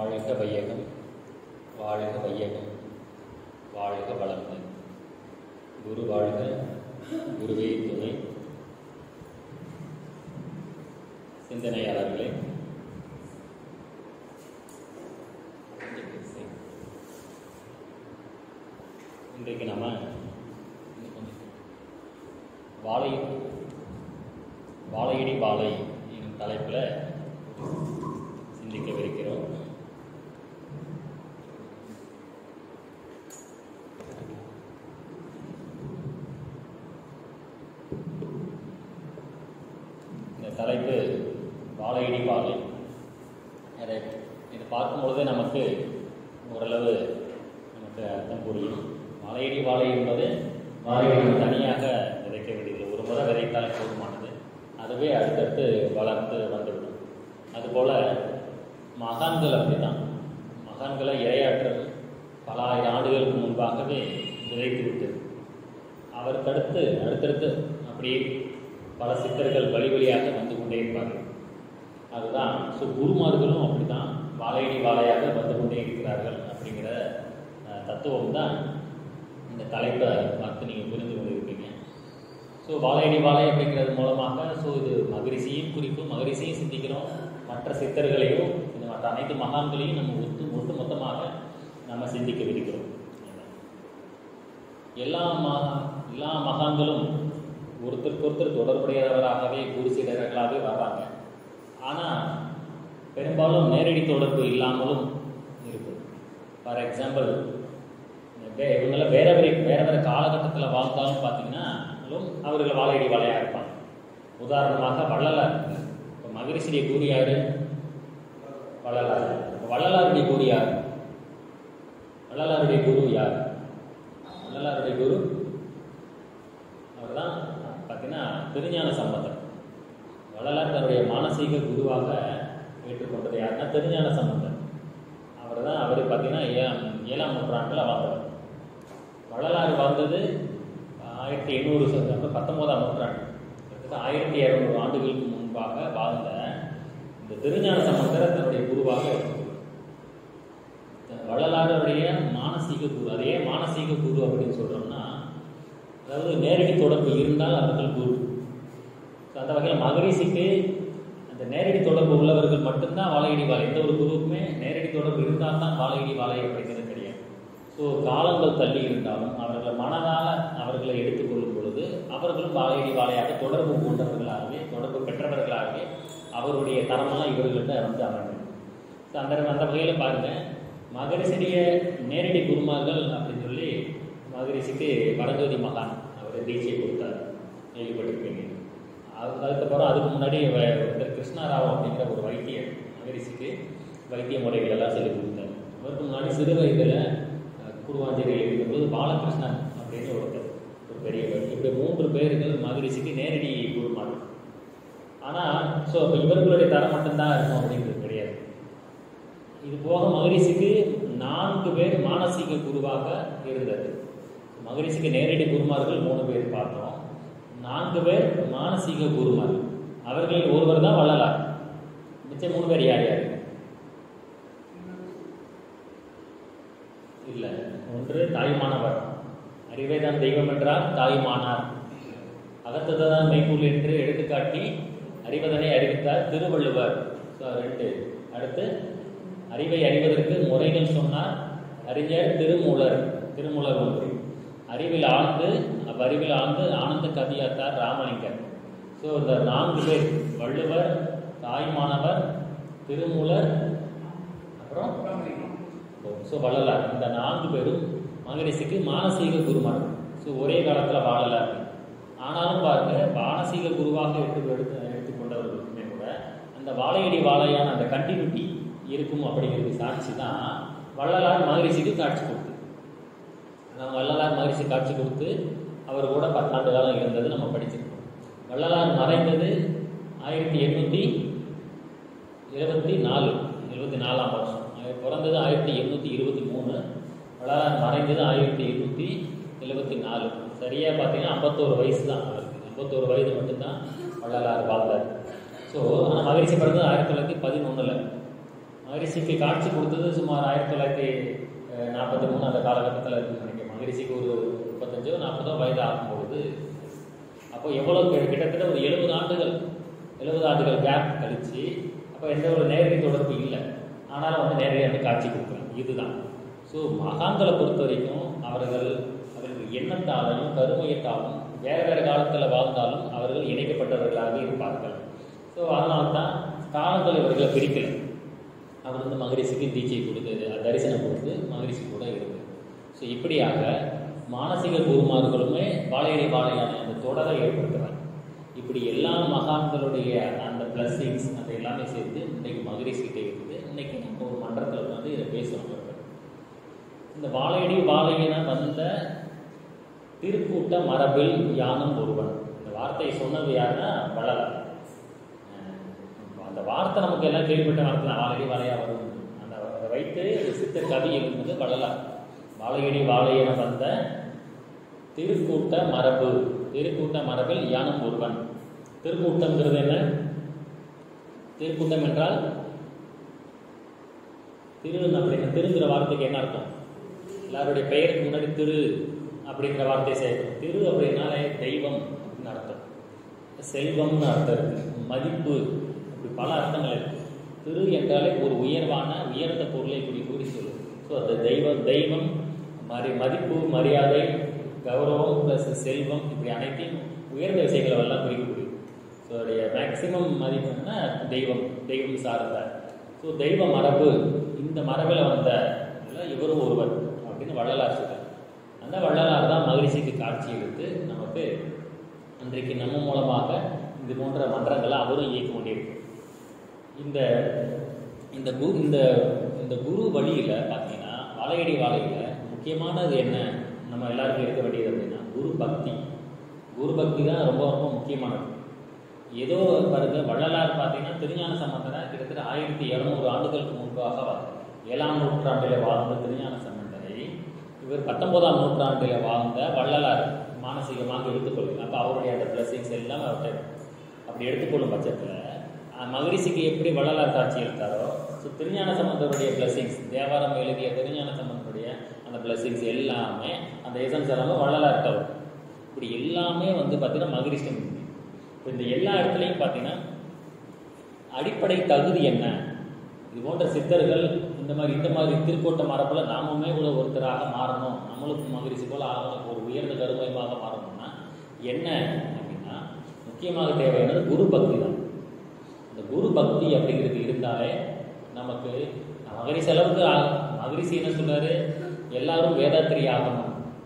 வாழ்க வையகம், வாழ்க வையகம், வாழ்க வளமுடன். குரு வாழ்க, குருவே துணை. சிந்தனையாளர்களே, இன்றைக்கு நம்ம வாழையடி வாழை என்னும் தலைப்பில் சிந்திக்கவிருக்கிறோம். இந்த தலைப்பு வாழையடி வாழை. இதை பார்க்கும் பொழுதே நமக்கு ஓரளவு நமக்கு அர்த்தம் புரியும். வாழையடி வாழை என்பது வாழையடி தனியாக விதைக்க வேண்டியது. ஒரு முறை விதைத்தால் போதுமானது, அதுவே அடுத்தடுத்து வளர்ந்து வந்துவிடும். அதுபோல் மகான்கள் அப்படித்தான். மகான்களை இரையாற்றல் பல ஆயிரம் ஆண்டுகளுக்கு முன்பாகவே விதைத்து விட்டது. அவருக்கு அடுத்தடுத்து அப்படி பல சித்தர்கள் வழி வழியாக வந்து கொண்டே இருப்பார்கள். அதுதான். ஸோ குருமார்களும் அப்படி தான் வாழையடி வாழையாக வந்து கொண்டே இருக்கிறார்கள் அப்படிங்கிற தத்துவம் தான் இந்த தலைப்பை பார்த்து நீங்கள் புரிந்து கொண்டிருப்பீங்க. ஸோ வாழையடி வாழை அப்படிங்கிறது மூலமாக இது மகரிஷியும் குறிக்கும், மகரிஷியும் சிந்திக்கிறோம், மற்ற சித்தர்களையும் மற்ற அனைத்து மகான்களையும் நம்ம ஒட்டு மொத்தமாக நம்ம சிந்திக்க விருக்கிறோம். எல்லா மகான்களும் ஒருத்தருக்கு தொடர்புடையவராகவே குரு சீடர்களாகவே வர்றாங்க. ஆனால் பெரும்பாலும் நேரடி தொடர்பு இல்லாமலும் இருக்கும். ஃபார் எக்ஸாம்பிள், இவங்கள வேற வேற காலகட்டத்தில் வாழ்ந்தாலும் பார்த்தீங்கன்னா அவர்கள் வாழையடி வாழையாக இருப்பாங்க. உதாரணமாக வள்ளலார். இப்போ மகரிஷியுடைய குரு யார்? வள்ளலார். வள்ளலாருடைய குரு யார்? வள்ளலாருடைய குரு யார்? வள்ளலாருடைய குரு அவர் தான் பார்த்தீங்கன்னா திருஞான சம்பந்தர். வள்ளலார் தன்னுடைய மானசீக குருவாக ஏற்றுக்கொண்டது யாருன்னா திருஞான சம்பந்தர். அவர் பார்த்தீங்கன்னா 7ஆம் நூற்றாண்டில் வாழ்ந்தவர். வள்ளலார் வாழ்ந்தது 1800, 19ஆம் நூற்றாண்டு, 1200 ஆண்டுகளுக்கு முன்பாக வாழ்ந்த இந்த திருஞான சம்பந்தர் தன்னுடைய குருவாக எடுத்துக்கொண்டார். வள்ளலாருடைய மானசீக குரு. அதே மானசீக குரு அப்படின்னு சொல்கிறோம்னா, அதாவது நேரடி தொடர்பு இருந்தால் அவர்கள் குரு. அந்த வகையில் மகரிஷிக்கு அந்த நேரடி தொடர்பு உள்ளவர்கள் மட்டும்தான் வாழையடி வாழை. எந்த ஒரு குருவுக்குமே நேரடி தொடர்பு இருந்தால் தான் வாழையடி வாழை அப்படிங்கிறது கிடையாது. ஸோ காலங்கள் தள்ளி இருந்தாலும் அவர்களை மனதால் அவர்களை எடுத்துக்கொள்ளும் பொழுது அவர்களும் வாழையடி வாழையாக தொடர்பு கொண்டவர்களாகவே, தொடர்பு பெற்றவர்களாகவே அவருடைய தரமெல்லாம் இவர்கள்ட்ட வந்து அமைந்தது. ஸோ அந்த வகையில் பாருங்கள், மகரிஷிய நேரடி குருமார்கள் அப்படின்னு சொல்லி மகரிஷிக்கு பரஞ்சோதி மகான் அவர் தீட்சை கொடுத்தார், கேள்விப்பட்டிருப்பீங்க. அதுக்கப்புறம் அதுக்கு முன்னாடி கிருஷ்ணராவ் அப்படிங்கிற ஒரு வைத்தியர் மகரிஷிக்கு வைத்திய முறைகள் எல்லாம் சொல்லிக் கொடுத்தார். அவருக்கு முன்னாடி சிறு வயதில் குருவாஞ்சேரியில் இருக்கும்போது பாலகிருஷ்ணன் அப்படின்னு ஒரு பெரியவர். இப்படி 3 பேர்கள் மகரிஷிக்கு நேரடி குருமார்கள். ஆனால் இப்போ இவர்களுடைய தரம் மட்டும்தான் இருக்கும் அப்படிங்கிறது கிடையாது. இது போக மகரிஷிக்கு 4 பேர் மானசீக குருவாக இருந்தது. மகரிஷிக்கு நேரடி குருமார்கள் 3 பேர் பார்த்தோம். 4 பேர் மானசீக குருமார்கள். அவர்களில் ஒருவர் தான் வள்ளலார். மிச்சம் 3 பேர் யார் யார்? இல்லை, ஒன்று தாய்மானவர். அறிவேதான் தெய்வம் என்றால் தாய்மானார். அகத்ததான் மெய்ப்பொருள் என்று எடுத்துக்காட்டி அறிவதனை அறிவித்தார் திருவள்ளுவர். 2. அடுத்து அறிவை அறிவதற்கு முறைகள் சொன்னார் அறிஞர் திருமூலர். 1. அறிவில் ஆழ்ந்து ஆனந்த கவியாத்தார் ராமலிங்கர். ஸோ இந்த 4 பேர், வள்ளுவர், தாய்மானவர், திருமூலர், அப்புறம் வள்ளலார். இந்த 4 பேரும் மகரிஷிக்கு மானசீக குருமார்கள். ஸோ ஒரே காலத்தில் வாழலார். ஆனாலும் பாருங்க, மானசீக குருவாக எடுத்துக்கொண்டவர்களுக்குமே கூட அந்த வாழையடி வாழையான அந்த கண்டினியூட்டி இருக்கும் அப்படிங்கிறது சாட்சி தான் வள்ளலார் மகரிஷிக்கு காட்சி கொடுத்து. வள்ளலார் மகரிஷி காட்சி கொடுத்து அவர் கூட 10 ஆண்டு காலம் இருந்தது நம்ம படிச்சிருக்கோம். வள்ளலார் மறைந்தது 1874ஆம் வருஷம். பிறந்தது 1823. வள்ளலார் மறைந்தது 1874. சரியாக பார்த்தீங்கன்னா 51 வயசு தான் அவருக்கு. 51 வயது மட்டும்தான் வள்ளலார் வாழ்ந்தார். ஸோ ஆனால் மகரிஷி பிறந்தது 1911. மகரிஷிக்கு காட்சி கொடுத்தது சுமார் 1943 அந்த காலகட்டத்தில் இருக்குன்னு நினைக்கிறேன். மகரிஷிக்கு ஒரு 35-40 வயது ஆகும்பொழுது, அப்போ எவ்வளோ கிட்டத்தட்ட ஒரு 70 ஆண்டுகள் கேப் கழிச்சு, அப்போ எந்த ஒரு நேரடி தொடர்பு இல்லை, ஆனாலும் வந்து நேரடியாக காட்சி கொடுக்குறாங்க. இதுதான். ஸோ மகான்களை பொறுத்த வரைக்கும் அவர்கள் எண்ணத்தாலும் கருமையத்தாலும் வேறு காலத்தில் வாழ்ந்தாலும் அவர்கள் இணைக்கப்பட்டவர்களாக இருப்பார்கள். ஸோ அதனால தான் காலங்கள் இவர்களை பிரிக்கலை. அவர் வந்து மகரிஷிக்கு தீட்சை கொடுத்தது, தரிசனம் கொடுத்து மகரிஷி கூட இருந்தது. ஸோ இப்படியாக மானசீக குருமார்களுமே வாழையடி வாழையான அந்த தொடரை ஏற்படுத்துகிறாங்க. இப்படி எல்லா மகான்களுடைய அந்த பிளஸ்ஸிங்ஸ் அது எல்லாமே சேர்த்து இன்றைக்கு மகரிஷிகிட்ட இருக்குது. இன்றைக்கி நம்ம ஒரு மன்றத்தில் வந்து இதை பேசுகிறோம். இந்த வாழையடி வாழையென வந்த திருக்கூட்ட மரபில் யானும் ஒருவன். இந்த வார்த்தையை சொன்னது யாருன்னா வள்ளலார். அந்த வார்த்தை நமக்கு எல்லாம் கேள்விப்பட்ட வார்த்தை தான், வாழையடி வாழையா வரும். அதை வைத்து சித்த கவி இருந்தது வள்ளலார். வாழையடி வாழையென வந்த திருக்கூட்ட மரபில் யானும் ஒருவன். திருக்கூட்டம்ங்கிறது என்ன? திருக்கூட்டம் என்றால் திருங்கிற வார்த்தைக்கு என்ன அர்த்தம்? எல்லாருடைய பெயருக்கு முன்னாடி திரு அப்படிங்கிற வார்த்தையை சேர்க்கணும். திரு அப்படின்னாலே தெய்வம் அப்படின்னு அர்த்தம், செல்வம்னு அர்த்தம் இருக்கு, மதிப்பு, இப்படி பல அர்த்தங்கள் இருக்கு. திரு என்றாலே ஒரு உயர்ந்த பொருளை கூறி சொல்லும். ஸோ அந்த தெய்வம் மதிப்பு, மரியாதை, கௌரவம் ப்ளஸ் செல்வம், இப்படி அனைத்தையும் உயர்ந்த விஷயங்களை எல்லாம் குறிக்கக்கூடிய. ஸோ அதோடைய மேக்சிமம் மதிப்புன்னா தெய்வம் சார்ந்த. ஸோ தெய்வ மரபு, இந்த மரபில் வந்த இவரும் ஒருவர் அப்படின்னு வள்ளலார் சொல்றார். அந்த வள்ளலார் தான் மகரிஷிக்கு காட்சி எடுத்து நமக்கு அன்றைக்கு நம்ம மூலமாக இது போன்ற மன்றங்களை அவரும் இயக்க கொண்டிருக்கு. இந்த குரு வழியில் பார்த்தீங்கன்னா வாழையடி வாழையில் முக்கியமானது என்ன நம்ம எல்லாருக்கும் இருக்க வேண்டியது அப்படின்னா குரு பக்தி தான் ரொம்ப ரொம்ப முக்கியமானது. ஏதோ பாருங்க, வள்ளலார் பார்த்தீங்கன்னா திருஞான சம்பந்தரை கிட்டத்தட்ட 1200 ஆண்டுகளுக்கு முன்பாக 7ஆம் நூற்றாண்டில் வாழ்ந்த திருஞான சம்பந்தரை இவர் 19ஆம் நூற்றாண்டில் வாழ்ந்த வள்ளலார் மானசீகமாக எடுத்துக்கொள்ளும். அப்போ அவருடைய அந்த பிளஸிங்ஸ் எல்லாம் அவர்கிட்ட அப்படி எடுத்துக்கொள்ளும் பட்சத்தில் மகரிஷிக்கு எப்படி வள்ளலார் காட்சி எடுத்தாரோ, ஸோ திருஞான சம்பந்தருடைய பிளஸிங்ஸ், தேவாரம் எழுதிய திருஞான சம்பந்தருடைய அந்த பிளஸிங்ஸ் எல்லாமே, அந்த எசன்ஸ் எல்லாமே வள்ளலார் தரும். இப்படி எல்லாமே வந்து பார்த்தீங்கன்னா மகரிஷி. இப்போ இந்த எல்லா இடத்துலையும் பார்த்தீங்கன்னா அடிப்படை தகுதி என்ன? இது போன்ற சித்தர்கள் இந்த மாதிரி திருக்கூட்ட மரபில் நாமுமே கூட ஒருத்தராக மாறணும், நம்மளுக்கும் மகரிஷி போல் ஆகணும், ஒரு உயர்ந்த கருமையமாக மாறணும்னா என்ன அப்படின்னா முக்கியமாக தேவையானது குரு பக்தி தான். இந்த குரு பக்தி அப்படிங்கிறது இருந்தாலே நமக்கு மகரிஷி அளவுக்கு மகரிஷி என்ன சொல்றாரு? எல்லாரும் வேதாத்திரி ஆகணும்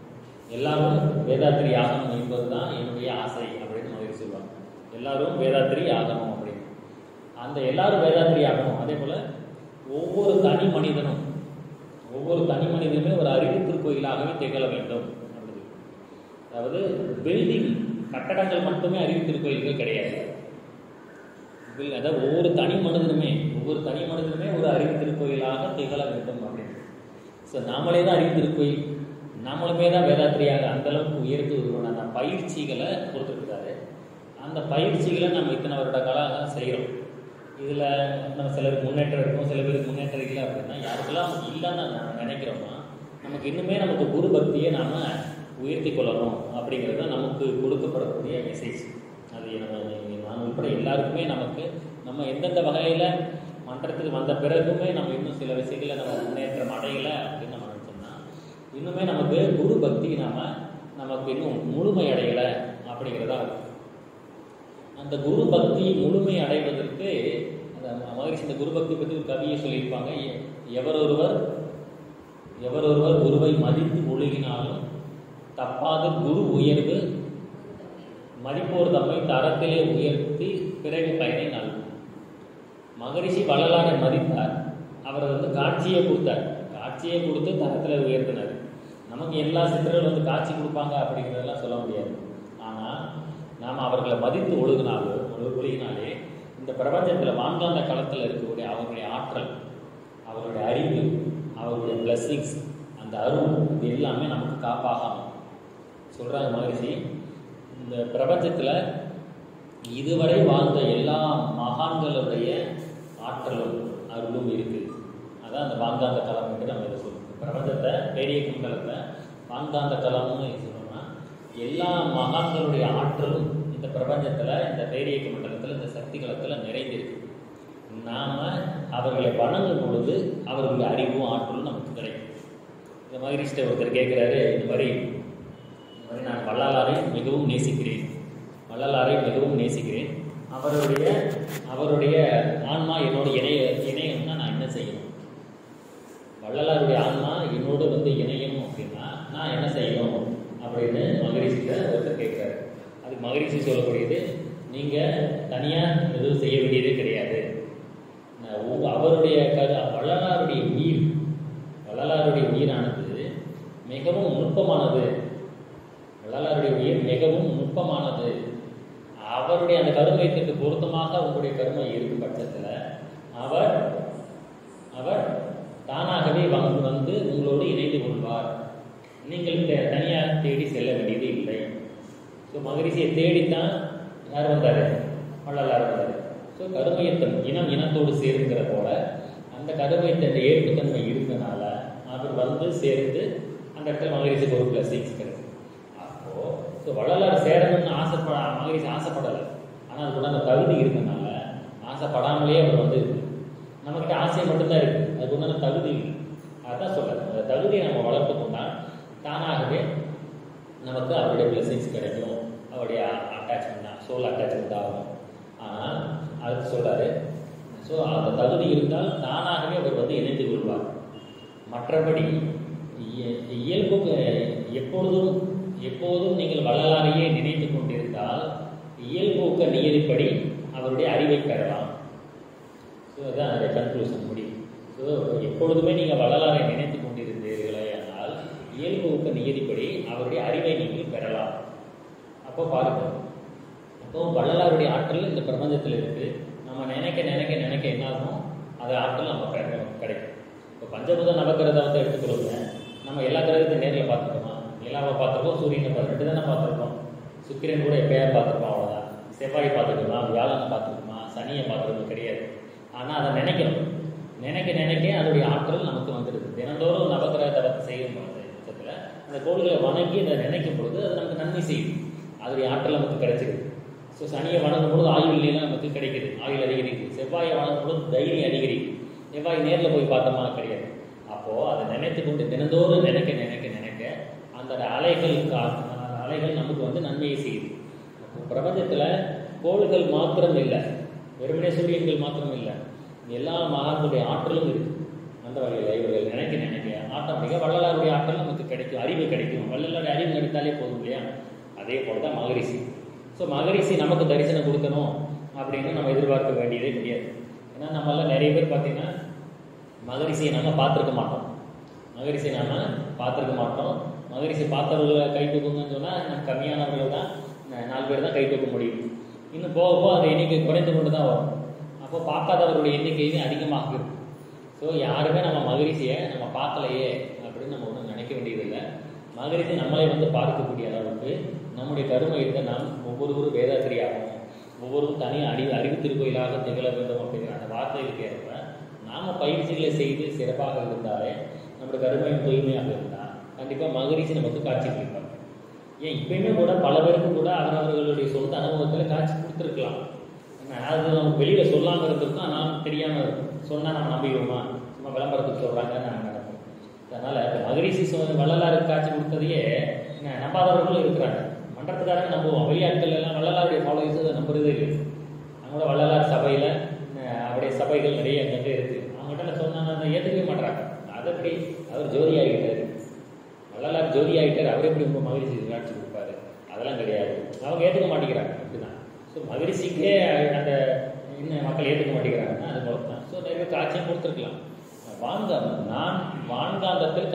என்பது தான் என்னுடைய ஆசை அப்படின்னு மகரிஷி சொல்லுவாங்க. எல்லாரும் வேதாத்திரி ஆகணும் அப்படின்னு. அந்த எல்லாரும் வேதாத்திரி ஆகணும். அதே போல் ஒவ்வொரு தனி மனிதனுமே ஒரு அறிவு திருக்கோயிலாகவே திகழ வேண்டும். அதாவது பில்டிங், கட்டடங்கள் மட்டுமே அறிவு திருக்கோயில்கள் கிடையாது. அதாவது ஒவ்வொரு தனி மனிதனுமே ஒரு அறிவு திருக்கோயிலாக திகழ வேண்டும் அப்படின்னு. ஸோ நாமளே தான் அறிவு திருக்கோயில், நாமளுமே தான் வேதாத்திரியாக அந்த அளவுக்கு உயர்த்து வருவோம். அந்த பயிற்சிகளை கொடுத்துருக்காரு. அந்த பயிற்சிகளை நம்ம இத்தனை வருட காலம் செய்கிறோம். இதில் நம்ம சிலருக்கு முன்னேற்றம் இருக்கும், சில பேருக்கு முன்னேற்றம் இல்லை அப்படின்னா, யாருக்கெல்லாம் இல்லைன்னு நம்ம நினைக்கிறோம்னா நமக்கு இன்னுமே நமக்கு குரு பக்தியை நாம் உயர்த்தி கொள்ளணும் அப்படிங்கிறது தான் நமக்கு கொடுக்கப்படக்கூடிய மெசேஜ். அது நான் உட்பட எல்லாருக்குமே நம்ம எந்தெந்த வகையில் மன்றத்துக்கு வந்த பிறகுமே நம்ம இன்னும் சில விஷயங்களை நம்ம முன்னேற்றம் அடையலை அப்படின்னு நம்ம நினச்சோம்னா இன்னுமே நமக்கு குரு பக்தி நமக்கு இன்னும் முழுமை அடையலை அப்படிங்கிறதா இருக்கும். அந்த குரு பக்தி முழுமை அடைவதற்கு அந்த மகரிஷி இந்த குரு பக்தி பற்றி ஒரு கவியை சொல்லியிருப்பாங்க. எவரொருவர் குருவை மதித்து ஒழுகினாலும் தப்பாத குரு உயர்வு மதிப்போர் தம்மை தரத்திலே உயர்த்தி பிறகு பயனை நல்கும். மகரிஷி வள்ளலாரை மதித்தார். அவர் வந்து காட்சியை கொடுத்து தரத்தில் உயர்த்தினார். நமக்கு எல்லா சித்தர்கள் வந்து காட்சி கொடுப்பாங்க அப்படிங்கிறதெல்லாம் சொல்ல முடியாது. ஆனால் நாம் அவர்களை மதித்து ஒழுகினாலே இந்த பிரபஞ்சத்தில் வான்காந்த களத்தில் இருக்கக்கூடிய அவருடைய ஆற்றல், அவருடைய அறிவு, அவருடைய பிளஸ்ஸிங்ஸ், அந்த அருள், இது எல்லாமே நமக்கு காப்பாகாமல் சொல்கிறாங்க மகரிஷி. இந்த பிரபஞ்சத்தில் இதுவரை வாழ்ந்த எல்லா மகான்களுடைய ஆற்றலும் அருளும் இருக்குது. அதுதான் அந்த வான்காந்த களம் என்று நம்ம இதை சொல்லுவோம். பிரபஞ்சத்தை பெரிய குண்டலத்தை வான்காந்த களம்னு சொல்லணும்னா எல்லா மகான்களுடைய ஆற்றலும் இந்த பிரபஞ்சத்தில், இந்த பேரியக்க மண்டலத்தில், இந்த சக்தி களத்தில் நிறைந்திருக்கு. நாம் அவர்களை வணங்கும் பொழுது அவர்களுடைய அறிவும் ஆற்றலும் நமக்கு கிடைக்கும். இந்த மகரிஷிட்ட ஒருத்தர் கேட்குறாரு, இந்த மாதிரி நான் வள்ளலாரை மிகவும் நேசிக்கிறேன், வள்ளலாரை மிகவும் நேசிக்கிறேன், அவருடைய ஆன்மா என்னோட இணையம்னா நான் என்ன செய்யணும்? வள்ளலாருடைய ஆன்மா என்னோடு இணையணும் அப்படின்னா நான் என்ன செய்யணும் அப்படின்னு மகரிஷிட்ட ஒருத்தர் கேட்குறாரு. அதுக்கு மகரிஷி சொல்லக்கூடியது, நீங்கள் தனியாக எதுவும் செய்ய வேண்டியதே கிடையாது. அவருடைய வள்ளலாருடைய உயிரானது மிகவும் நுட்பமானது. வள்ளலாருடைய உயிர் மிகவும் நுட்பமானது. அவருடைய அந்த கருமையத்திற்கு பொருத்தமாக உங்களுடைய கருமை இருக்கும் பட்சத்தில் அவர் தானாகவே வந்து உங்களோடு இணைந்து கொள்வார். நீங்கள் தனியாக தேடி செல்ல வேண்டியது இல்லை. ஸோ மகரிஷியை தேடித்தான் யார் வந்தார்? வள்ளலார் வந்தார். ஸோ கருமையத்தன் இனத்தோடு சேருங்கிற போல அந்த கருமையத்தின் ஏற்புத்தன்மை இருந்தனால அவர் சேர்ந்து அந்த இடத்துல மகரிஷிக்கு ஒரு +6 கிடைக்கும். ஸோ வள்ளலார் சேரணும்னு மகரிஷி ஆசைப்படலை. ஆனால் அது கூட அந்த தகுதி இருந்தனால ஆசைப்படாமலே அவர் நம்மகிட்ட ஆசை மட்டும்தான் இருக்குது, அதுக்கு உண்டான தகுதி இல்லை. அதுதான் சொல்கிறேன், அந்த தகுதியை நம்ம வளர்த்து கொண்டால் தானாகவே நமக்கு அவருடைய ப்ளஸிங்ஸ் கிடைக்கும், அவருடைய அட்டாச்மெண்ட் தான், சோல் அட்டாச்மெண்ட் ஆகும். ஆனால் அதுக்கு சொல்கிறாரு, ஸோ அந்த தகுதி இருந்தால் தானாகவே அவர் இணைந்து கொள்வார். மற்றபடி இயல்புக்கு எப்போதும் நீங்கள் வள்ளலாரையே நினைத்து கொண்டிருந்தால் இயல்பூக்க நியதிப்படி அவருடைய அறிவை பெறலாம். ஸோ அதுதான் அதோடைய கன்க்ளூஷன் முடியும். ஸோ எப்பொழுதுமே நீங்கள் வள்ளலாரை நினைத்து கொண்டிருந்தீர்களே ஆனால் இயல்பூக்க நியதிப்படி அவருடைய அறிவை நீங்கள் பெறலாம். அப்போ பாருங்கள், அப்போ வள்ளலாருடைய ஆற்றல் இந்த பிரபஞ்சத்தில் இருக்குது. நம்ம நினைக்க என்ன ஆகும், அது ஆற்றல் நம்ம கிடைக்கும். இப்போ பஞ்சபூத நவக்கிரகத்தை எடுத்துக்கொள்ளுங்க. நம்ம எல்லா கிரகத்தையும் நேரில் பார்த்துக்கோமா? நிலாவை பார்த்துருக்கோம், சூரியனை 2 தானே பார்த்துருக்கோம். சுக்கிரன் கூட எப்பயாவது பார்த்துருக்கோம், அவ்வளோதான். செவ்வாய் பார்த்துக்கோமா, வியாழனை பார்த்துருக்கோமா, சனியை பார்த்துருக்கோம் கிடையாது. ஆனால் அதை நினைக்கணும். நினைக்க அதோடைய ஆற்றல் நமக்கு வந்துடுது. தினந்தோறும் நவக்கிரகத்தை செய்யும் பட்சத்தில் அந்த கோள்களை வணங்கி அதை நினைக்கும் பொழுது அது நமக்கு நன்மை செய்யுது, அதோடைய ஆற்றல் நமக்கு கிடைச்சிருது. ஸோ சனியை வணங்கும் பொழுது ஆயுள் நிலையெல்லாம் நமக்கு கிடைக்குது, ஆயுள் அதிகரிக்குது. செவ்வாயை வணங்கும் பொழுது தைரியம் அதிகரிக்குது. செவ்வாய் நேரில் போய் பார்த்தோமா கிடையாது. அப்போது அதை நினைத்து கொண்டு தினந்தோறும் நினைக்க அந்த அலைகள் நமக்கு நன்மையை செய்யுது. பிரபஞ்சத்தில் கோள்கள் மாத்திரம் இல்லை, வெறுமனே சூரியன்கள் மாத்திரம் இல்லை, எல்லா மகான்களுடைய ஆற்றலும் இருக்குது. அந்த வகையில் இவர்கள் நினைக்க ஆட்டோமேட்டிக்காக வள்ளலாருடைய ஆற்றல் நமக்கு கிடைக்கும், அறிவு கிடைக்கும். வள்ளலாருடைய அறிவு கிடைத்தாலே போதும் இல்லையா? அதே போல் தான் மகரிஷி. ஸோ மகரிஷி நமக்கு தரிசனம் கொடுக்கணும் அப்படின்னு நம்ம எதிர்பார்க்க வேண்டியதே கிடையாது. ஏன்னா நம்மளால் நிறைய பேர் பார்த்திங்கன்னா மகரிஷியை நம்ம பார்த்துருக்க மாட்டோம். மகரிஷி பார்த்தவர்களை கை தூக்குங்கன்னு சொன்னால் நம்ம கம்மியானவர்கள் தான், 4 பேர் தான் கை தூக்க முடியும். இன்னும் போக அந்த எண்ணிக்கை குறைந்து கொண்டு தான் வரும். அப்போ பார்க்காதவர்களுடைய எண்ணிக்கையும் அதிகமாக இருக்கும். ஸோ யாருமே நம்ம மகரிஷியை நம்ம பார்க்கலையே அப்படின்னு நம்ம ஒன்றும் நினைக்க வேண்டியதில்லை. மகரிஷி நம்மளை பார்க்கக்கூடிய அளவுக்கு நம்முடைய கருமையத்தை நாம் ஒவ்வொருவரும் வேதாத்திரியாகவும் ஒவ்வொருவரும் தனியாக அறிவு திருக்கோயிலாக திகழ வேண்டும் அப்படிங்கிற அந்த வார்த்தைகளுக்கு ஏற்ப நாம் பயிற்சிகளை செய்து சிறப்பாக இருந்தாலே நம்முடைய கருமையும் தூய்மையாக இருந்தால் கண்டிப்பாக மகரிஷி நமக்கு காட்சி கொடுப்பாங்க. ஏன் இப்பயுமே கூட பல பேருக்கு கூட அவரவர்களுடைய சொந்த அனுபவத்தில் காட்சி கொடுத்துருக்கலாம். அது நமக்கு வெளியில் சொல்லாமல் இருந்திருக்கும், ஆனால் தெரியாமல் சொன்னால் நம்ம நம்பிடுவோமா? சும்மா விளம்பரத்துக்கு சொல்கிறாங்கன்னு நம்ம நடக்கும். அதனால் இப்போ மகரிஷி வள்ளலாருக்கு காட்சி கொடுத்ததையே நம்பாதவர்களும் இருக்கிறாங்க. மன்றத்துக்காரங்க நம்புவோம், வெளியாட்கள் எல்லாம் வள்ளலாருடைய ஃபாலோவர்ஸ் நம்புறதே இல்லை. அவங்களோட வள்ளலார் சபையில் அவருடைய சபைகள் நிறைய அங்கே இருக்குது. அவங்ககிட்ட சொன்னாங்க அதை ஏற்றுக்கவே மாட்டாங்க. அது எப்படி அவர் ஜோதி ஆகிட்டார், வள்ளலார் ஜோதி ஆகிட்டார், அவர் எப்படி உங்கள் மகரிஷி காட்சி கொடுப்பாரு? அதெல்லாம் கிடையாது, அவங்க ஏற்றுக்க மாட்டேங்கிறாங்க. அப்படிதான். ஸோ மகரிஷிக்கே அந்த இன்னும் மக்கள் ஏற்றுக்க மாட்டேங்கிறாங்கன்னா அது மூலம் தான். ஸோ நிறைய காட்சியும் கொடுத்துருக்கலாம். நான் வான்காந்தத்தில்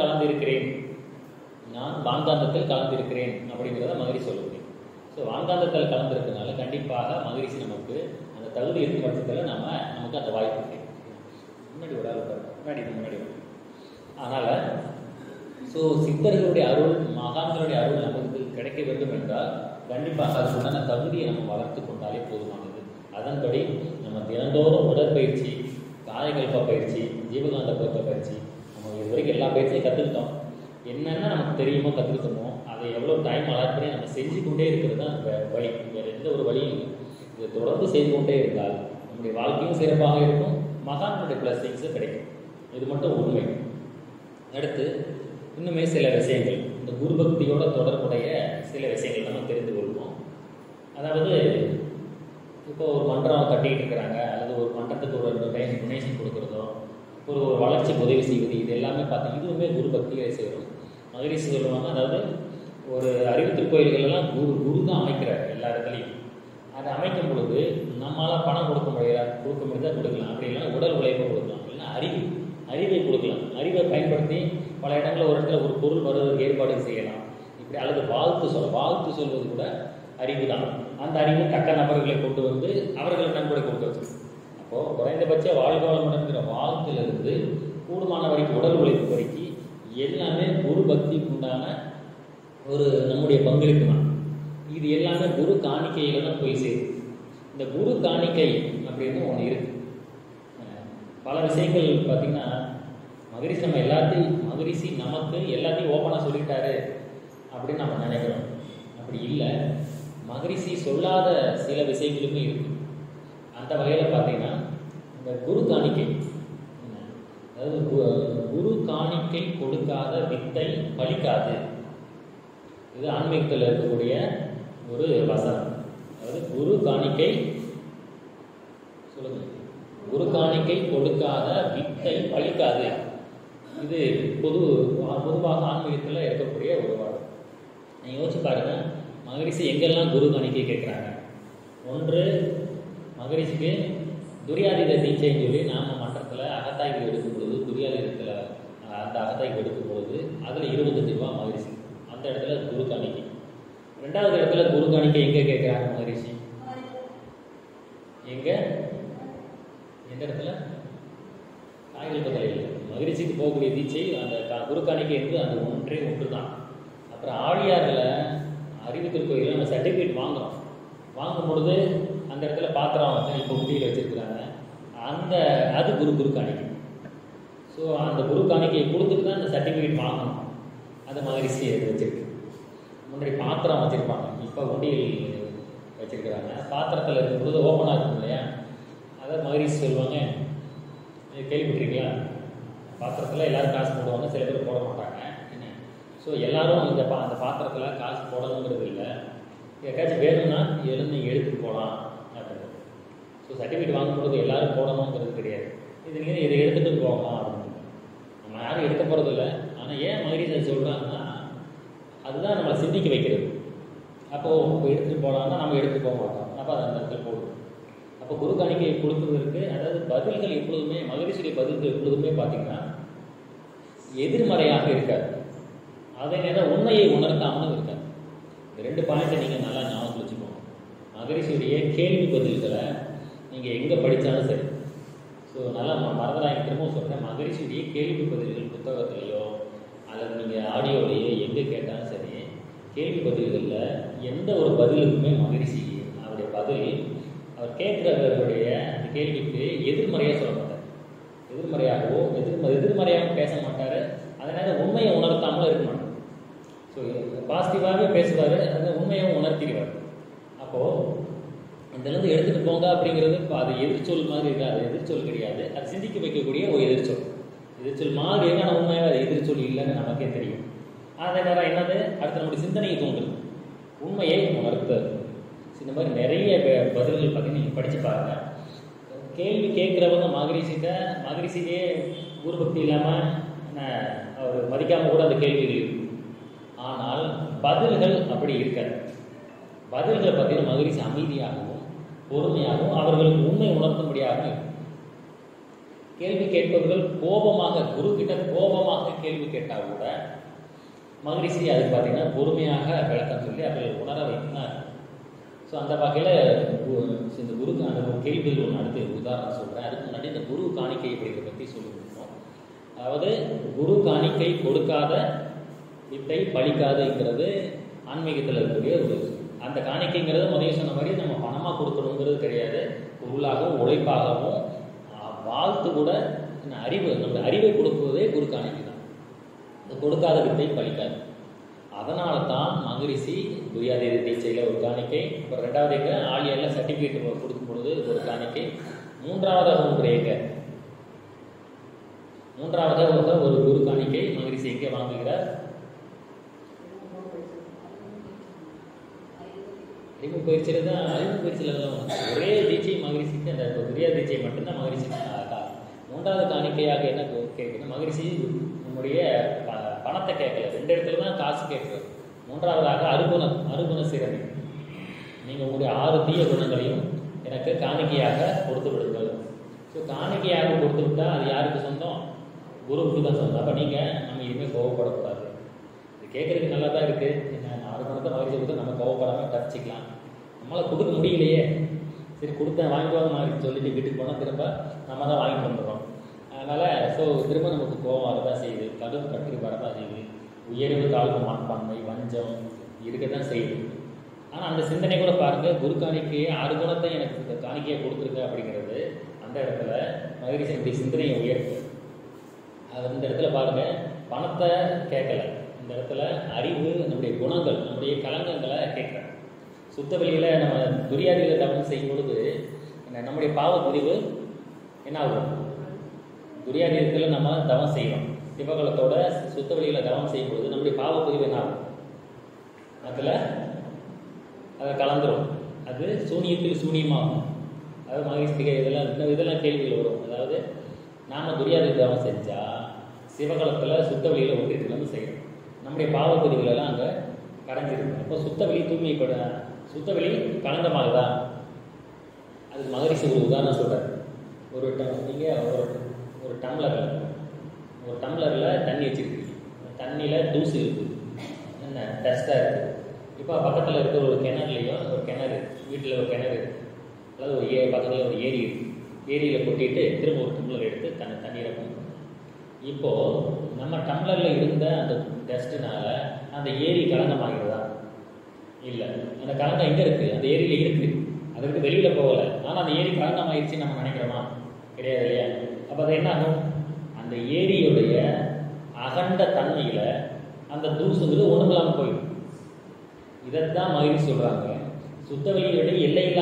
கலந்திருக்கிறேன் அப்படிங்கிறத மகரிஷி சொல்லுது. ஸோ வான்காந்தத்தில் கலந்துருக்கிறதுனால கண்டிப்பாக மகரிஷி நமக்கு அந்த தகுதி இருக்கும் பட்சத்தில் நமக்கு அந்த வாய்ப்பு கிடைக்கும். முன்னாடி அதனால் ஸோ சித்தர்களுடைய அருள், மகான்களுடைய அருள் நமக்கு கிடைக்க வேண்டும் என்றால் கண்டிப்பாக அதுக்குண்டான தகுதியை நம்ம வளர்த்து கொண்டாலே போதுமானது. அதன்படி நம்ம தினந்தோறும் உடற்பயிற்சி, காயகல்ப பயிற்சி, ஜீவகாந்த பொருத்த பயிற்சி, நம்ம இது வரைக்கும் எல்லா பயிற்சியும் கற்றுக்கிட்டோம். என்னென்ன நமக்கு தெரியுமோ கற்றுக்கிட்டோமோ அதை எவ்வளோ டைம் அலாட் பண்ணி நம்ம செஞ்சு கொண்டே இருக்கிறது தான் வழி. வேறு எந்த ஒரு வழியும் இல்லை. இதை தொடர்ந்து செய்து கொண்டே இருந்தால் நம்முடைய வாழ்க்கையும் சிறப்பாக இருக்கும், மகானுடைய பிளஸிங்ஸும் கிடைக்கும். இது மட்டும் உண்மை. அடுத்து இன்னுமே சில விஷயங்கள், இந்த குரு பக்தியோட தொடர்புடைய சில விஷயங்கள் நம்ம தெரிந்து கொள்வோம். அதாவது இப்போ ஒரு மன்றம் கட்டிகிட்டு இருக்கிறாங்க, அல்லது ஒரு மன்றத்துக்கு ஒரு டொனேஷன் கொடுக்குறதோ, ஒரு வளர்ச்சிக்கு உதவி செய்வது, இது எல்லாமே பார்த்தீங்கன்னா இதுவுமே குரு பக்தியை செய்கிறோம். மகரிஷி சொல்லுவாங்க, அதாவது ஒரு அறிவுத்திரு கோயில்களெல்லாம் குரு தான் அமைக்கிறார் எல்லா இடத்துலையும். அதை அமைக்கும் பொழுது நம்மளால் பணம் கொடுக்க முடியதான் கொடுக்கலாம், அப்படி இல்லைன்னா உடல் உழைப்பை கொடுக்கலாம், இல்லைன்னா அறிவை கொடுக்கலாம். அறிவை பயன்படுத்தி பல இடங்களில் ஒரு இடத்துல ஒரு பொருள் வருவதற்கு ஏற்பாடு செய்யலாம். இப்படி அல்லது வாழ்த்து சொல்வது கூட அறிவு தான். அந்த அறிவு தக்க நபர்களை கொண்டு வந்து அவர்கள் நன்கொடை கொடுக்க வச்சு, அப்போது குறைந்தபட்ச வாழ்வாளம்ங்கிற வாழ்த்திலிருந்து கூடுமான வரைக்கும் உடல் உழைப்பு வரைக்கும் எல்லாமே குரு பக்திக்கு உண்டான ஒரு நம்முடைய பங்களிப்பு தான். இது எல்லாமே குரு காணிக்கையில் தான் போய் சேரும். இந்த குரு காணிக்கை அப்படின்னு ஒன்று இருக்குது. பல விஷயங்கள் பார்த்திங்கன்னா மகரிஷி நமக்கு எல்லாத்தையும் ஓப்பனாக சொல்லிட்டாரு அப்படின்னு நம்ம நினைக்கிறோம். அப்படி இல்லை, மகரிஷி சொல்லாத சில விஷயங்களுமே இருக்குது. அந்த வகையில் பார்த்திங்கன்னா இந்த குரு காணிக்கை, அதாவது குரு காணிக்கை கொடுக்காத வித்தை பலிக்காது. இது ஆன்மீகத்தில் இருக்கக்கூடிய ஒரு வசனம். அதாவது குரு காணிக்கை கொடுக்காத வித்தை பலிக்காது. இது பொதுவாக ஆன்மீகத்தில் இருக்கக்கூடிய ஒரு வார்த்தை. நீங்கள் யோசிச்சு பாருங்க, மகரிஷி எங்கெல்லாம் குரு காணிக்கை கேட்குறாங்க. ஒன்று, மகரிஷிக்கு துரியாதீத தீட்சைன்னு சொல்லி நாம் மன்றத்தில் அகத்தாய்வு எடுக்கும் பொழுது, துரியாதீதத்தில் அந்த அகத்தாய்வு எடுக்கும் பொழுது அதில் 25 ரூபா மகரிஷி, அந்த இடத்துல குரு காணிக்கை. ரெண்டாவது இடத்துல குரு காணிக்கை எங்கே கேட்குறாங்க மகரிஷி? எந்த இடத்துல? காய்கல்பத்தில் இல்லை. மகரிஷிக்கு போகக்கூடிய தீட்சை அந்த குரு காணிக்கை என்று அந்த ஒன்று தான். அப்புறம் ஆழியாரில் அறிவுத்திரு கோயிலில் நம்ம சர்டிஃபிகேட் வாங்கும் பொழுது அந்த இடத்துல பாத்திரம் வச்சு இப்போ உண்டியில் வச்சுருக்குறாங்க. அது குரு காணிக்கை. ஸோ அந்த குரு காணிக்கையை கொடுத்துட்டு தான் அந்த சர்டிஃபிகேட் வாங்கணும். அது மகரிஷி வச்சுருக்கு. முன்னாடி பாத்திரம் வச்சுருப்பாங்க, இப்போ உண்டியில் வச்சுருக்கிறாங்க. பாத்திரத்தில் இருக்கும் பொழுது ஓப்பனாக இருக்கும் இல்லையா, அதை மகரிஷி சொல்லுவாங்க. கேள்விப்பட்டிருக்கீங்களா? பாத்திரத்தில் எல்லோரும் காசு போடுவாங்க, சில பேர் போட மாட்டாங்க. என்ன, ஸோ எல்லோரும் அந்த பாத்திரத்தில் காசு போடணுங்கிறது இல்லை. யாருக்காச்சும் வேணும்னா எடுத்துகிட்டு போகலாம் அப்படின்னு. ஸோ சர்டிஃபிகேட் வாங்கும்பொழுது எல்லோரும் போடணுங்கிறது கிடையாது. இதை எடுத்துகிட்டு போகலாம் அப்படின்னு. நம்ம யாரும் எடுக்க போகிறது இல்லை. ஆனால் ஏன் மகரிஷி சொல்கிறாங்கன்னா, அதுதான் நம்மளை சிந்திக்க வைக்கிறது. அப்போது எடுத்துகிட்டு போகலான்னா நம்ம எடுத்துகிட்டு போக மாட்டோம். அப்போ அது அந்த இடத்துல போடுவோம். அப்போ குரு காணிக்கையை கொடுக்குறதுக்கு, அதாவது பதில்கள் எப்பொழுதுமே, மகரிஷியுடைய பதில்கள் எப்பொழுதுமே பார்த்திங்கன்னா எதிர்மறையாக இருக்காது. அதே நேரம் உண்மையை உணர்த்தாமலும் இருக்காது. இந்த 2 பாயிண்ட்டை நீங்கள் நல்லா ஞாபகம் வச்சுக்கோங்க. மகரிஷியுடைய கேள்வி பதில்களை நீங்கள் எங்கே படித்தாலும் சரி, ஸோ நல்லா மறந்துடாங்க, திரும்பவும் சொல்கிறேன், மகரிஷியுடைய கேள்வி பதில்கள் புத்தகத்திலையோ அல்லது நீங்கள் ஆடியோலையோ எங்கே கேட்டாலும் சரி, கேள்வி பதில்களில் எந்த ஒரு பதிலுக்குமே மகரிஷி அவருடைய பதில் அவர் கேட்குறவருடைய அந்த கேள்விக்கு எதிர்மறையாக சொல்ல மாட்டார். எதிர்மறையாக பேச மாட்டார். அதனால் உண்மையை உணர்த்தாமலும் இருக்க மாட்டார். ஸோ பாசிட்டிவாகவே பேசுவார், அந்த உண்மையை உணர்த்திடுவார். அப்போது இதுலேருந்து எடுத்துகிட்டு போங்க அப்படிங்கிறது இப்போ அது எதிர்ச்சொல் மாதிரி இருக்காது. எதிர்ச்சொல் கிடையாது, அது சிந்திக்க வைக்கக்கூடிய ஒரு எதிர்ச்சொல் மாதிரி இருக்கான உண்மையாக அது எதிர்ச்சொல் இல்லைன்னு நமக்கே தெரியும். அதே நேரம் என்னது, அடுத்து நம்முடைய சிந்தனையை தோன்றுது, உண்மையை உணர்த்தது. இந்த மாதிரி நிறைய பதில்கள் பற்றி நீங்கள் படித்து பாருங்கள். கேள்வி கேட்குறவங்க மகரிஷிக்கே குரு பக்தி இல்லாமல் அவர் மதிக்காமல் கூட அந்த கேள்விகள் இருக்கும். ஆனால் பதில்கள் அப்படி இருக்காது. பதில்களை பார்த்தீங்கன்னா மகரிஷி அமைதியாகவும் பொறுமையாகவும் அவர்களுக்கு உண்மை உணர்த்தும்படியாகவும் இருக்கும். கேள்வி கேட்பவர்கள் குரு கிட்ட கோபமாக கேள்வி கேட்டால் கூட மகரிஷி அதுக்கு பார்த்தீங்கன்னா பொறுமையாக விளக்கம் சொல்லி அவர்கள் உணர வைக்கிறார். ஸோ அந்த வகையில் இந்த குருக்கு அந்த ஒரு கேள்விகள் ஒன்று அடுத்து உதாரணம் சொல்கிறேன். அதுக்கு முன்னாடி இந்த குரு காணிக்கை அப்படிங்கிறத பற்றி சொல்லியிருக்கோம். அதாவது குரு காணிக்கை கொடுக்காத வித்தை பலிக்காதுங்கிறது ஆன்மீகத்தில் இருக்கக்கூடிய ஒரு அந்த காணிக்கைங்கிறது முதல்ல சொன்ன மாதிரி நம்ம பணமாக கொடுக்கணுங்கிறது கிடையாது. பொருளாகவும் உழைப்பாகவும் வாழ்த்து கூட அறிவு, நம்முடைய அறிவை கொடுப்பதே குரு காணிக்கை தான். கொடுக்காத வித்தை பலிக்காது. அதனால தான் மகரிஷி துரியாதேவி தீட்சையில் ஒரு காணிக்கை, அப்புறம் 2வது எங்க ஆலியாரில் சர்டிஃபிகேட் கொடுக்கும் பொழுது ஒரு காணிக்கை, 3வதாக ஒரு குரு காணிக்கை மகரிஷி எங்கே வாங்குகிறார்? அறிமுக பயிற்சியில் தான். அறிமுக பயிற்சியில் தான் ஒரே தீட்சை மகரிஷிக்கு, அந்த துரியாத தீட்சை மட்டும்தான் மகரிஷி. 3வது காணிக்கையாக என்ன கேட்கணும்? மகரிஷி நம்முடைய பணத்தை கேட்கல, 2 இடத்துல தான் காசு கேட்குறது. 3வதாக அருகுண சிறமை. நீங்கள் உங்களுடைய 6 தீய குணங்களையும் எனக்கு காணிக்கையாக கொடுத்து விடுங்கள். ஸோ காணிக்கையாக கொடுத்து விட்டால் அது யாருக்கு சொந்தம்? குருவுக்கு தான் சொந்தம். அப்போ நீங்கள் நம்ம இனிமேல் கோவப்படக்கூடாது. இது கேட்குறதுக்கு நல்லா தான் இருக்குது. என்ன 6 குணத்தை மகிழ்ச்சி கொடுத்து நம்ம கோவப்படாமல் தப்பிச்சிக்கலாம். நம்மளால் கொடுக்க முடியலையே, சரி கொடுத்தேன் வாங்கிக்குவாங்க மாதிரி சொல்லிட்டு வீட்டுக்கு போனால் திரும்ப நம்ம தான் வாங்கிட்டு வந்துடுறோம். அதனால் ஸோ திரும்ப நமக்கு கோபம் வரதான் செய்யுது, கடும் கற்று வரதான் செய்யுது, உயர்வு தாழ்வு மனப்பான்மை வஞ்சம் இருக்க தான் செய்யுது. ஆனால் அந்த சிந்தனை கூட பாருங்கள், குரு காணிக்கையை 6 குணத்தை எனக்கு காணிக்கையை கொடுத்துருக்க அப்படிங்கிறது அந்த இடத்துல மகரிஷி சிந்தனையை உயர்த்து. அது இந்த இடத்துல பாருங்கள், பணத்தை கேட்கலை, இந்த இடத்துல அறிவு, நம்முடைய குணங்கள், நம்முடைய கலங்கங்களை கேட்குறேன். சுத்த வெளியில் நம்ம துரியாதிகளை தவம் செய்யும் பொழுது நம்முடைய பாவ பிரிவு என்ன ஆகும்? துரியாதியத்தில் நம்ம தவம் செய்வோம், சிவகலத்தோட சுத்த வெளியில் தவம் செய்யும் பொழுது நம்முடைய பாவ பிரிவு என்ன ஆகும்? அதில் அதை கலந்துரும். அது சூனியத்தில் சூனியமாகும். அதாவது மகரிஷிகை இதெல்லாம் கேள்விகள் வரும். அதாவது நாம் துரியாதி தவம் செஞ்சால் சிவகலத்தில் சுத்த வெளியில் ஒன்றிட்டு வந்து செய்கிறோம், நம்முடைய பாவ பிரிவுகளெல்லாம் அங்கே கரைஞ்சிருக்கு. அப்போ சுத்த வெளி தூய்மைப்பட, சுத்த வெளி கலந்தமாகுதா? அதுக்கு மகரிஷி ஒரு உதாரணம் சொல்கிறார். நீங்கள் ஒரு டம்ளரில் தண்ணி வச்சுருக்கீங்க, தண்ணியில் தூசு இருக்குது, என்ன டஸ்ட்டாக இருக்குது. இப்போ பக்கத்தில் இருக்கிற ஒரு கிணறுலையும், ஒரு கிணறு வீட்டில் ஒரு கிணறு அதாவது ஒரு பக்கத்தில் ஒரு ஏரி இருக்குது, ஏரியில் கொட்டிட்டு திரும்ப ஒரு டம்ளர் எடுத்து தண்ணீரை கொண்டு. இப்போது நம்ம டம்ளரில் இருந்த அந்த டஸ்ட்டுனால அந்த ஏரி கலங்கமாகிறதா? இல்லை. அந்த கலங்கம் எங்கே இருக்குது? அந்த ஏரியில் இருக்குது, அதற்கு வெளியில் போகலை. ஆனால் அந்த ஏரி கலங்கமாகிடுச்சு நம்ம நினைக்கிறோமா? கிடையாது இல்லையா? அப்போ அது என்ன ஆகும்? அந்த ஏரியுடைய அகண்ட தன்மையில் அந்த தூசுங்கிறது ஒன்றும் இல்லாமல் போயிடும். இதைத்தான் மகிழ்ச்சி சொல்கிறாங்க, சுத்தவெளியுடைய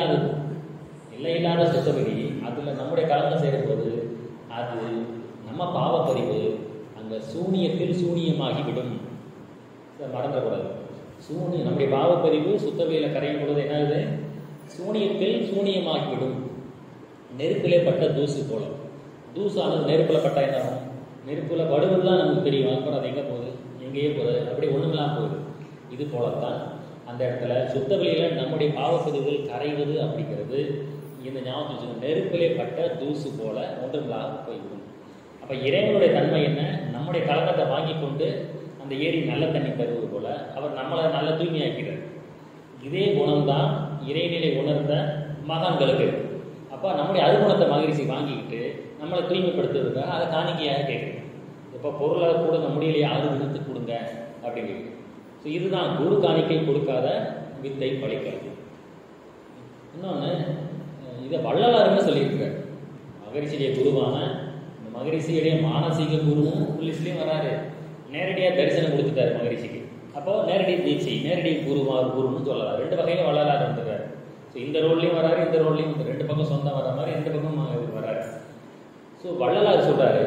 எல்லையில்லாத சுத்தவெளி. அதில் நம்முடைய கலங்கம் சேரும்போது அது நம்ம பாவப்பறிவு அங்கே சூனியத்தில் சூனியமாகிவிடும். மறந்துடக்கூடாது. நம்முடைய பாவப்பறிவு சுத்தவெளியில் கரையும் பொழுது என்ன ஆகுது? சூனியத்தில் சூனியமாகிவிடும். நெருப்பிலே பட்ட தூசு போல. தூசானது நெருப்பில் பட்டா என்ன ஆகும்? நெருப்பில் படுவதுதான் நமக்கு தெரியும். அப்புறம் அது எங்கே போகுது? எங்கேயே போகுது, அப்படி ஒன்றுமெல்லாம் போகுது. இது போலத்தான் அந்த இடத்துல சுத்தவெளியில் நம்முடைய பாவப்பதிவுகள் கரைவது அப்படிங்கிறது இந்த ஞாபகம், நெருப்பிலே பட்ட தூசு போல ஒன்றுமில்லாக போய்விடும். அப்போ இறைவனுடைய தன்மை என்ன? நம்முடைய கலக்கத்தை வாங்கி கொண்டு அந்த ஏரி நல்ல தண்ணி தருவது போல அவர் நம்மளை நல்ல தூய்மையாக்கிறார். இதே குணம்தான் இறைநிலை உணர்ந்த மகான்களுக்கு. அப்போ நம்முடைய அருகுணத்தை மகிழ்ச்சி வாங்கிக்கிட்டு நம்மளை தூய்மைப்படுத்துறதுக்காக அதை காணிக்கையாக கேட்குறோம். இப்போ பொருளாக கொடுங்க முடியலையே, அருகுணத்துக்கு கொடுங்க அப்படிங்கிறது. ஸோ இதுதான் குரு காணிக்கை கொடுக்காத வித்தை பழிக்கிறது. இன்னொன்று, இதை வள்ளலாருன்னு சொல்லியிருக்கிறார். மகரிஷியுடைய குருவான இந்த மகரிஷியுடைய மானசீக குருவும் புலிஸ்லேயும் வராரு. நேரடியாக தரிசனம் கொடுத்துட்டார் மகரிஷிக்கு. அப்போது நேரடி தீட்சை, நேரடி குருன்னு சொல்லலாம். 2 வகையில் வள்ளலார் வந்துடுறாரு. ஸோ இந்த ரோட்லேயும் வராரு, இந்த ரோட்லேயும் வந்து 2 பக்கம் சொந்தம் வர மாதிரி 2 பக்கம் வராரு. ஸோ வள்ளலார் சொல்கிறாரு,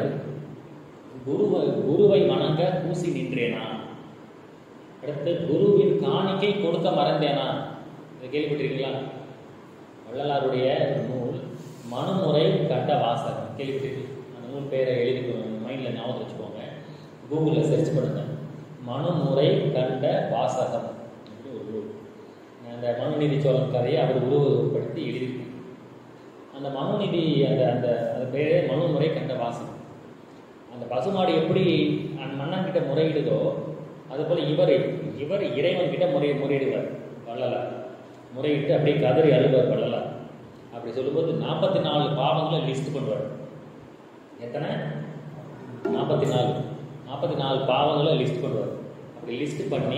குருவை வணங்க பூசி நின்றேனா, அடுத்து குருவின் காணிக்கை கொடுக்க மறந்தேனா. இதை கேள்விப்பட்டிருக்கீங்களா? வள்ளலாருடைய நூல் மனுமுறை கண்ட வாசகம் கேள்விப்பட்டிருக்கு. அந்த நூல் பேரை எழுதி மைண்டில் ஞாபகம் வச்சுக்கோங்க, கூகுளில் சர்ச் பண்ணுங்க. மனுமுறை கண்ட வாசகம் அப்படின்னு ஒரு நூல். அந்த மனுநீதி சோழன் கதையை அவர் உருவப்படுத்தி எழுதியிருக்கு. அந்த மனுநீதி அந்த பேரே மனுமுறை கண்ட வாசகம். அந்த பசுமாடு எப்படி அந்த மன்னன்கிட்ட முறையிடுதோ அதுபோல் இவர் இறைவன்கிட்ட முறையிடுவார் வள்ளலார். முறையிட்டு அப்படியே கதறி அழுவார் வள்ளலார். அப்படி சொல்லும்போது 44 பாவங்களை லிஸ்ட் பண்ணுவார். எத்தனை? 44 பாவங்களை லிஸ்ட் பண்ணுவார். அப்படி லிஸ்ட் பண்ணி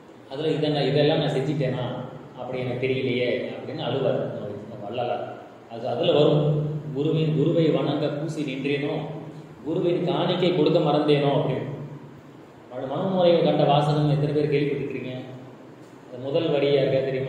அதில் இதெல்லாம் நான் செஞ்சுட்டேனா அப்படி எனக்கு தெரியலையே அப்படின்னு அழுவார் வள்ளலார். அதில் வரும். குருவை வணங்க பூசி நின்றேனோ, குருவின் காணிக்கை கொடுக்க மறந்தேனோ அப்படின்னு. மனோமுறையை கண்ட வாசகம் எத்தனை பேர் கேள்விப்பட்டிருக்கீங்க? அது முதல் வரியா இருக்க தெரியுமா?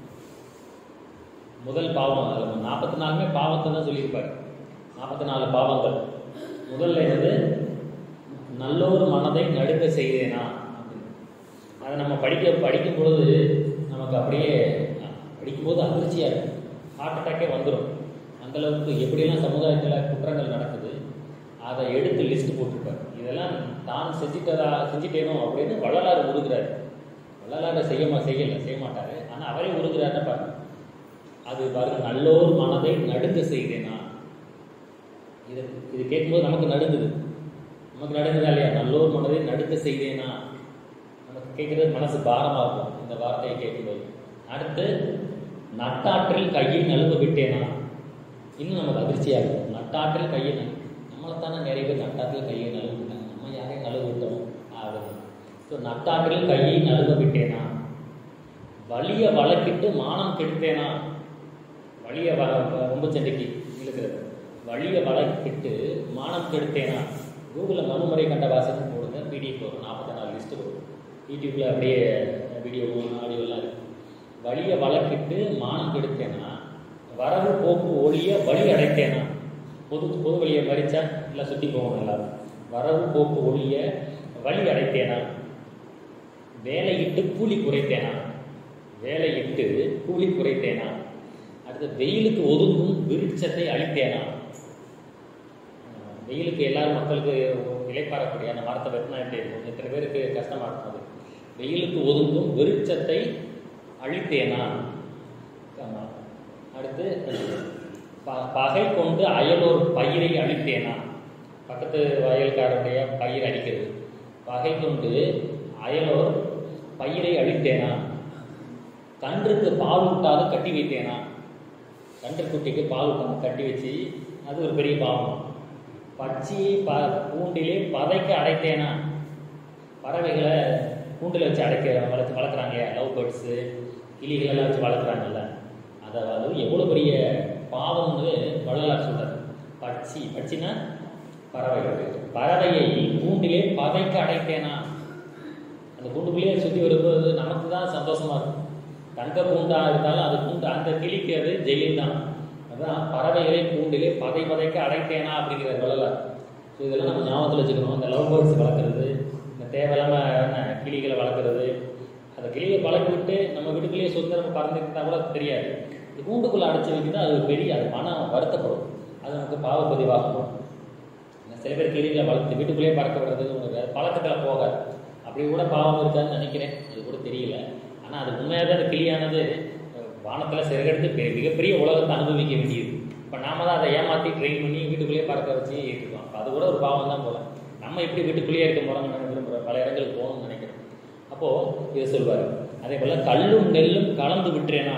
முதல் பாவம், அதில் 44 பாவத்தை தான் சொல்லியிருப்பார். 44 பாவங்கள். முதல்ல என்னது? நல்லோர் மனதை நடுக்க செய்தேனா அப்படின்னு. அதை நம்ம படிக்கும் பொழுது நமக்கு அப்படியே படிக்கும்போது அதிர்ச்சியாக இருக்கும். ஹார்ட் அட்டாக்கே வந்துடும். அந்தளவுக்கு எப்படியெல்லாம் சமுதாயத்தில் குற்றங்கள் நடக்குது அதை எடுத்து லிஸ்ட் போட்டிருப்பார். இதெல்லாம் தான் செஞ்சிட்டேனோ அப்படின்னு வள்ளலார் உருகிறார். வள்ளலார் செய்ய மாட்டார், ஆனால் அவரே உருகிறாருன்னு பாருங்க. அது பாருங்க, நல்லோர் மனதை நடுங்க செய்தேனா. இது கேட்கும்போது நமக்கு நடுங்குது இல்லையா? நல்லோர் மனதை நடுங்க செய்தேனா. நமக்கு கேட்குறது மனசு பாரமாக இருக்கும் இந்த வார்த்தையை கேட்கும்போது. அடுத்து, நட்டாற்றில் கையை நழுவ விட்டேனா. இன்னும் நமக்கு அதிர்ச்சியாக இருக்கும். நட்டாற்றில் கையை நம்மளைத்தானே நிறைய பேர் நட்டாற்றில் கையை நழுவ விட்டாங்க. நம்ம யாரையும் நழுவ விட்டோம் ஆகணும். ஸோ நட்டாற்றில் கையை நழுவ விட்டேனா. வலிய வழக்கிட்டு மானம் கெடுத்தேனா. வலிய ரொம்ப சண்டைக்கு இழுக்கிறது. வலிய வழக்கிட்டு மானம் கெடுத்தேனா. கூகுளில் மனுமுறை கண்ட வாசகம் போடுங்க, பிடிஎஃப் வரும். 44 லிஸ்ட்டு வரும். யூடியூப்பில் அப்படியே வீடியோவும் ஆடியோலாம் இருக்குது. வலிய வழக்கிட்டு மானம் கெடுத்தேனா. வரவு போக்கு ஒளிய வழி அடைத்தேனா. பொது வழியை மறிச்சா எல்லாம் சுற்றி போகணும் எல்லாரும். வரவு போக்கு ஒளிய வழி அடைத்தேனா. வேலையிட்டு கூலி குறைத்தேனா. அடுத்து, வெயிலுக்கு ஒதுங்கும் விருட்சத்தை அழித்தேனா. வெயிலுக்கு எல்லாரும் மக்களுக்கு இலைப்பாறக்கூடிய அந்த மரத்தை வெட்டினா எப்படி இருக்கும்? எத்தனை பேருக்கு கஷ்டமாக இருக்கும் அது. வெயிலுக்கு ஒதுங்கும் விருட்சத்தை அழித்தேனா. அடுத்து, பகை கொண்டு அயலோர் பயிரை அழித்தேனா. பக்கத்து வயல்காரருடைய பயிர் அழிக்கிறது. பகை கொண்டு அயலோர் பயிரை அழித்தேனா. கன்றுக்கு பால் ஊட்டாத கட்டி வைத்தேனா. கன்றுக்குட்டிக்கு பால் ஊட்டாத கட்டி வச்சு அது ஒரு பெரிய பாவம். பட்சியை கூண்டிலே பதைக்க அடைத்தேனா. பறவைகளை கூண்டில் வச்சு வளர்க்குறாங்க, லவ் பேர்ட்ஸு கிளிகளெல்லாம் வச்சு வளர்க்குறாங்கல்ல, அதாவது எவ்வளோ பெரிய பாவம்னு வள்ளலார் சொல்கிறார். பட்சினா பறவையை கூண்டிலே பதைக்க அடைத்தேனா. அந்த கூண்டுக்குள்ளேயே சுற்றி வரும்போது நமக்கு தான் சந்தோஷமாக இருக்கும். தங்க கூண்டாக இருந்தாலும் அது கூண்டு, அந்த கிளிக்கு அது ஜெயில் தான். அதுதான் பறவைகளை கூண்டிலே பதைக்க அடைத்தேனா அப்படிங்கிற வள்ளலார். ஸோ இதெல்லாம் நம்ம ஞாபகத்தில் வச்சுக்கணும். இந்த லவ் பேர்ட்ஸ் வளர்க்குறது, இந்த தேவையில்லாமல் கிளிகளை வளர்க்குறது, அந்த கிளியை வளர்க்க விட்டு நம்ம வீட்டுக்குள்ளேயே சுதந்திரம் பறந்துக்கிட்டா கூட தெரியாது. இந்த கூண்டுக்குள்ளே அடைச்சி வைக்கிது, அது ஒரு பெரிய அது மனம் வருத்தப்படும். அது நமக்கு பாவப்பதிவாகும். சில பேர் கிளிகளை வளர்த்து வீட்டுக்குள்ளேயே பறக்க விடுறது உங்களுக்கு பழக்கத்தில் போகாது. அப்படி கூட பாவம் இருக்காதுன்னு நினைக்கிறேன், அது கூட தெரியல. ஆனால் அது உண்மையாக தான் அந்த கிளியானது வானத்தில் சிறகெடுத்து மிகப்பெரிய உலகத்தை அனுபவிக்க வேண்டியது. இப்போ நாம தான் அதை ஏமாற்றி ட்ரெயின் பண்ணி வீட்டுக்குள்ளேயே பறக்க வச்சு இருக்கோம். அப்போ அது கூட ஒரு பாவம் தான் போல. நம்ம எப்படி வீட்டுக்குள்ளேயே இருக்க போகிறோம்னு விரும்புகிறோம், பல இடங்களுக்கு போகணும்னு நினைக்கிறோம். அப்போது இதை சொல்வார். அதே போல் கல்லும் நெல்லும் கலந்து விட்டுறேனா.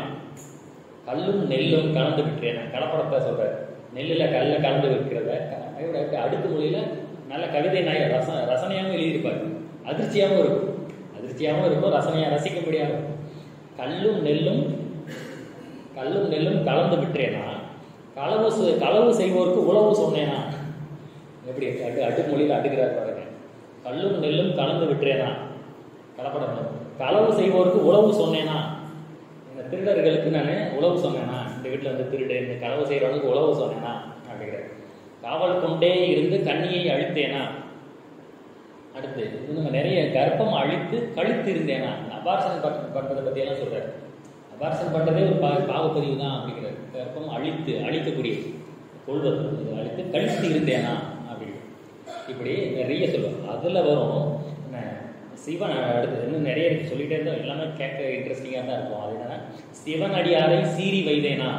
கலப்படத்தை சொல்கிறார். நெல்லில் கல்லை கலந்து வைக்கிறத அடுத்த மொழியில் நல்ல கவிதை ரசனையாகவும் எழுதியிருப்பார். அதிர்ச்சியாகவும் இருக்கும், ரசிக்க முடியாது. கல்லும் நெல்லும் கலந்து விட்டுறேனா. களவு செய்வோருக்கு உழவு சொன்னேனா. எப்படி அடுத்த மொழியில் அடுக்கிறார் பாருங்க. கல்லும் நெல்லும் கலந்து விட்டுறேனா. கலப்படம். களவு செய்வோருக்கு உழவு சொன்னேனா. இந்த திருடர்களுக்கு நான் உழவு சொன்னேனா. இந்த வீட்டில் வந்து திருடு, இந்த களவு செய்கிறவனுக்கு உழவு சொன்னேனா அப்படிங்கிறார். காவல் கொண்டே இருந்து கண்ணியை அழித்தேனா. அடுத்து, இன்னும் நிறைய கர்ப்பம் அழித்து கழித்து இருந்தேனா. அபார்ஷன் பண்ணுறதை பற்றியெல்லாம் சொல்கிறார். அபார்ஷன் பண்ணுறதே ஒரு பாவப்பதிவு தான் அப்படிங்கிறார். கர்ப்பம் அழிக்கக்கூடிய கொள்வது, அழித்து கழித்து இருந்தேனா அப்படின்னு இப்படி நிறைய சொல்லுவார். அதில் வரும் சிவன். அடுத்து இன்னும் நிறைய சொல்லிகிட்டே இருந்தோம். எல்லாமே கேட்க இன்ட்ரெஸ்டிங்காக தான் இருக்கும். அது என்னன்னா, சிவனடியாரை சீறி வைத்தேனா.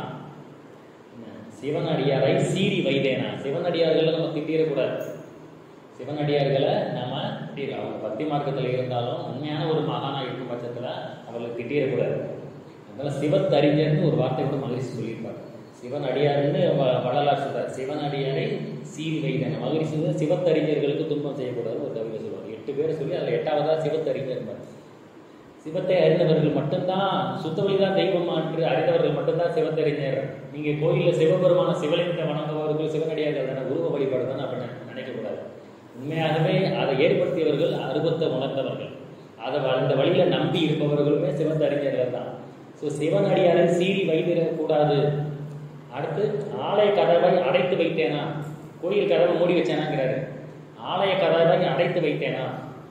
சிவனடியார்களை நம்ம திட்டிடக்கூடாது. சிவனடியார்களை நம்ம அவங்க பக்தி மார்க்கத்தில் இருந்தாலும் உண்மையான ஒரு மகானா இருக்கும் பட்சத்தில் அவர்களை திட்டிடக்கூடாது. அதனால சிவத்தறிஞர்னு ஒரு வார்த்தை கூட மகிழ்ச்சி சொல்லியிருப்பார். சிவனடியார்னு வள்ளலார் சொல்றார். சிவனடியாரை சீறி வைத்தேன். மகிழ்ச்சி சிவத்தறிஞர்களுக்கு துன்பம் செய்யக்கூடாது ஒரு கவிதை சொல்லுவார். 8 பேர் சொல்லி அதில் 8வதா சிவத்தறிஞர். சிவத்தை அறிந்தவர்கள் மட்டும்தான், சுத்த வழிதான் தெய்வம் என்று அறிந்தவர்கள் மட்டும்தான் சிவத்தை அறிஞர். நீங்கள் கோயிலில் சிவபெருமான சிவலிங்கத்தை வணங்குபவர்கள் சிவனடியார்கள் தானே, உருவ வழிபாடு தானே அப்படின்னு நினைக்கக்கூடாது. உண்மையாகவே அதை ஏற்படுத்தியவர்கள் அருவத்தை உணர்ந்தவர்கள், அதை அந்த வழியில் நம்பி இருப்பவர்களுமே சிவத்தை அறிஞர்கள் தான். ஸோ சிவனடியாரை சீறி வைத்திடக்கூடாது. அடுத்து ஆலய கதவை அடைத்து வைத்தேனா, கோயில் கதவை மூடி வச்சேனாங்கிறாரு. ஆலய கதவை அடைத்து வைத்தேனா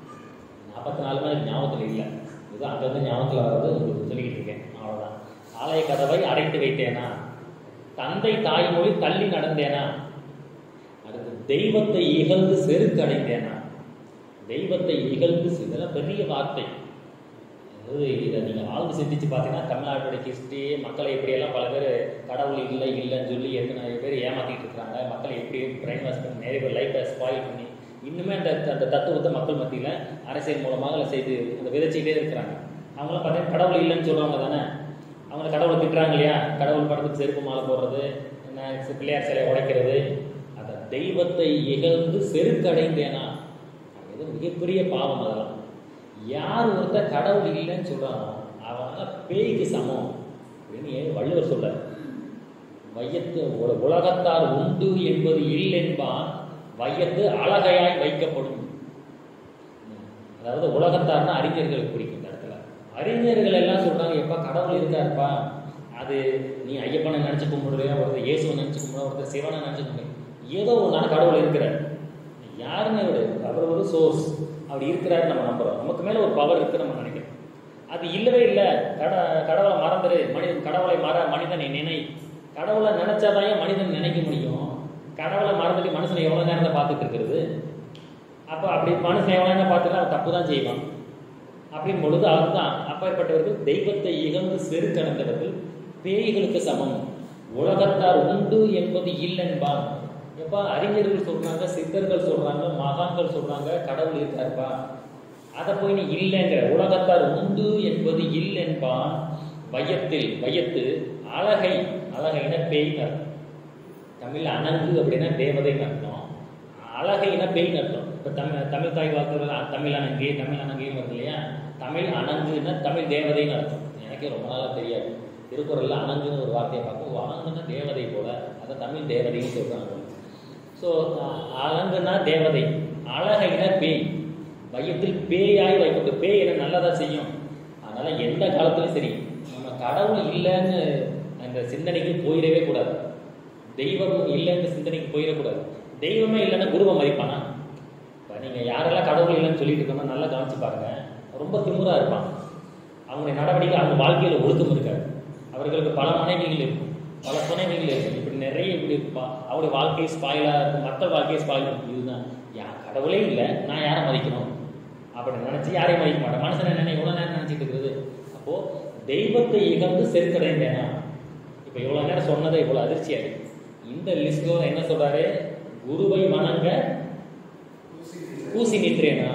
44 நாள் ஞாபகத்தில் இல்லை, இது அங்கேருந்து ஞாபகத்தில் வர்றது உங்களுக்கு சொல்லிக்கிட்டு இருக்கேன், அவ்வளோதான். ஆலய கதவை அடைத்து வைத்தேனா, தந்தை தாய்மொழி தள்ளி நடந்தேனா, அடுத்து தெய்வத்தை இகழ்ந்து செருக்கு அடைந்தேனா. தெய்வத்தை இகழ்ந்து, இதெல்லாம் பெரிய வார்த்தை. அதாவது இதை நீங்கள் ஆழ்ந்து சிந்திச்சு பார்த்தீங்கன்னா தமிழ்நாட்டுடைய ஹிஸ்ட்ரியே மக்களை எப்படியெல்லாம் பல பேர் கடவுள் இல்லை இல்லைன்னு சொல்லி நிறைய பேர் ஏமாற்றிட்டு இருக்கிறாங்க. மக்களை எப்படி பிரைன் வாஷ் பண்ணி நிறைய பேர் லைஃப்பை ஸ்பாயில் பண்ணி இன்னுமே அந்த தத்துவத்தை மக்கள் மத்தியில் அரசியல் மூலமாக செய்து அந்த விதைச்சிக்கிட்டே இருக்கிறாங்க. அவங்களாம் பார்த்தீங்கன்னா கடவுள் இல்லைன்னு சொல்கிறவங்க தானே. அவங்க கடவுளை திட்டுறாங்க இல்லையா, கடவுள் படத்துக்கு செருப்பு மாலை போடுறது, என்ன பிள்ளையார் சிலையை உடைக்கிறது. அந்த தெய்வத்தை இகழ்ந்து செருக்கடைந்தேனா, அது மிகப்பெரிய பாவம். அதெல்லாம் யார் ஒருத்தர் கடவுள் இல்லைன்னு சொல்கிறானோ அவனால் பேய்க்கு சமம் அப்படின்னு வள்ளுவர் சொல்றார். வையத்து உலகத்தார் உண்டு என்பது இல்லென்பான், வையத்து அழகையாய் வைக்கப்படும். அதாவது உலகத்தார்னா அறிஞர்களுக்கு பிடிக்கும். இந்த இடத்துல அறிஞர்கள் எல்லாம் சொல்றாங்க, எப்பா கடவுள் இருக்காருப்பா, அது நீ ஐயப்பனை நினைச்சு கும்பிடுறியா, ஒருத்தர் இயேசுவை நினைச்சு கும்பிடுற, ஒருத்தர் சிவனை நினைச்சு கும்பிடு, ஏதோ ஒன்று கடவுள் இருக்கிறார். யாருமே விட அவர் ஒரு சோர்ஸ், அவர் இருக்கிறாரு நம்ம நம்புறோம். நமக்கு மேல ஒரு பவர் இருக்கு நம்ம நினைக்கிறோம். அது இல்லவே இல்லை. கடவுளை மறந்துரு, கடவுளை மனிதனை நினை. கடவுளை நினைச்சாதான் மனிதன் நினைக்க முடியும். கடவுளை மறந்துட்டு மனுஷனை எவ்வளவு நேரம் பார்த்துட்டு இருக்கிறது. அப்போ அப்படி மனுஷன் எவ்வளவு நேரம் பார்த்துட்டு அவன் தப்பு தான் செய்வான். அப்படின் பொழுது அதுதான் அப்பேற்பட்டவர்கள் தெய்வத்தை இகழ்ந்து செருக்கடைந்தவர்கள் பேய்களுக்கு சமம். உலகத்தார் உண்டு என்பது இல்லைன்பான். எப்பா அறிஞர்கள் சொல்றாங்க, சித்தர்கள் சொல்றாங்க, மகான்கள் சொல்றாங்க கடவுள் இருக்காருப்பா, அதை போய் நீ இல்லைங்கிற. உலகத்தார் உண்டு என்பது இல்லென்பான். வையத்து அழகைனா பேய்னு அர்த்தம். தமிழ் அணங்கு அப்படின்னா தேவதைன்னு அர்த்தம். அழகைனா பேய்னு அர்த்தம். இப்போ தமிழ் தாய் வார்த்தை தமிழ் அணங்கேன்னு வருது இல்லையா. தமிழ் அணங்குன்னா தமிழ் தேவதைன்னு அர்த்தம். எனக்கே ரொம்ப நாளாக தெரியாது. திருக்குறளில் அணங்குன்னு ஒரு வார்த்தையை பார்க்கும், அணங்குன்னா தேவதை போல, அதை தமிழ் தேவதைன்னு சொல்கிறாங்க. ஸோ அழகுனா தேவதை, அழகைனா பேய். வையத்தில் பேயாய் வைக்கப்பட்டு, பேய் என்ன நல்லதா செய்யும். அதனால எந்த காலத்துலையும் சரி நம்ம கடவுள் இல்லைன்னு அந்த சிந்தனைக்கு போயிடவே கூடாது. தெய்வம் இல்லைன்னு சிந்தனைக்கு போயிடக்கூடாது. தெய்வமே இல்லைன்னா குருவை மதிப்பானா? இப்போ நீங்கள் யாரெல்லாம் கடவுள் இல்லைன்னு சொல்லிட்டு இருக்கோம்னா நல்லா கவனிச்சு பாருங்க, ரொம்ப திமுறா இருப்பாங்க. அவங்களுடைய நடவடிக்கை, அவங்க வாழ்க்கையில் ஒழுக்கம் இருக்காது. அவர்களுக்கு பல மனைவிகள் இருக்கும், பல துணைவிகள் இருக்கும். இப்படி நிறைய இப்படி அவருடைய வாழ்க்கையை ஸ்பாயிலாக இருக்கும், மற்ற வாழ்க்கையை ஸ்பாயில் இருக்கும். இதுதான் கடவுளே இல்லை, நான் யாரை மதிக்கணும் அப்படின்னு நினச்சி யாரையும் மதிக்க மாட்டேன். மனுஷன் என்ன இவ்வளோ நேரம் நினச்சிட்டு இருக்கிறது. அப்போது தெய்வத்தை இகழ்ந்து செருக்கடைந்தேனா. இப்போ இவ்வளோ நேரம் சொன்னதை இவ்வளோ அதிர்ச்சியாக இருக்கு. இந்த லிஸ்டில் என்ன சொல்றாரு, குருவை வணங்க பூசி நின்றேனா.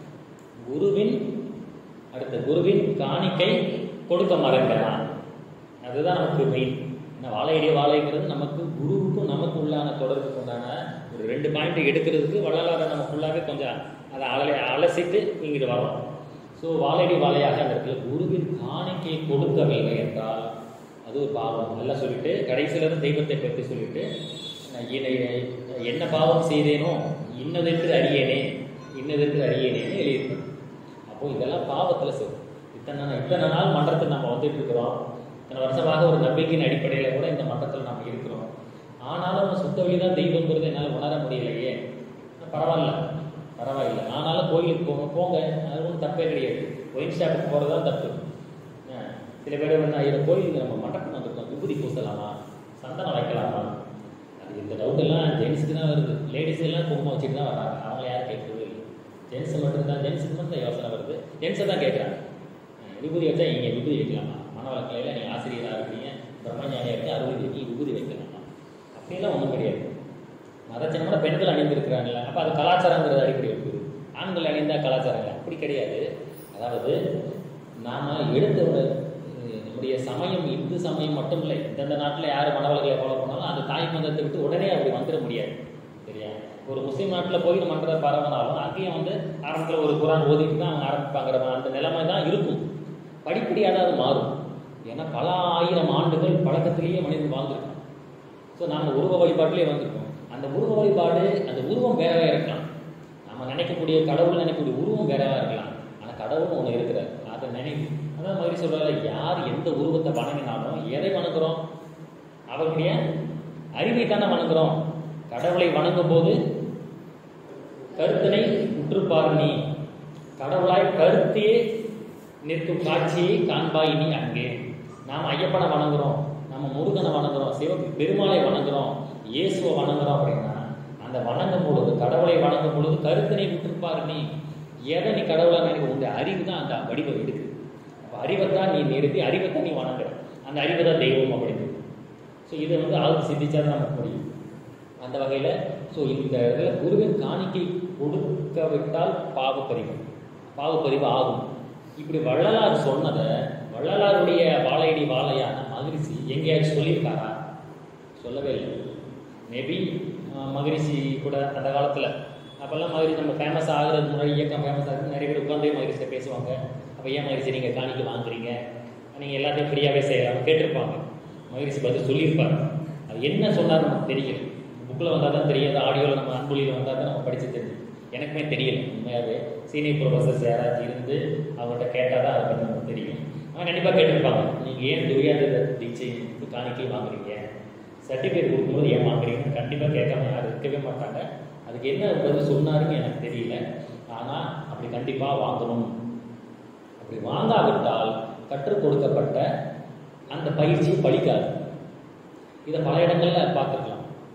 குருவின் காணிக்கை கொடுக்க மறந்தேனா. அதுதான் நமக்கு மெயின். வாழையடிய வாழைங்கிறது நமக்கு குருவுக்கும் நமக்கு உள்ளான தொடர்புக்கு உண்டான ஒரு 2 பாயிண்ட் எடுக்கிறதுக்கு வள்ளலாரை நம்ம ஃபுல்லாகவே கொஞ்சம் அதை அலசிட்டு இங்கிட்டு வரோம். ஸோ வாழையடி வாழையாக அந்த இடத்துல குருவின் காணிக்கை கொடுக்கவில்லை என்றால் அது ஒரு பாவம். நல்லா சொல்லிட்டு கடைசியில தெய்வத்தை பற்றி சொல்லிட்டு என்ன பாவம் செய்தேனோ இன்னதென்று அறியேனேன்னு எழுதியிருக்கணும். அப்போ இதெல்லாம் பாவத்தில் சேரும். இத்தனை நாள் மன்றத்தில் நம்ம வந்துட்டு இருக்கிறோம். இத்தனை வருஷமாக ஒரு நம்பிக்கையின் அடிப்படையில் கூட இந்த மன்றத்தில் நம்ம இருக்கிறோம். ஆனாலும் சுத்த வழி தான் தெய்வங்கிறது என்னால் உணர முடியலையே. பரவாயில்லை. ஆனாலும் கோயிலுக்கு போங்க, அது ஒன்றும் தப்பே கிடையாது. ஒயின் ஷாப்புக்கு போகிறது தான் தப்பு. சில பேர் என்ன கோயிலுக்கு நம்ம மண்டபம் வந்துருக்கோம், விபூதி பூசலாமா, சந்தனம் வைக்கலாமா, அது இந்த டவுட்டெல்லாம் ஜென்ஸுக்கு தான் வருது. லேடிஸ் எல்லாம் குங்குமம் வச்சுட்டு தான் வராங்க. அவங்கள யாரும் கேட்கறது இல்லை. ஜென்ஸுக்கு மட்டும் யோசனை வருது. ஜென்ஸை தான் கேட்குறாங்க, விபூதி வச்சா இங்கே விபூதி வைக்கலாமா, மனவளக்கலையில் நீங்கள் ஆசிரியராக இருக்கிறீங்க, பிரம்மஞானியாக இருக்கு, 60 வரைக்கும் விபூதி வைக்கலாமா. அப்படிலாம் ஒன்றும் கிடையாது. மதச்சின்னமான பெண்கள் அணிந்திருக்கிறாங்களா, அப்போ அது கலாச்சாரங்கிறது அடிப்படை இருக்குது. ஆண்கள் அணிந்தால் கலாச்சாரங்கள் அப்படி கிடையாது. அதாவது நாம் எடுத்த நம்முடைய சமயம் இந்து சமயம் மட்டும் இல்லை. இந்தந்த நாட்டில் யார் மனவளர்களை ஃபாலோ பண்ணாலும் அந்த தாய் மதத்தை விட்டு உடனே அப்படி வந்துட முடியாது. சரியா? ஒரு முஸ்லீம் நாட்டில் போய் மன்றத்தை பரவனாலும் அங்கேயும் ஆரம்பத்தில் ஒரு குரான் ஓதிட்டு தான் அவங்க ஆரம்பிப்பாங்கிற அந்த நிலைமை தான் இருக்கும். படிப்படியாக தான் அது மாறும். ஏன்னா பல ஆயிரம் ஆண்டுகள் பழக்கத்திலேயே மனிதன் வாழ்ந்துருக்கான். ஸோ நாம் உருவ வழிபாட்டிலே வந்திருக்கோம். அந்த உருவ வழிபாடு, அந்த உருவம் வேறவே இருக்கலாம். நம்ம நினைக்கக்கூடிய கடவுள் நினைக்கக்கூடிய உருவம் வேறவா இருக்கலாம். ஆனால் கடவுள் ஒன்று இருக்கிறார். அதை அதான் மாதிரி சொல்கிறாரு, யார் எந்த உருவத்தை வணங்கினாலும் எதை வணங்குறோம்? அவருடைய அறிவை தானே வணங்குறோம். கடவுளை வணங்கும் போது கருத்தினை உற்றுப்பார் நீ, கடவுளாய் கருத்தே நிற்கும் காட்சியை காண்பாய் நீ அங்கே. நாம் ஐயப்பனை வணங்குறோம், நம்ம முருகனை வணங்குறோம், பெருமாளை வணங்குறோம், இயேசுவை வணங்குறோம் அப்படின்னா அந்த வணங்கும் பொழுது, கடவுளை வணங்கும் பொழுது கருத்தினை உற்றுப்பார் நீ, எதை நீ கடவுளாக நினைக்க உங்க அறிவு தான் அந்த வடிவம் எடுக்குது. அப்போ அறிவைத்தான் நீ நிறுத்தி அறிவைத்தான் நீ வணங்குற, அந்த அறிவு தான் தெய்வம் அப்படின்னு. ஸோ இதை ஆளுக்கு சிந்திச்சா தான் நமக்கு முடியும். அந்த வகையில் ஸோ இந்த இதில் குருவின் காணிக்கை கொடுக்கவிட்டால் பாவப்பதிவு ஆகும். இப்படி வள்ளலார் சொன்னதை வள்ளலாருடைய வாழையடி வாழையான மகரிஷி எங்கேயாவது சொல்லியிருக்காரா? சொல்லவே இல்லை. மேபி மகரிஷி கூட அந்த காலத்தில் அப்போல்லாம் மகரிஷி நம்ம ஃபேமஸ் ஆகிறது முன்னாடி, இயக்கம் ஃபேமஸ் ஆகுது, நிறைய பேர் உட்காந்தே மகரிஷியை பேசுவாங்க. அப்போ ஏன் மகரிஷி நீங்கள் காணிக்கை வாங்குறீங்க, நீங்கள் எல்லாத்தையும் ஃப்ரீயாகவே செய்யலாம் கேட்டிருப்பாங்க. மகரிஷி பார்த்து சொல்லியிருப்பார். அது என்ன சொன்னார் நமக்கு தெரியல. புக்கில் வந்தால் தான் தெரியாது, ஆடியோவில் நம்ம அன்பொழியில் வந்தால் தான் நம்ம படித்து தெரியும். எனக்குமே தெரியல உண்மையாகவே. சீனியர் ப்ரொஃபஸர்ஸ் யாராச்சும் இருந்து அவங்கள்ட்ட கேட்டால் தான் அதை பற்றி நமக்கு தெரியும். ஆனால் கண்டிப்பாக கேட்டிருப்பாங்க, நீங்கள் ஏன் துரியாத தீட்சை காணிக்கை வாங்குறீங்க, சர்டிஃபிகேட் கொடுக்கும்போது ஏன் வாங்குறீங்கன்னு கண்டிப்பாக கேட்காம யாரும் இருக்கவே மாட்டாங்க. அதுக்கு என்ன பதில் சொன்னாருன்னு எனக்கு தெரியல. ஆனால் அப்படி கண்டிப்பாக வாங்கணும். அப்படி வாங்காவிட்டால் கற்றுக் கொடுக்கப்பட்ட அந்த பயிற்சி பலிக்காது. இதை பல இடங்களில் பார்த்துக்கலாம்.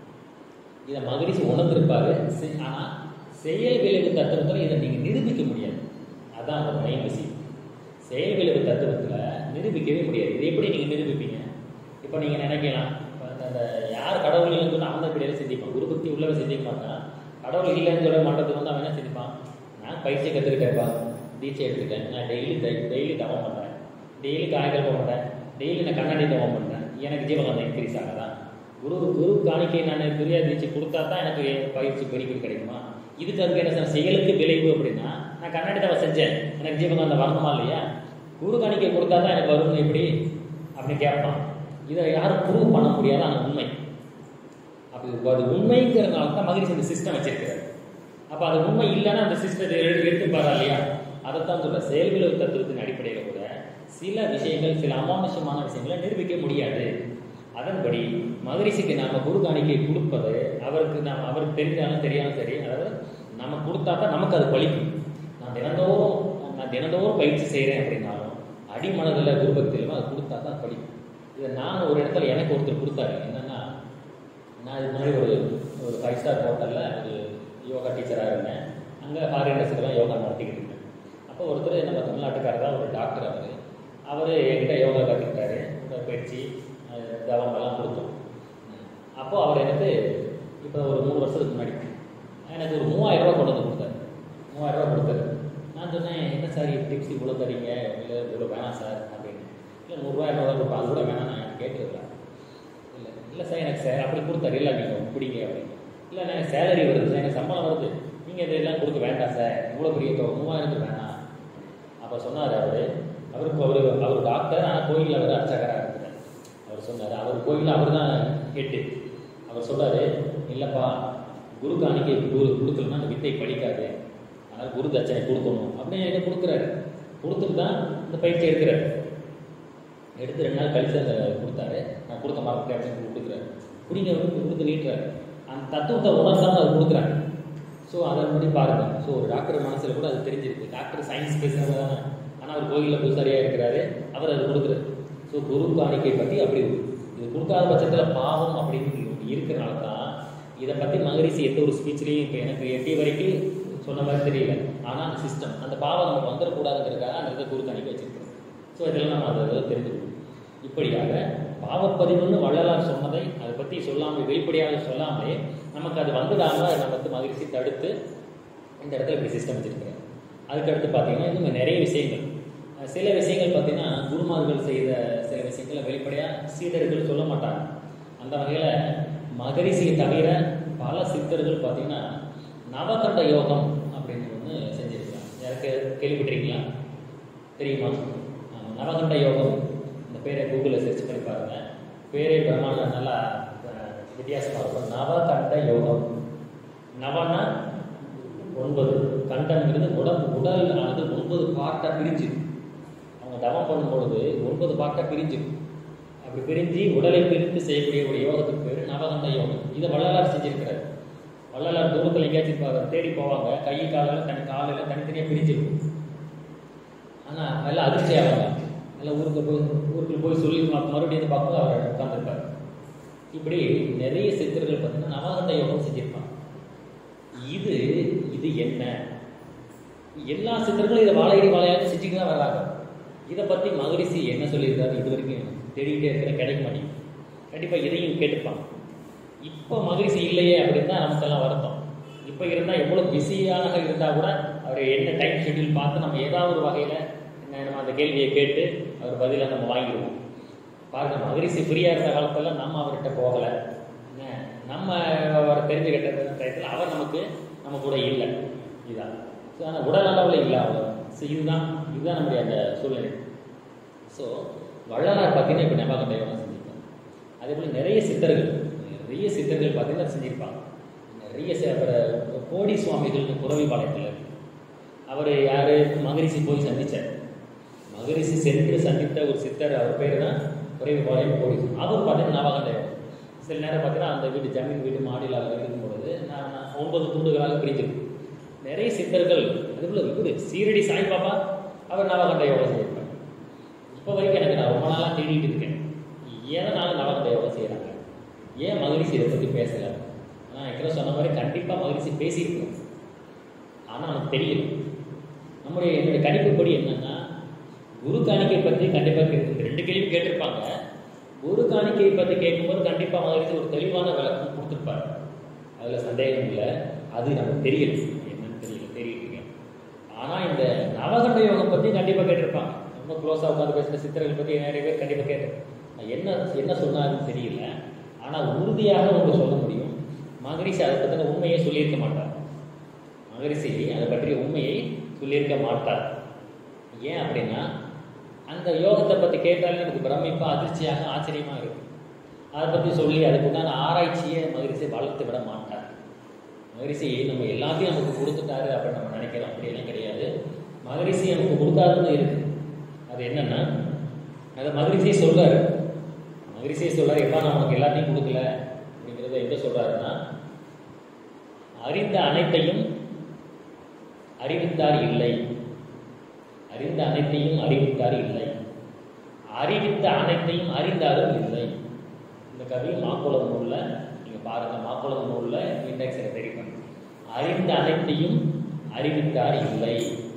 இதை மகரிஷி உணர்ந்திருப்பாரு. ஆனால் செயல் விளைவு தத்துவத்தில் இதை நீங்கள் நிரூபிக்க முடியாது. அதுதான் அந்த மெயின் விஷயம். செயல் விளைவு தத்துவத்தில் நிரூபிக்கவே முடியாது. இதை எப்படி நீங்கள் நிரூபிப்பீங்க? இப்போ நீங்கள் நினைக்கலாம், அந்த யார் கடவுள் இல்லைன்னு சொன்னால் அவன் இப்படியே சிந்திப்பான். குரு பக்தி உள்ளவே சிந்திக்க மாட்டான். கடவுள் இல்லைன்னு சொல்ல மாட்டதுக்கு அவன் என்ன சிந்திப்பான்? நான் பயிற்சி கற்றுக்கிட்டேன்ப்பா, தீட்சை எடுத்துக்கிட்டேன், நான் டெய்லி தவம் பண்ணுறேன், டெய்லி காய்கறி போக மாட்டேன், டெய்லி நான் கண்ணாடி தவம் பண்ணுறேன், எனக்கு ஜீவகாந்தம் இன்க்ரீஸ் ஆகதான். குரு காணிக்கை நான் துரியா தீட்சை கொடுத்தா தான் எனக்கு பயிற்சி பெனிஃபிட் கிடைக்குமா? இதுக்கு அதுக்கு என்ன செயலுக்கு விளைவு அப்படின்னா, நான் கண்ணாடி தவம் செஞ்சேன், எனக்கு ஜீவகாந்தம் வரணுமா இல்லையா? குரு காணிக்கை கொடுத்தா தான் எனக்கு வரணும் எப்படி அப்படின்னு கேட்பான். இதை யாரும் ப்ரூவ் பண்ண முடியாத அந்த உண்மை. அப்படி அது உண்மைங்கிறதுனால தான் மகரிஷி இந்த சிஸ்டம் வச்சிருக்கிறார். அப்போ அது உண்மை இல்லைன்னா அந்த சிஸ்டத்தை எடுத்துப்பாரா இல்லையா? அதைத்தான் சொல்ற. செயல் விளைவு தத்துவத்தின் அடிப்படையில் கூட சில விஷயங்கள், சில அமானுஷமான விஷயங்களை நிரூபிக்க முடியாது. அதன்படி மகரிஷிக்கு நாம குரு காணிக்கை கொடுப்பது அவருக்கு தெரிஞ்சாலும் தெரியாலும் சரி, அதாவது நம்ம கொடுத்தா தான் நமக்கு அது பலிக்கும். நான் தினந்தோறும் பயிற்சி செய்கிறேன் அப்படின்னாலும் அடிமனதில் குருபக்தியிலும் அது கொடுத்தா தான் பலிக்கும். இதை நான் ஒரு இடத்துல எனக்கு ஒருத்தர் கொடுத்தாரு. என்னன்னா, நான் இது மாதிரி ஒரு 5 ஸ்டார் ஹோட்டலில் ஒரு யோகா டீச்சராக இருந்தேன். அங்கே ஃபாரினர்ஸுக்கெல்லாம் யோகா நடத்திக்கிட்டு இருந்தேன். அப்போ ஒருத்தர் நம்ம தமிழ்நாட்டுக்காரர் தான், ஒரு டாக்டர். அவர் என்கிட்ட யோகா கற்றுக்கிட்டாரு, பயிற்சி தவமெல்லாம் கொடுத்தோம். அப்போது அவர் எனக்கு இப்போ ஒரு 3 வருஷத்துக்கு முன்னாடி எனக்கு ஒரு 3000 ரூபா கொண்டு வந்து கொடுத்தாரு. 3000 ரூபா கொடுத்தாரு. நான் சொன்னேன், என்ன சார் டிப்ஸ் இவ்வளோ தரீங்க, இல்லை இவ்வளோ வேணாம் சார் அப்படின்னு. இல்லை 100 ரூபா 200 ரூபா அது கூட வேணாம், நான் கேட்குறேன். இல்லை சார் எனக்கு அப்படி கொடுத்தாரு. இல்லை நீங்கள் பிடிங்க அப்படின்னு. இல்லை எனக்கு சேலரி வருது சார், எனக்கு சம்பளம் வருது, நீங்கள் இதெல்லாம் கொடுக்க வேண்டாம் சார், இவ்வளோ பெரிய 3000 வேணாம். அப்போ சொன்னார் அவர் டாக்டர், ஆனால் கோயிலில் அவர் அர்ச்சகராக இருக்கிறார். அவர் சொன்னார், அவர் கோயிலில் அவர் தான் ஹெட்டு. அவர் சொல்கிறார், இல்லைப்பா குரு காணிக்கை கொடுக்கலன்னா அந்த வித்தை படிக்காது, அதனால் குரு தட்சணை கொடுக்கணும் அப்படின்னு எனக்கு கொடுக்குறாரு. கொடுத்துட்டு தான் இந்த பயிற்சி எடுக்கிறார். எடுத்து 2 நாள் கழித்து அந்த கொடுத்தாரு. நான் கொடுக்க மறந்துட்டேன் அப்படின்னு கொடுக்குறாரு. குடிங்க கொடுத்து நீட்டுறாரு. அந்த தத்துவத்தை உணர்ந்தாலும் அது கொடுக்குறாங்க. ஸோ அதை படி பாருங்கள். ஸோ ஒரு டாக்டர் மனசில் கூட அது தெரிஞ்சிருக்கு. டாக்டர் சயின்ஸ் பேசுகிறது தானே, ஆனால் அவர் கோயிலில் பூசாரியாக இருக்கிறாரு, அவர் அது கொடுக்குறாரு. ஸோ குரு காணிக்கை பற்றி அப்படி இது கொடுக்காத பட்சத்தில் பாவம் அப்படின்னு இருக்கிறனால தான் இதை பற்றி மகரிஷி எந்த ஒரு ஸ்பீச்லேயும் இப்போ எனக்கு எட்டிய வரைக்கும் சொன்ன மாதிரி தெரியல. ஆனால் அந்த சிஸ்டம், அந்த பாவம் நமக்கு வந்துடக்கூடாதுங்கிறதுக்காக அந்த இதை குரு காணிக்கை வச்சுருக்கோம். ஸோ இதெல்லாம் நம்ம அதை தெரிஞ்சுக்கணும். இப்படியாக பாவப்பதிவுன்னு வள்ளலார் சொன்னதை அதை பற்றி சொல்லாமல், வெளிப்படையாக சொல்லாமலே நமக்கு அது வந்துடாமல் நம்ம மகரிஷி தடுத்து இந்த இடத்துல இப்படி சிஸ்டம் வச்சுருக்கிறேன். அதுக்கடுத்து பார்த்தீங்கன்னா இன்னும் நிறைய விஷயங்கள், சில விஷயங்கள் பார்த்தீங்கன்னா குருமார்கள் செய்த சில விஷயங்களை வெளிப்படையாக சீடர்கள் சொல்ல மாட்டாங்க. அந்த வகையில் மகரிஷியை தவிர பல சித்தர்கள் பார்த்தீங்கன்னா நவகண்ட யோகம் அப்படின்னு ஒன்று செஞ்சுருக்காங்க. யாருக்கு கேள்விப்பட்டிருக்கீங்களா? தெரியுமா? நவகண்ட யோகம், இந்த பேரை கூகுளில் சர்ச் பண்ணி பாருங்கள். பேரே பிரம்மாண்ட நல்லா வித்தியாசமாக இருக்கும். நவகண்ட யோகம். நவனா 9, கண்டங்கிறது உடல் ஆனது 9 பார்ட்டாக பிரிஞ்சு, அவங்க தவம் பண்ணும்பொழுது 9 பார்ட்டாக பிரிஞ்சு, அப்படி பிரிஞ்சு உடலை பிரித்து செய்யக்கூடிய ஒரு யோகத்துக்கு பேர் நவகண்ட யோகம். இதை வள்ளலார் செஞ்சிருக்கிறார். வள்ளலார் தூரத்தில் எங்கேயாச்சும் தேடி போவாங்க, கை காலில் தனித்தனியாக பிரிஞ்சிருக்கும். ஆனால் நல்லா அதிர்ச்சி ஆவாங்க. நல்லா ஊருக்கு போய் சொல்லி மறுபடியும் பார்க்கும்போது அவர் உட்காந்துருப்பார். இப்படி நிறைய சித்தர்கள் பார்த்தீங்கன்னா நவகண்ட யோகம் செஞ்சிருப்பாங்க. இது என்ன? எல்லா சித்தர்களும் இதை வாழையாக செஞ்சுட்டு தான் வர்றாங்க. இதை பற்றி மகரிஷி என்ன சொல்லியிருக்காரு இது வரைக்கும் தேடிக்கிட்டே இருக்கிற கிடைக்க மாட்டேங்குது. கண்டிப்பாக இதையும் கேட்டுப்பாங்க. இப்போ மகரிஷி இல்லையே அப்படின்னு தான் நமக்கெல்லாம் வருத்தம். இப்போ இருந்தால் எவ்வளோ பிஸியாக இருந்தால் கூட அவர் என்ன டைம் ஷெட்யூல் பார்த்து நம்ம ஏதாவது ஒரு வகையில் நம்ம அந்த கேள்வியை கேட்டு அவர் பதிலாக நம்ம வாங்கிடுவோம். பாருங்க, மகரிஷி ஃப்ரீயாக இருந்த காலத்தில் நம்ம அவர்கிட்ட போகலை. நம்ம அவரை தெரிஞ்சுக்கிட்ட டயத்தில் அவர் நம்ம கூட இல்லை. இதுதான். ஸோ ஆனால் உடல் அளவில் இல்லை அவ்வளோ. ஸோ இதுதான் நம்முடைய அந்த சூழ்நிலை. ஸோ வள்ளலார் பார்த்தீங்கன்னா இப்போ நவகண்ட யோகம் செஞ்சுருப்பாங்க. அதே போல் நிறைய சித்தர்கள் பார்த்தீங்கன்னா செஞ்சுருப்பாங்க. நிறைய கோடி சுவாமிகள் குறவிபாளையத்தில் இருக்கு. அவர் யார்? மகரிஷி போய் சந்தித்தார். மகரிஷி சென்று சந்தித்த ஒரு சித்தர், அவர் பேர் தான் குறவிபாளையம் கோடி. அவர் பார்த்தீங்கன்னா நவகண்ட யோகம். சில நேரம் பார்த்தீங்கன்னா அந்த வீடு ஜமீன் வீடு மாடியில் இருக்கும் பொழுது நான் 9 துண்டுகளாக பிரிஞ்சிருக்கு. நிறைய சித்தர்கள். அதுபோல் இவர் சீரடி சாய்பாபா அவர் நவகண்ட யோகம் செய்திருப்பாங்க. இப்போ வரைக்கும் எனக்கு நான் ரொம்ப நாளாக தேடிட்டு இருக்கேன், ஏதனால நவகண்ட யோகம் செய்கிறாங்க, ஏன் மகரிஷி இதை பற்றி பேசலை. ஆனால் எனக்கு சொன்ன மாதிரி கண்டிப்பாக மகரிஷி பேசியிருக்கோம். ஆனால் நமக்கு தெரியல. என்னுடைய கணிப்புப்படி என்னென்னா, குரு காணிக்கை பற்றி கண்டிப்பாக கேட்குது. 2 கேள்வி கேட்டிருப்பாங்க. குரு காணிக்கை பற்றி கேட்கும்போது கண்டிப்பாக மகரிஷி ஒரு தெளிவான விளக்கம் கொடுத்துருப்பார். அதில் சந்தேகம் இல்லை. அது நமக்கு தெரியல, என்னன்னு தெரியிட்டு. ஆனால் இந்த நவகண்ட யோகம் பற்றி கண்டிப்பாக கேட்டிருப்பாங்க. ரொம்ப க்ளோஸாக உட்காந்து பேசுகிற சித்தர்கள் பற்றி நிறைய பேர் கண்டிப்பாக கேட்டிருப்பாங்க. என்ன சொன்னாருன்னு தெரியல. ஆனால் உறுதியாக ஒன்று சொல்ல முடியும், மகரிஷி அதை பற்றின உண்மையை சொல்லியிருக்க மாட்டார். மகரிஷி அதை பற்றிய உண்மையை சொல்லியிருக்க மாட்டார். ஏன் அப்படின்னா, அந்த யோகத்தை பற்றி கேட்டாலே எனக்கு பிரமிப்பாக, அதிர்ச்சியாக, ஆச்சரியமாக இருக்குது. அதை பற்றி சொல்லி அதுக்குண்டான ஆராய்ச்சியை மகரிஷி வளர்த்து விட மாட்டார். மகரிஷி நம்ம எல்லாத்தையும் நமக்கு கொடுத்துட்டாரு அப்படின்னு நம்ம நினைக்கிறோம். அப்படியெல்லாம் கிடையாது. மகரிஷி நமக்கு கொடுக்காதுன்னு இருக்குது. அது என்னென்னா, அதை மகரிஷியே சொல்கிறார். எப்பா நான் உனக்கு எல்லாத்தையும் கொடுக்கல அப்படிங்கிறத எங்கே சொல்கிறாருன்னா, அறிந்த அனைத்தையும் அறிவித்தார் இல்லை, அறிந்த அனைத்தையும் அறிவித்தார் இல்லை, அறிவித்த அனைத்தையும் அறிந்தாரும் இல்லை. இந்த கவி மாக்குளம் நூலில் நீங்கள் பாருங்கள். மாக்குளம் நூலில் இண்டெக்ஸில் தெரியும். அறிந்த அனைத்தையும் அறிவித்தார் இல்லை,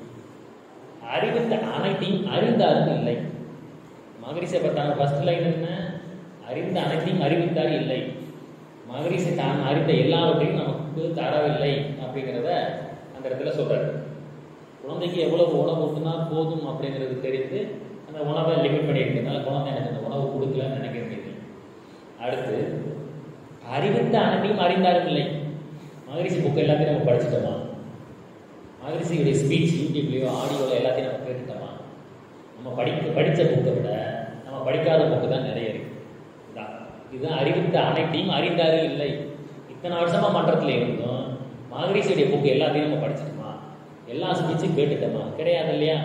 அறிவித்த அனைத்தையும் அறிந்தாரும் இல்லை. மகரிஷியை பார்த்தாங்க. ஃபர்ஸ்ட் லைன் என்ன? அறிந்த அனைத்தையும் அறிவித்தார் இல்லை. மகரிஷி தான் அறிந்த எல்லாவற்றையும் நமக்கு தரவில்லை அப்படிங்கிறத அந்த இடத்துல சொல்கிறார். குழந்தைக்கு எவ்வளவு உணவு ஊட்டினா போதும் அப்படிங்கிறது தெரிந்து அந்த உணவை லிமிட் பண்ணியிருக்கிறதுனால குழந்தை எனக்கு அந்த உணவு கொடுக்கலன்னு நினைக்க வேண்டியது. அடுத்து, அறிவித்த அனைத்தையும் அறிந்தாரும் இல்லை. மகரிஷி புக்கு எல்லாத்தையும் நம்ம படிச்சுட்டோமா? மகரிஷியுடைய ஸ்பீச் யூடியூப்லேயோ ஆடியோவில் எல்லாத்தையும் நம்ம கேட்டுட்டோமா? நம்ம படித்த புக்கை விட நம்ம படிக்காத புக்கு தான் நிறைய இருக்குது. இதுதான் அறிவித்த அனைத்தையும் அறிந்தாரும் இல்லை. இத்தனை வருஷமாக மன்றத்தில் இருந்தோம், மகரிஷியுடைய புக்கு எல்லாத்தையும் நம்ம படிச்சிட்டோமா? எல்லா ஸ்பீச்சும் கேட்டுட்டோமா? கிடையாது இல்லையா?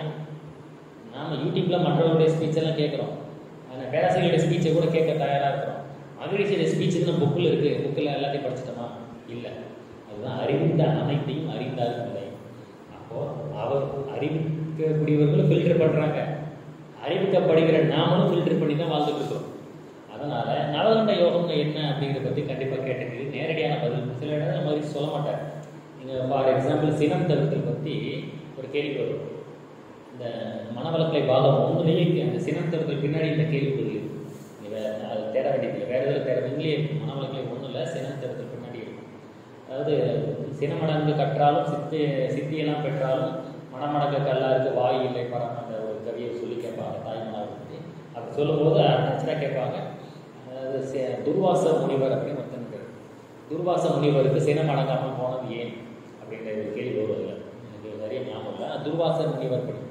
நாம் யூடியூப்பில் மற்றவருடைய ஸ்பீச்செல்லாம் கேட்குறோம். அந்த பேராசிரியருடைய ஸ்பீச்சை கூட கேட்க தயாராக இருக்கிறோம். மகரிஷியுடைய ஸ்பீச்சு நம்ம புக்கில் இருக்குது, புக்கில் எல்லாத்தையும் படிச்சிட்டோமா? இல்லை. அதுதான் அறிவித்த அனைத்தையும் அறிந்தாரும் இல்லை. அப்போது அவர் அறிவிக்கக்கூடியவர்களும் ஃபில்டர் பண்ணுறாங்க, அறிவிக்கப்படுகிற நாமளும் ஃபில்டர் பண்ணி தான் வாழ்ந்துட்டு இருக்கிறோம். அதனால் நவகண்ட யோகம்னு என்ன அப்படிங்கிறத பற்றி கண்டிப்பாக கேட்டது நேரடியான பதில். சில இடத்துல மகரிஷி சொல்ல மாட்டார். நீங்கள் ஃபார் எக்ஸாம்பிள் சினம் தவிர்த்தல் பற்றி ஒரு கேள்வி வரும். இந்த மனவளக்கலை பாகம் 1லேயே அந்த சினம் தவிர்த்தல் பின்னாடி இந்த கேள்வி பதில் நீங்கள் அது தேட வேண்டியதில்லை. வேறு எதில் தேட இங்கிலே மனவளக்கலை 1ல் சினம் தவிர்த்தல் பின்னாடி இருக்கும். அதாவது சினமடங்கு கற்றாலும் சித்தியெல்லாம் பெற்றாலும் மனமடங்க கல்லாருக்கு வாய் இல்லை பரம் அந்த ஒரு கவியை சொல்லி கேட்பாங்க தாய்மனாவை பற்றி. அப்படி சொல்லும்போது ஆச்சராக கேட்பாங்க. அதாவது துர்வாச முனிவர் அப்படின்னு ஒருத்தன். துர்வாச முனிவருக்கு சினம் அடங்காமல் போனது ஏன் அப்படிங்கிற ஒரு கேள்வி வருவதில்லை. எனக்கு நிறைய ஞாபகம் இல்லை. துர்வாச முனிவர் படி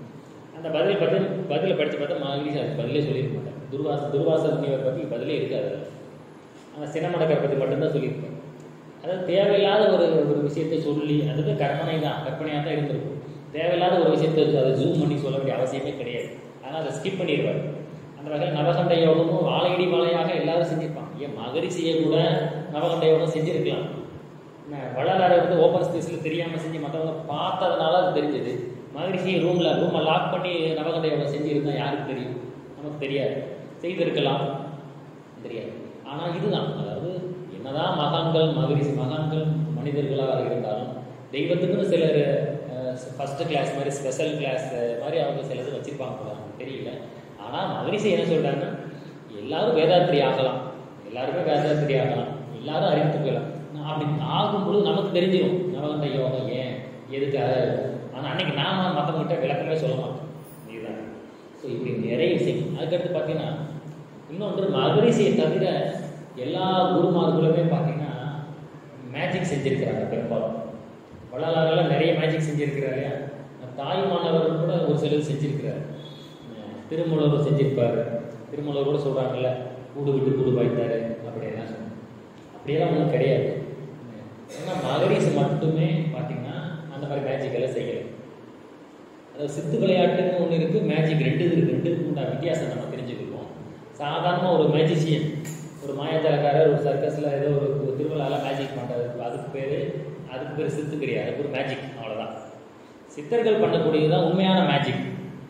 அந்த பதிலை படித்து பார்த்தா மகரிஷி அதுக்கு பதிலே சொல்லியிருக்க மாட்டாங்க. துர்வாச முனிவர் பற்றி பதிலே இருக்காது. அந்த சினமடக்கரை பற்றி மட்டும்தான் சொல்லியிருப்பேன். அதாவது தேவையில்லாத ஒரு விஷயத்தை சொல்லி, அதுக்கு கற்பனையாக தான் இருந்திருக்கும். தேவையில்லாத ஒரு விஷயத்தை அதை ஜூம் பண்ணி சொல்ல வேண்டிய அவசியமே கிடையாது. ஆனால் அதை ஸ்கிப் பண்ணிடுவார். அந்த வகையில் நவகண்ட யோகமும் வாழையடி வாழையாக எல்லாரும் செஞ்சுருப்பாங்க. ஏன் மகரிஷியை கூட நவகண்ட யோகம் செஞ்சுருக்கலாம். வள்ளலாரை ஓப்பன் ஸ்பேஸில் தெரியாமல் செஞ்சு மற்றவங்க பார்த்ததுனால அது தெரிஞ்சது. மகரிஷி ரூமை லாக் பண்ணி நவகண்ட யோகம் செஞ்சுருந்தா யாருக்கு தெரியும்? நமக்கு தெரியாது. செய்திருக்கலாம், தெரியாது. ஆனால் இதுதான், அதாவது என்னதான் மகான்கள் மனிதர்களாக இருந்தாலும் தெய்வத்துக்குன்னு சிலர் ஃபஸ்ட்டு கிளாஸ் மாதிரி ஸ்பெஷல் கிளாஸ் மாதிரி அவங்க சிலது வச்சுருப்பாங்க போல, நமக்கு தெரியல. ஆனால் மகரிஷி என்ன சொல்கிறாங்கன்னா, எல்லாரும் வேதாத்திரி ஆகலாம், எல்லாருமே வேதாத்திரி ஆகலாம், எல்லாரும் அறிவித்து போகலாம். அப்படி ஆகும்பொழுது நமக்கு தெரிஞ்சிடும் நவகண்ட யோகம் ஏன் எதுக்காக. ஆனால் அன்றைக்கி நாம் மற்றவங்ககிட்ட விளக்கமே சொல்ல மாட்டோம். இதுதான். ஸோ இப்படி நிறைய விஷயம். அதுக்கடுத்து பார்த்தீங்கன்னா இன்னொன்று, மகரிஷியை தவிர எல்லா குருமார்களுமே பார்த்தீங்கன்னா மேஜிக் செஞ்சுருக்கிறாங்க. பெரும்பாலும் வள்ளலாரெல்லாம் நிறைய மேஜிக் செஞ்சுருக்கிறாரு. தாயுமானவர்கள் கூட ஒரு சிலர் செஞ்சுருக்கிறார். திருமூலவர் செஞ்சுருப்பார். திருமூலவர் கூட சொல்கிறாங்கல்ல, கூடு விட்டு கூடு பாய்த்தார் அப்படியெல்லாம் சொன்னாங்க. அப்படியெல்லாம் ஒன்றும் கிடையாது. ஏன்னா மகரிஷி மட்டுமே பார்த்தீங்கன்னா அந்த மாதிரி மேஜிக் எல்லாம் செய்யலை. அதாவது சித்து விளையாட்டுன்னு ஒன்று இருக்குது, மேஜிக் ரெண்டுக்கும் உண்டான வித்தியாசம் நம்ம தெரிஞ்சுக்கிடுவோம். சாதாரணமாக ஒரு மேஜிஷியன், ஒரு மாயாஜாலக்காரர் ஒரு சர்க்கஸில் ஏதோ ஒரு திருவிழாவில் மேஜிக் பண்ணுறது, அதுக்கு பேர் சித்து கிடையாது, அதுக்கு ஒரு மேஜிக், அவ்வளோதான். சித்தர்கள் பண்ணக்கூடியது தான் உண்மையான மேஜிக்.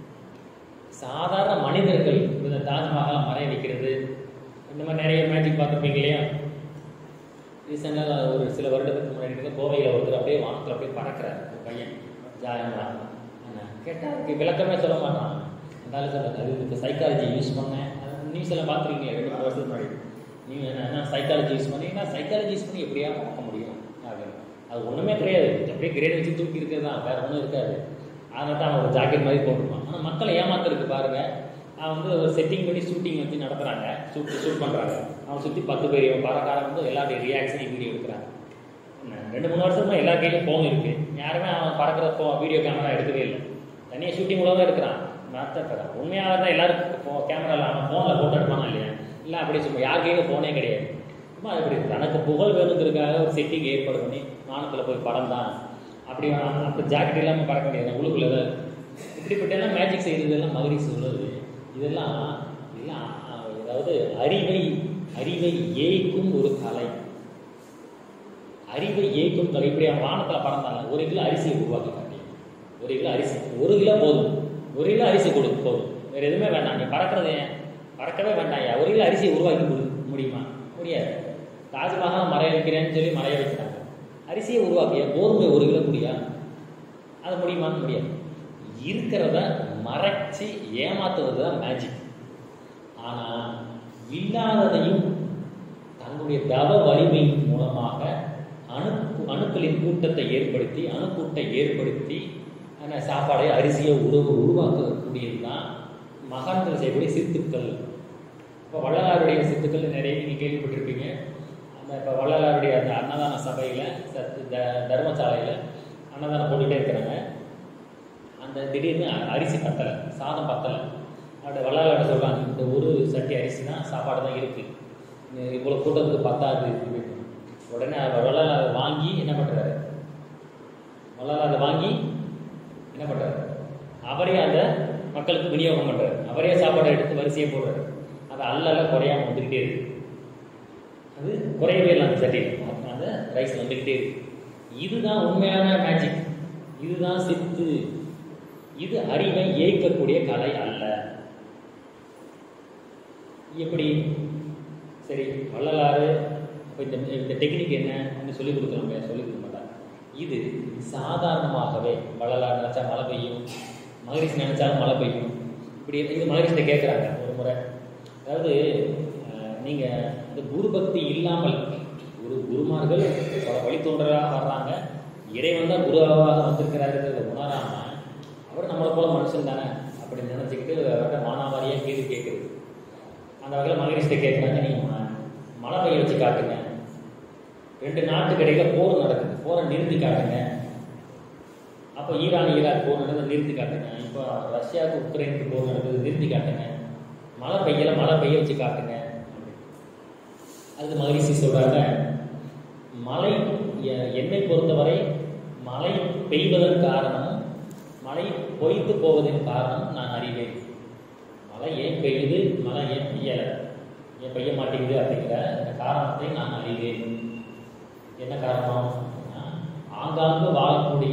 சாதாரண மனிதர்கள் இந்த தாஜ்மஹாலை மறைய வைக்கிறது, இந்த மாதிரி நிறைய மேஜிக் பார்த்துருப்பீங்க இல்லையா? ரீசெண்டாக ஒரு சில வருடத்துக்கு முன்னாடி கோவையில் ஒருத்தர் அப்படியே வானத்தில் அப்படியே பறக்கிறார் ஒரு பையன் ஜாயமாக. கேட்டால் அதுக்கு விளக்கமே சொல்ல மாட்டான். அந்தாலும் சொல்லுறது அது இப்போ சைக்காலஜி யூஸ் பண்ணேன். நியூஸ் எல்லாம் பார்த்துருக்கீங்க 2-3 வருஷத்துக்கு முன்னாடி. நீங்கள் என்ன சைக்காலஜி யூஸ் பண்ணீங்கன்னா, சைக்காலஜி யூஸ் பண்ணி எப்படியா பார்க்க முடியும் அப்படின்னு. அது ஒன்றுமே கிடையாது, அப்படியே கிரேட் வச்சு தூக்கி இருக்கிறது தான், வேறு ஒன்றும் இருக்காது. அதனால தான் அவன் ஒரு ஜாக்கெட் மாதிரி போட்டுருப்பான். ஆனால் மக்களை ஏமாத்துறதுக்கு பாருங்கள், அவன் வந்து ஒரு செட்டிங் பண்ணி ஷூட்டிங் வச்சு நடத்துகிறாங்க, ஷூட் பண்ணுறாங்க. அவன் சுற்றி 10 பேர் பறக்காரன் வந்து எல்லாருடைய ரியாக்ஷனையும் வீடியோ எடுக்கிறாங்க. 2-3 வருஷமாக எல்லா கையிலும் ஃபோன் இருக்குது. யாருமே அவன் பறக்கிற வீடியோ கேமரா எடுக்கவே இல்லை. தனியாக ஷூட்டிங் கூட தான் எடுக்கிறான். மற்ற உண்மையாக தான் எல்லாரும் கேமராவில் அவன் ஃபோனில் ஃபோட்டோ எடுப்பானா இல்லையா? இல்லை அப்படி சும்மா யார் கையிலும் ஃபோனே கிடையாது. சும்மா அப்படி தனக்கு புகழ் வேணுங்கிறதுக்காக ஒரு செட்டிங் ஏற்பாடு பண்ணி வானத்தில் போய் படம் தான் அப்படி ஜாக்கெட் இல்லாமல் பறக்க முடியாது, உள்ளுக்குள்ளே தான். இப்படிப்பட்டெல்லாம் மேஜிக் செய்கிறதெல்லாம் மகரிஷி உள்ளது. இதெல்லாம் அதாவது அறிவை ஏய்க்கும் ஒரு கலை. அறிவை ஏய்க்கும் கலை. இப்படி அவன் வானத்தில் பறந்தாங்க, 1 கிலோ அரிசியை உருவாக்கி காட்டி, 1 கிலோ அரிசி, 1 கிலோ போதும், 1 கிலோ அரிசி கொடுக்கும் போதும், வேறு எதுவுமே வேண்டாம். நீ பறக்கிறது பறக்கவே வேண்டாம். 1 கிலோ அரிசியை உருவாக்கி முடியுமா? முடியாது. தாஜ்மஹால் மறைய வைக்கிறேன்னு சொல்லி மறைய வைக்கிறாங்க. அரிசியை உருவாக்கிய கோதுமை 1 கிலோ முடியா? அது முடியுமான்னு முடியாது. இருக்கிறத மறைச்சி ஏமாத்துவது தான் மேஜிக். ஆனால் இல்லாததையும் தன்னுடைய தவ வலிமையின் மூலமாக அணுக்களின் கூட்டத்தை ஏற்படுத்தி அணுக்கூட்டை ஏற்படுத்தி சாப்பாடை அரிசியை உருவாக்கக்கூடியது தான் மகான்கள் செய்யக்கூடிய சித்துக்கள். இப்போ வள்ளலாருடைய சித்துக்கள் நிறைய நீங்கள் கேள்விப்பட்டிருப்பீங்க. அந்த இப்போ வள்ளலாருடைய அந்த அன்னதான சபையில் தர்மசாலையில் அன்னதானம் போட்டுகிட்டே இருக்கிறாங்க. அந்த திடீர்னு அரிசி பத்தலை, சாதம் பத்தலை. அப்படி வள்ளலார்ட்ட சொல்கிறாங்க, இந்த ஒரு சட்டி அரிசி தான் சாப்பாடு தான் இருக்குது, இவ்வளோ கூட்டத்துக்கு பத்தாது. உடனே வள்ளலார் அதை வாங்கி என்ன பண்ணுறாரு? அவரே அந்த மக்களுக்கு விநியோகம் பண்ணுறாரு. அவரே சாப்பாடை எடுத்து வரிசையை போடுறாரு. அது அல்ல குறையாமல் வந்துக்கிட்டே இருக்கு. அது குறையவே இல்லை. அந்த சட்டியில் அந்த ரைஸ் வந்துக்கிட்டே இருக்கு. இதுதான் உண்மையான மேஜிக். இதுதான் சித்து. இது அறிவை ஏற்கக்கூடிய கலை அல்ல. எப்படி? சரி, வள்ளலாறு இப்போ இந்த டெக்னிக் என்ன சொல்லிக் கொடுக்குறோம், சொல்லிக் கொடுக்க மாட்டாங்க. இது சாதாரணமாகவே வள்ளலார் நினச்சா மழை பெய்யும், மகரிஷி நினச்சாலும் மழை பெய்யும். இப்படி இது மகரிஷிட்ட கேட்குறாங்க ஒரு முறை. அதாவது நீங்கள் இந்த குரு பக்தி இல்லாமல் குருமார்கள் பல வழித்தோன்றராக வர்றாங்க, இறைவன் தான் குருவாக வந்திருக்கிறாருங்கிறத உணராமல் அவர் நம்மளை போல மனுஷன் தானே அப்படின்னு நினச்சிக்கிட்டு அவர்கிட்ட மானாவாரியாக கேள்வி கேட்குறது. அந்த வகையில் மகரிஷிட்ட கேட்குறாங்க, நீங்கள் மழை பெய்ய வச்சு காட்டுங்க, 2 நாட்டுக்கு இடையில போர் நடக்குது, போரை நிறுத்தி காட்டுங்க, அப்போ அப்போ ஈராக் போர் நடந்தது நிறுத்தி காட்டுங்க, இப்போ ரஷ்யாவுக்கு உக்ரைனுக்கு போர் நடந்தது நிறுத்தி காட்டுங்க, மழை பெய்ய வச்சு காட்டுங்க. அது மகரிஷி சொல்கிறாங்க, மழை என்னை பொறுத்தவரை மழை பெய்வதன் காரணம், மழை பொய்த்து போவதன் காரணம் நான் அறிவேன். மழை ஏன் பெய்யுது, மழை ஏன் பெய்யலை, ஏன் பெய்ய மாட்டேங்குது அப்படிங்கிற இந்த காரணத்தை நான் அறிவேன். என்ன காரணம்? ஆங்காங்கு வாழக்கூடிய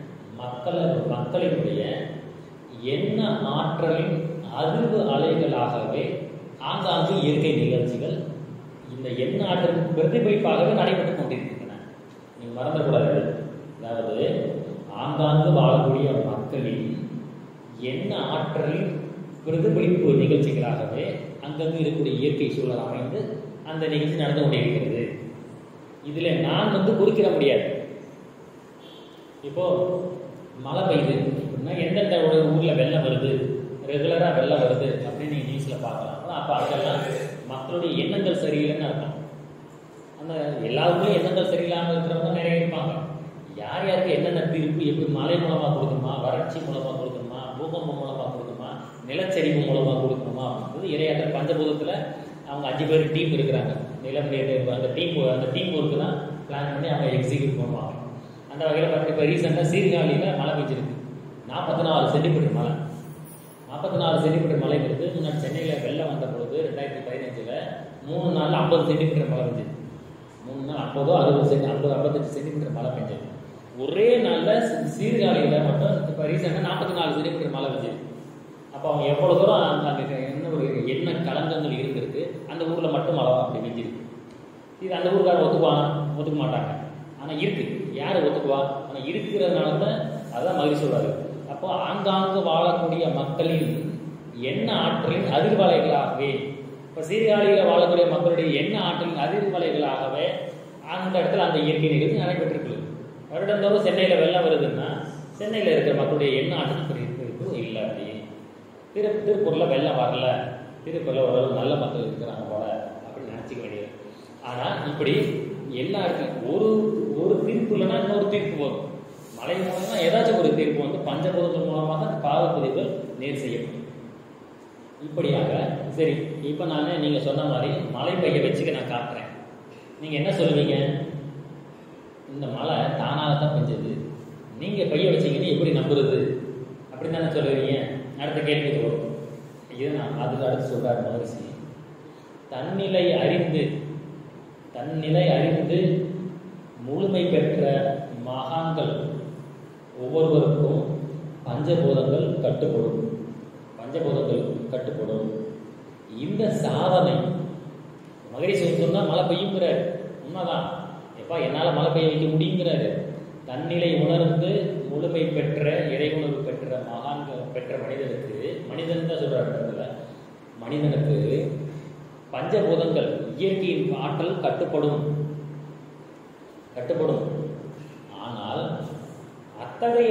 மக்களினுடைய எண்ண ஆற்றலின் அதிர்வு அலைகளாகவே ஆங்காங்கு இயற்கை நிகழ்ச்சிகள் இந்த எண்ண ஆற்றலின் பிரதிபலிப்பாகவே நடைபெற்றுக் கொண்டிருக்கின்றன. நீங்கள் மறந்துக்கூடாது. அதாவது ஆங்காங்கு வாழக்கூடிய மக்களின் எண்ண ஆற்றலின் பிரதிபலிப்பு நிகழ்ச்சிகளாகவே அங்கங்கு இருக்கக்கூடிய இயற்கை சூழல் அமைந்து அந்த நிகழ்ச்சி நடந்து கொண்டிருக்கிறது. இதில் நான் குறிக்கிட முடியாது. இப்போ மழை பெய்யுது அப்படின்னா எந்தெந்த ஊரில் வெள்ளம் வருது, ரெகுலராக வெள்ளம் வருது அப்படின்னு நீங்கள் நியூஸில் பார்க்கலாம். அப்போ அதெல்லாம் மக்களுடைய எண்ணங்கள் சரியில்லைன்னு அர்த்தம். அந்த எல்லாருமே எண்ணங்கள் சரியில்லாமல் இருக்கிறவங்க நிறைய இருப்பாங்க. யார் யாருக்கு என்னென்ன தீர்ப்பு, எப்படி மழை மூலமாக கொடுக்கணுமா, வறட்சி மூலமாக கொடுக்கணுமா, பூகம்பம் மூலமாக கொடுக்கணுமா, நிலச்சரிவு மூலமாக கொடுக்கணுமா அப்படின்றது இறையாற்றல் பஞ்சபூதத்தில் அவங்க 5 பேர் டீம் இருக்கிறாங்க. நிலம் அந்த டீம் ஒர்க்கு தான் பிளான் பண்ணி அவங்க எக்ஸிக்யூட் பண்ணுவாங்க. அந்த வகையில் பார்த்து இப்போ ரீசெண்டாக சீர்காழியில் மழை பெஞ்சிருக்கு. 44 சென்டிமீட்டர் மழை. 44 சென்டிமீட்டர் மழை வருது. முன்னாடி சென்னையில் வெள்ளம் வந்த பொழுது 2015 3 நாளில் 50 சென்டிமீட்டர் மழை பெஞ்சது. 3 நாள் 55 சென்டிமீட்டர் மழை பெஞ்சது. ஒரே நாளில் சீர்காழியில் மட்டும் இப்போ ரீசெண்டாக 44 சென்டிமீட்டர் மழை பெஞ்சது. அப்போ அவங்க எவ்வளோ தூரம் அந்த என்ன ஒரு எண்ண கலங்கங்கள் இருந்திருக்கு, அந்த ஊரில் மட்டும் மழை அப்படி பெஞ்சிருக்கு. இது அந்த ஊருக்காரர் ஒத்துக்க மாட்டாங்க. ஆனால் இருக்குது. யார் ஒத்துக்குவா? ஆனால் இருக்கிறதுனால தான் அதுதான் மகிழ்ச்சி சொல்கிறாரு. அப்போ ஆங்காங்கு வாழக்கூடிய மக்களின் எண்ண ஆற்றலின் அதிர்வலைகளாகவே, இப்போ சீர்காழியில் வாழக்கூடிய மக்களுடைய எண்ண ஆற்றலின் அதிர்வலைகளாகவே அந்த இடத்துல அந்த இயற்கை நிகழ்ச்சி நடைபெற்றிருக்கு. வருடந்தோறும் சென்னையில் வெள்ளம் வருதுன்னா சென்னையில் இருக்கிற மக்களுடைய எண்ண ஆற்றல் இல்லை. அப்படி திருப்பூரில் வெள்ளம் வரல, திருப்பூரில் ஓரளவு நல்ல மக்கள் இருக்கிறாங்க போல அப்படின்னு நினச்சிக்க வேண்டியது. ஆனால் இப்படி எல்லாருக்கும் ஒரு தீர்ப்பு இல்லைன்னா இன்னொரு தீர்ப்பு வரும். மழை மூலமாக ஏதாச்சும் ஒரு தீர்ப்பு பஞ்சபூதங்கள் மூலமாக தான் பாவப்பதிவுகள் நேர் செய்யப்படும். இப்படியாக சரி, இப்போ நீங்கள் சொன்ன மாதிரி மழை பெய்ய வச்சுக்க நான் காட்டுறேன். நீங்கள் என்ன சொல்லுவீங்க? இந்த மழை தானாகத்தான் பெஞ்சது, நீங்கள் பெய்ய வச்சிங்கன்னு எப்படி நம்புறது அப்படின்னு தானே சொல்லுவீங்க. அடுத்த கேள்விக்கு வரும். இது நான் அதுக்கு அடுத்து சொல்கிறார் மகரிஷி. தன்னிலை அறிந்து முழுமை பெற்ற மகான்கள் ஒவ்வொருவருக்கும் பஞ்சபூதங்கள் கட்டுப்படும். இந்த சாதனை மகரிஷி சொன்னால் மழை பெய்யுங்கிறாரு. உண்மைதான். எப்பா என்னால் மழை பெய்ய வைக்க முடியுங்கிறாரு. தன்னிலை உணர்ந்து முழுமை பெற்ற இறைவுணர்வு பெற்ற மகான்கள் பெற்ற மனிதன் தான் சொல்கிறார். மனிதனுக்கு பஞ்சபூதங்கள் இயற்கையின் ஆற்றல் கட்டுப்படும். ஆனால் அத்தகைய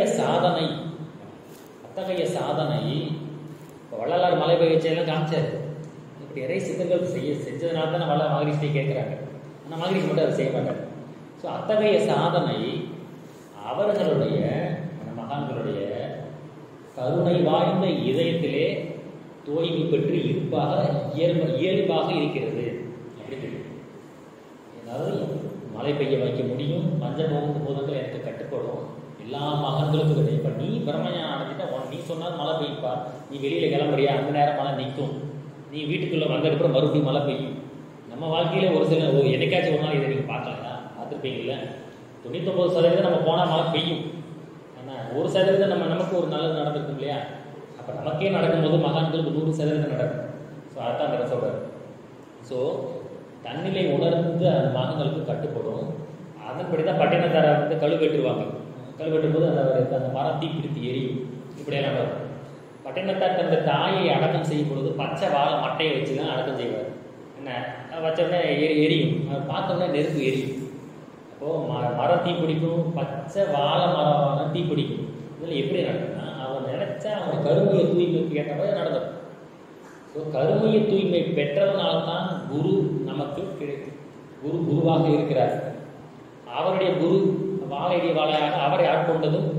சாதனை இப்போ வள்ளலார் மலை பெய்ய வச்செல்லாம் காமிச்சார். இப்படி இறை சித்தர்கள் செஞ்சதுனால தான் மகரிஷியை கேட்குறாங்க. ஆனால் மகரிஷி மட்டும் அதை செய்ய மாட்டார். ஸோ அத்தகைய சாதனை அவர்களுடைய மகான்களுடைய கருணை வாய்ந்த இதயத்திலே தோய்வு பெற்று இயல்பாக இருக்கிறது அப்படின்னு. அதாவது மழை பெய்ய வைக்க முடியும், பஞ்சபூதங்கள் எனக்கு கட்டுப்படும், எல்லா மகன்களுக்கும் கிடையாது. இப்போ நீ பிரம்மஞானம் அடைஞ்சிட்டா நீ சொன்னால் மழை பெய்யுப்பா, நீ வெளியில் கிளம்புறியா அந்த நேரம் மழை நிற்கும், நீ வீட்டுக்குள்ளே வந்ததுக்கப்புறம் மறுபடியும் மழை பெய்யும். நம்ம வாழ்க்கையில் ஒரு சில என்னைக்காச்சும் ஒரு நாள் இதை நீங்கள் பார்த்துருப்பீங்கல்ல. 99% நம்ம போனால் மழை பெய்யும். ஆனால் 1% நமக்கு ஒரு நல்லது நடந்திருக்கும் இல்லையா? அப்போ நமக்கே நடக்கும்போது மகான்களுக்கு 100% நடக்கும். ஸோ அதான் அந்த சொல்கிறார். ஸோ தன்னிலை உணர்ந்து அந்த மகன்களுக்கு கட்டுப்படும். அதன்படி தான் பட்டினத்தாரை கழுவெட்டுருவாங்க. கழுவெட்டும் போது அந்த மரம் தீப்பிடித்து எரியும். இப்படியெல்லாம் வரும். பட்டினத்தார் தந்த தாயை அடக்கம் செய்யும் பொழுது பச்சை வாழை மட்டையை வச்சு தான் அடக்கம் செய்வார். என்ன வச்சோடனே எரியும், அதை பார்த்தோன்னே நெருப்பு எரியும். அப்போது மரம் தீப்பிடிக்கும், பச்சை வாழை மரம் தீப்பிடிக்கும். இதில் எப்படி நடக்குதுன்னா அவன் நினைச்சா அவன் கருமையை தூய்மைக்கு ஏற்ற மாதிரி நடந்துடும். ஸோ கருமையை தூய்மை பெற்றவனால்தான் குரு நமக்கு கிடைக்கும். குருவாக இருக்கிறார். அவருடைய குரு வாழையடி வாழையாக அவரை ஆட்கொண்டதும்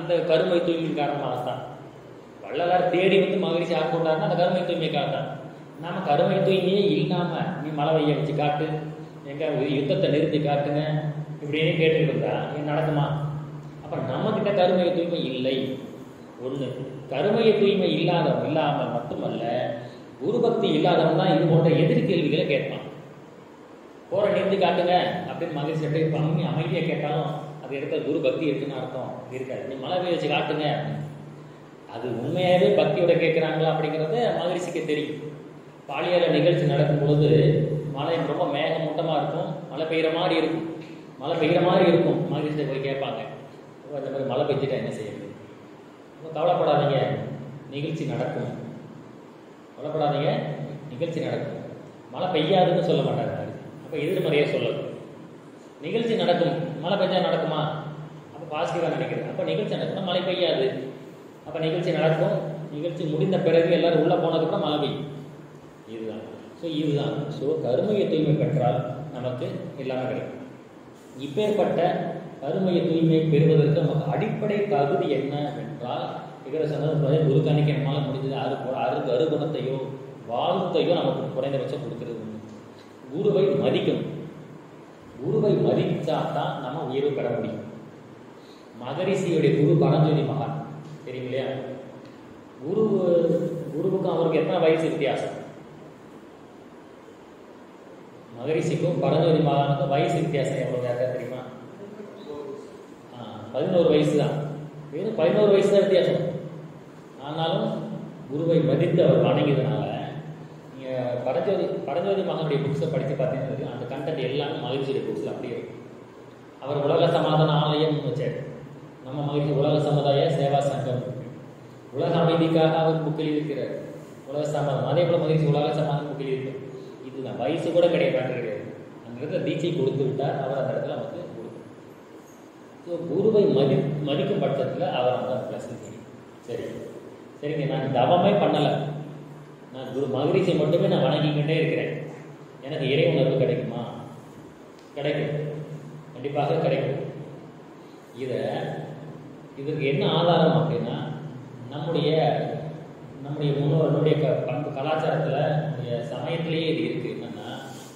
அந்த கருமை தூய்மையின் காரணமாகத்தான். வள்ளலார் தேடி வந்து மகரிஷி ஆட்கொண்டாருன்னா அந்த கருமை தூய்மைக்காக தான். நாம கருமை தூய்மையே இல்லாமல் நீ மழை வெய்ய வச்சு காட்டு, எங்க யுத்தத்தை நிறுத்தி காட்டுங்க இப்படியே கேட்டுக்கிட்டு இருந்தா இது நடக்குமா? அப்போ நம்மக்கிட்ட கருமைய தூய்மை இல்லை. ஒன்று, கருமைய தூய்மை இல்லாமல் மட்டுமல்ல, குருபக்தி இல்லாதவன் தான் இது போன்ற எதிர் கேள்விகளை கேட்பான். போற நிறுத்தி காட்டுங்க அப்படின்னு மகிழ்ச்சி அப்படியே பண்ணி அமைதியாக கேட்டாலும் அது எடுத்த குரு பக்தி இருக்குன்னு அர்த்தம் இருக்காது. நீ மழை பெய்ய வச்சு காட்டுங்க, அது உண்மையாகவே பக்தியோட கேட்குறாங்களா அப்படிங்கிறது மகிழ்ச்சிக்கு தெரியும். பாலியல நிகழ்ச்சி நடக்கும் பொழுது மழை ரொம்ப மேகமூட்டமாக இருக்கும், மழை பெய்கிற மாதிரி இருக்கும். மகிழ்ச்சியை போய் கேட்பாங்க, இந்த மாதிரி மழை பெஞ்சிட்டா என்ன செய்யுது? கவலைப்படாதீங்க, நிகழ்ச்சி நடக்கும். மழை பெய்யாதுன்னு சொல்ல மாட்டாங்க. அப்போ எதிர்மறையாக சொல்லணும். நிகழ்ச்சி நடக்கும், மழை பெஞ்சா நடக்குமா? அப்போ பாசிட்டிவாக நினைக்கிறேன். அப்போ நிகழ்ச்சி நடக்கும்னா மழை பெய்யாது. அப்போ நிகழ்ச்சி நடக்கும், நிகழ்ச்சி முடிந்த பிறகு எல்லாரும் உள்ளே போனதுக்கப்புறம் மழை பெய்யும். இதுதான். ஸோ கருமையை தூய்மை பெற்றால் நமக்கு எல்லாமே கிடைக்கும். இப்பேற்பட்ட கருமையை தூய்மை பெறுவதற்கு நமக்கு அடிப்படை தகுதி என்ன என்றால், இவரை சொன்னது குரு காணிக்கை நம்மளால் முடிஞ்சது அறுகுணத்தையோ வாழ்த்தையோ நமக்கு குறைந்தபட்சம் கொடுக்கிறது. குருவை மதிக்கணும். குருவை மதித்தா தான் நம்ம உயர்வு பெற முடியும். மகரிஷியுடைய குரு பரஞ்சோதி மகான் தெரியும் இல்லையா? குருவுக்கும் அவருக்கு எத்தனை வயசு வித்தியாசம்? மகரிஷிக்கும் பரஞ்சோதி மகானுக்கும் வயசு வித்தியாசம் எவ்வளவு யாருக்கா தெரியுமா? 11 வயசு தான். வெறும் 11 வயசு தான் வித்தியாசம். ஆனாலும் குருவை மதித்து அவர் வணங்கியதுனால நீங்கள் பரஞ்சோதி மகனுடைய புக்ஸை படித்து பார்த்தீங்கன்னா அந்த கண்டென்ட் எல்லாமே மகிழ்ச்சியுடைய புக்ஸில் அப்படியே இருக்கும். அவர் உலக சமாதான ஆலயம் வச்சார். நம்ம மகிழ்ச்சி உலக சமுதாய சேவா சங்கம், உலக அமைதிக்காக அவர் புக்கில் இருக்கிறார். உலக சமாதானம் அதே போல மகிழ்ச்சி உலக சமாதானம் புக்கில் இருக்கு. இதுதான் வயசு கூட கிடையாது. அந்த இடத்துல தீட்சை கொடுத்து விட்டார் அவர். அந்த இடத்துல நமக்கு கொடுக்கும். ஸோ குருவை மதிக்கும் பட்சத்தில் அவர் அந்த ப்ளஸ் சரிங்க. நான் தவமே பண்ணலை, நான் குரு மகரிஷியை மட்டுமே நான் வணங்கிக்கிட்டே இருக்கிறேன். எனக்கு இறை உணர்வு கிடைக்குமா? கிடைக்கும், கண்டிப்பாக கிடைக்கும். இதற்கு என்ன ஆதாரம் அப்படின்னா, நம்முடைய முன்னோர்களுடைய பண்பு கலாச்சாரத்தில், நம்முடைய சமயத்திலேயே இது இருக்குது. என்னென்னா,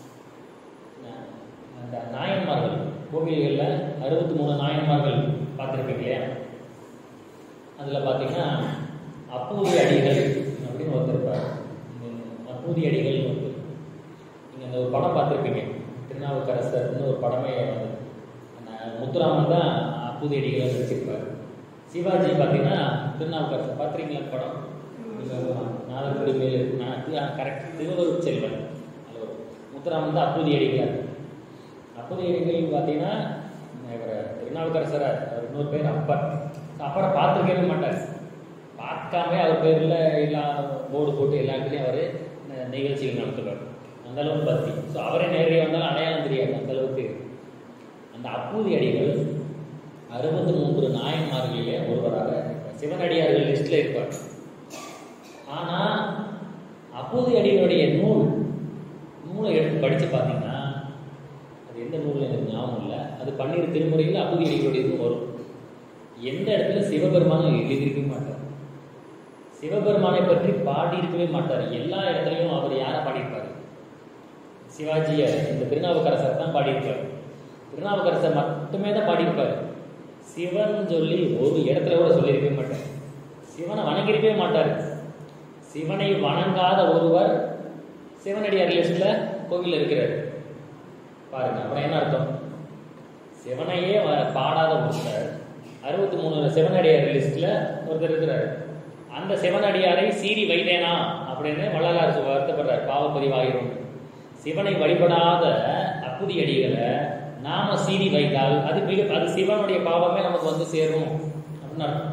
அந்த நாயன்மார்கள் கோவில்களில் 63 நாயன்மார்கள் பார்த்துருப்பீங்க இல்லையா? அதில் பார்த்தீங்கன்னா அப்பூதி அடிகள் அப்படின்னு ஒருத்தர் இருப்பார். அப்பூதி அடிகள் ஒருத்தர். நீங்கள் அந்த ஒரு படம் பார்த்துருப்பீங்க, திருநாவுக்கரசர்னு ஒரு படமே வந்து முத்துராமன் தான் அப்பூதி அடிகளை வச்சிருப்பார். சிவாஜி பார்த்தீங்கன்னா திருநாவுக்கரசர் பார்த்துருக்கீங்களா படம்? நாதக்குடி மேல் கரெக்ட் திருவள்ளுவர் செல்வன். முத்துராமன் தான் அப்பூதி அடிகளார். அப்பூதி அடிகள் பார்த்தீங்கன்னா இவர் திருநாவுக்கரசரை இன்னொரு பேர் அப்பரை பார்த்துருக்கவே மாட்டார். பார்க்காம அவர் பேரில் எல்லா போர்டு போட்டு எல்லா இடத்துலையும் அவர் நிகழ்ச்சிகள் நடத்துவார். அந்தளவுக்கு பக்தி. ஸோ அவரே நேரடியாக வந்தாலும் அடையாளம் தெரியாது, அந்தளவுக்கு. அந்த அப்பூதி அடிகள் 63 நாயன்மார்களிலே ஒருவராக சிவனடியார்கள் லிஸ்ட்டில் இருப்பார். ஆனால் அப்பூதி அடிகளுடைய நூலை எடுத்து படித்து பார்த்தீங்கன்னா அது எந்த நூலில் எனக்கு ஞாபகம் இல்லை. அது 12 திருமுறையில் அப்பூதி அடிகளுடைய இதுவும் வரும். எந்த இடத்துல சிவபெருமானை எழுதியிருக்கவே மாட்டார், சிவபெருமானை பற்றி பாடியிருக்கவே மாட்டார். எல்லா இடத்துலையும் அவர் யாரை பாடியிருப்பார்? சிவாஜியை, இந்த திருநாவுக்கரசர் தான் பாடியிருப்பார். திருநாவுக்கரசர் மட்டுமே தான் பாடியிருப்பார். சிவன் சொல்லி ஒரு இடத்துல கூட சொல்லியிருக்கவே மாட்டார். சிவனை வணங்கியிருக்கவே மாட்டார். சிவனை வணங்காத ஒருவர் சிவனடியார் லிஸ்ட்டில் கோவிலில் இருக்கிறார் பாருங்க. அப்புறம் என்ன அர்த்தம்? சிவனையே பாடாத ஒருத்தர் 63 சிவனடியார் லிஸ்ட்டில் ஒருத்தர் இருக்கிறார். அந்த சிவனடியாரை சீறி வைத்தேனா அப்படின்னு வள்ளலார் வருத்தப்படுறார். பாவப்பதிவாகிறோம். சிவனை வழிபடாத அப்பூதி அடிகளை நாம சீறி வைத்தால் அது சிவனுடைய பாவமே நமக்கு வந்து சேரும் அப்படின்னு அர்த்தம்.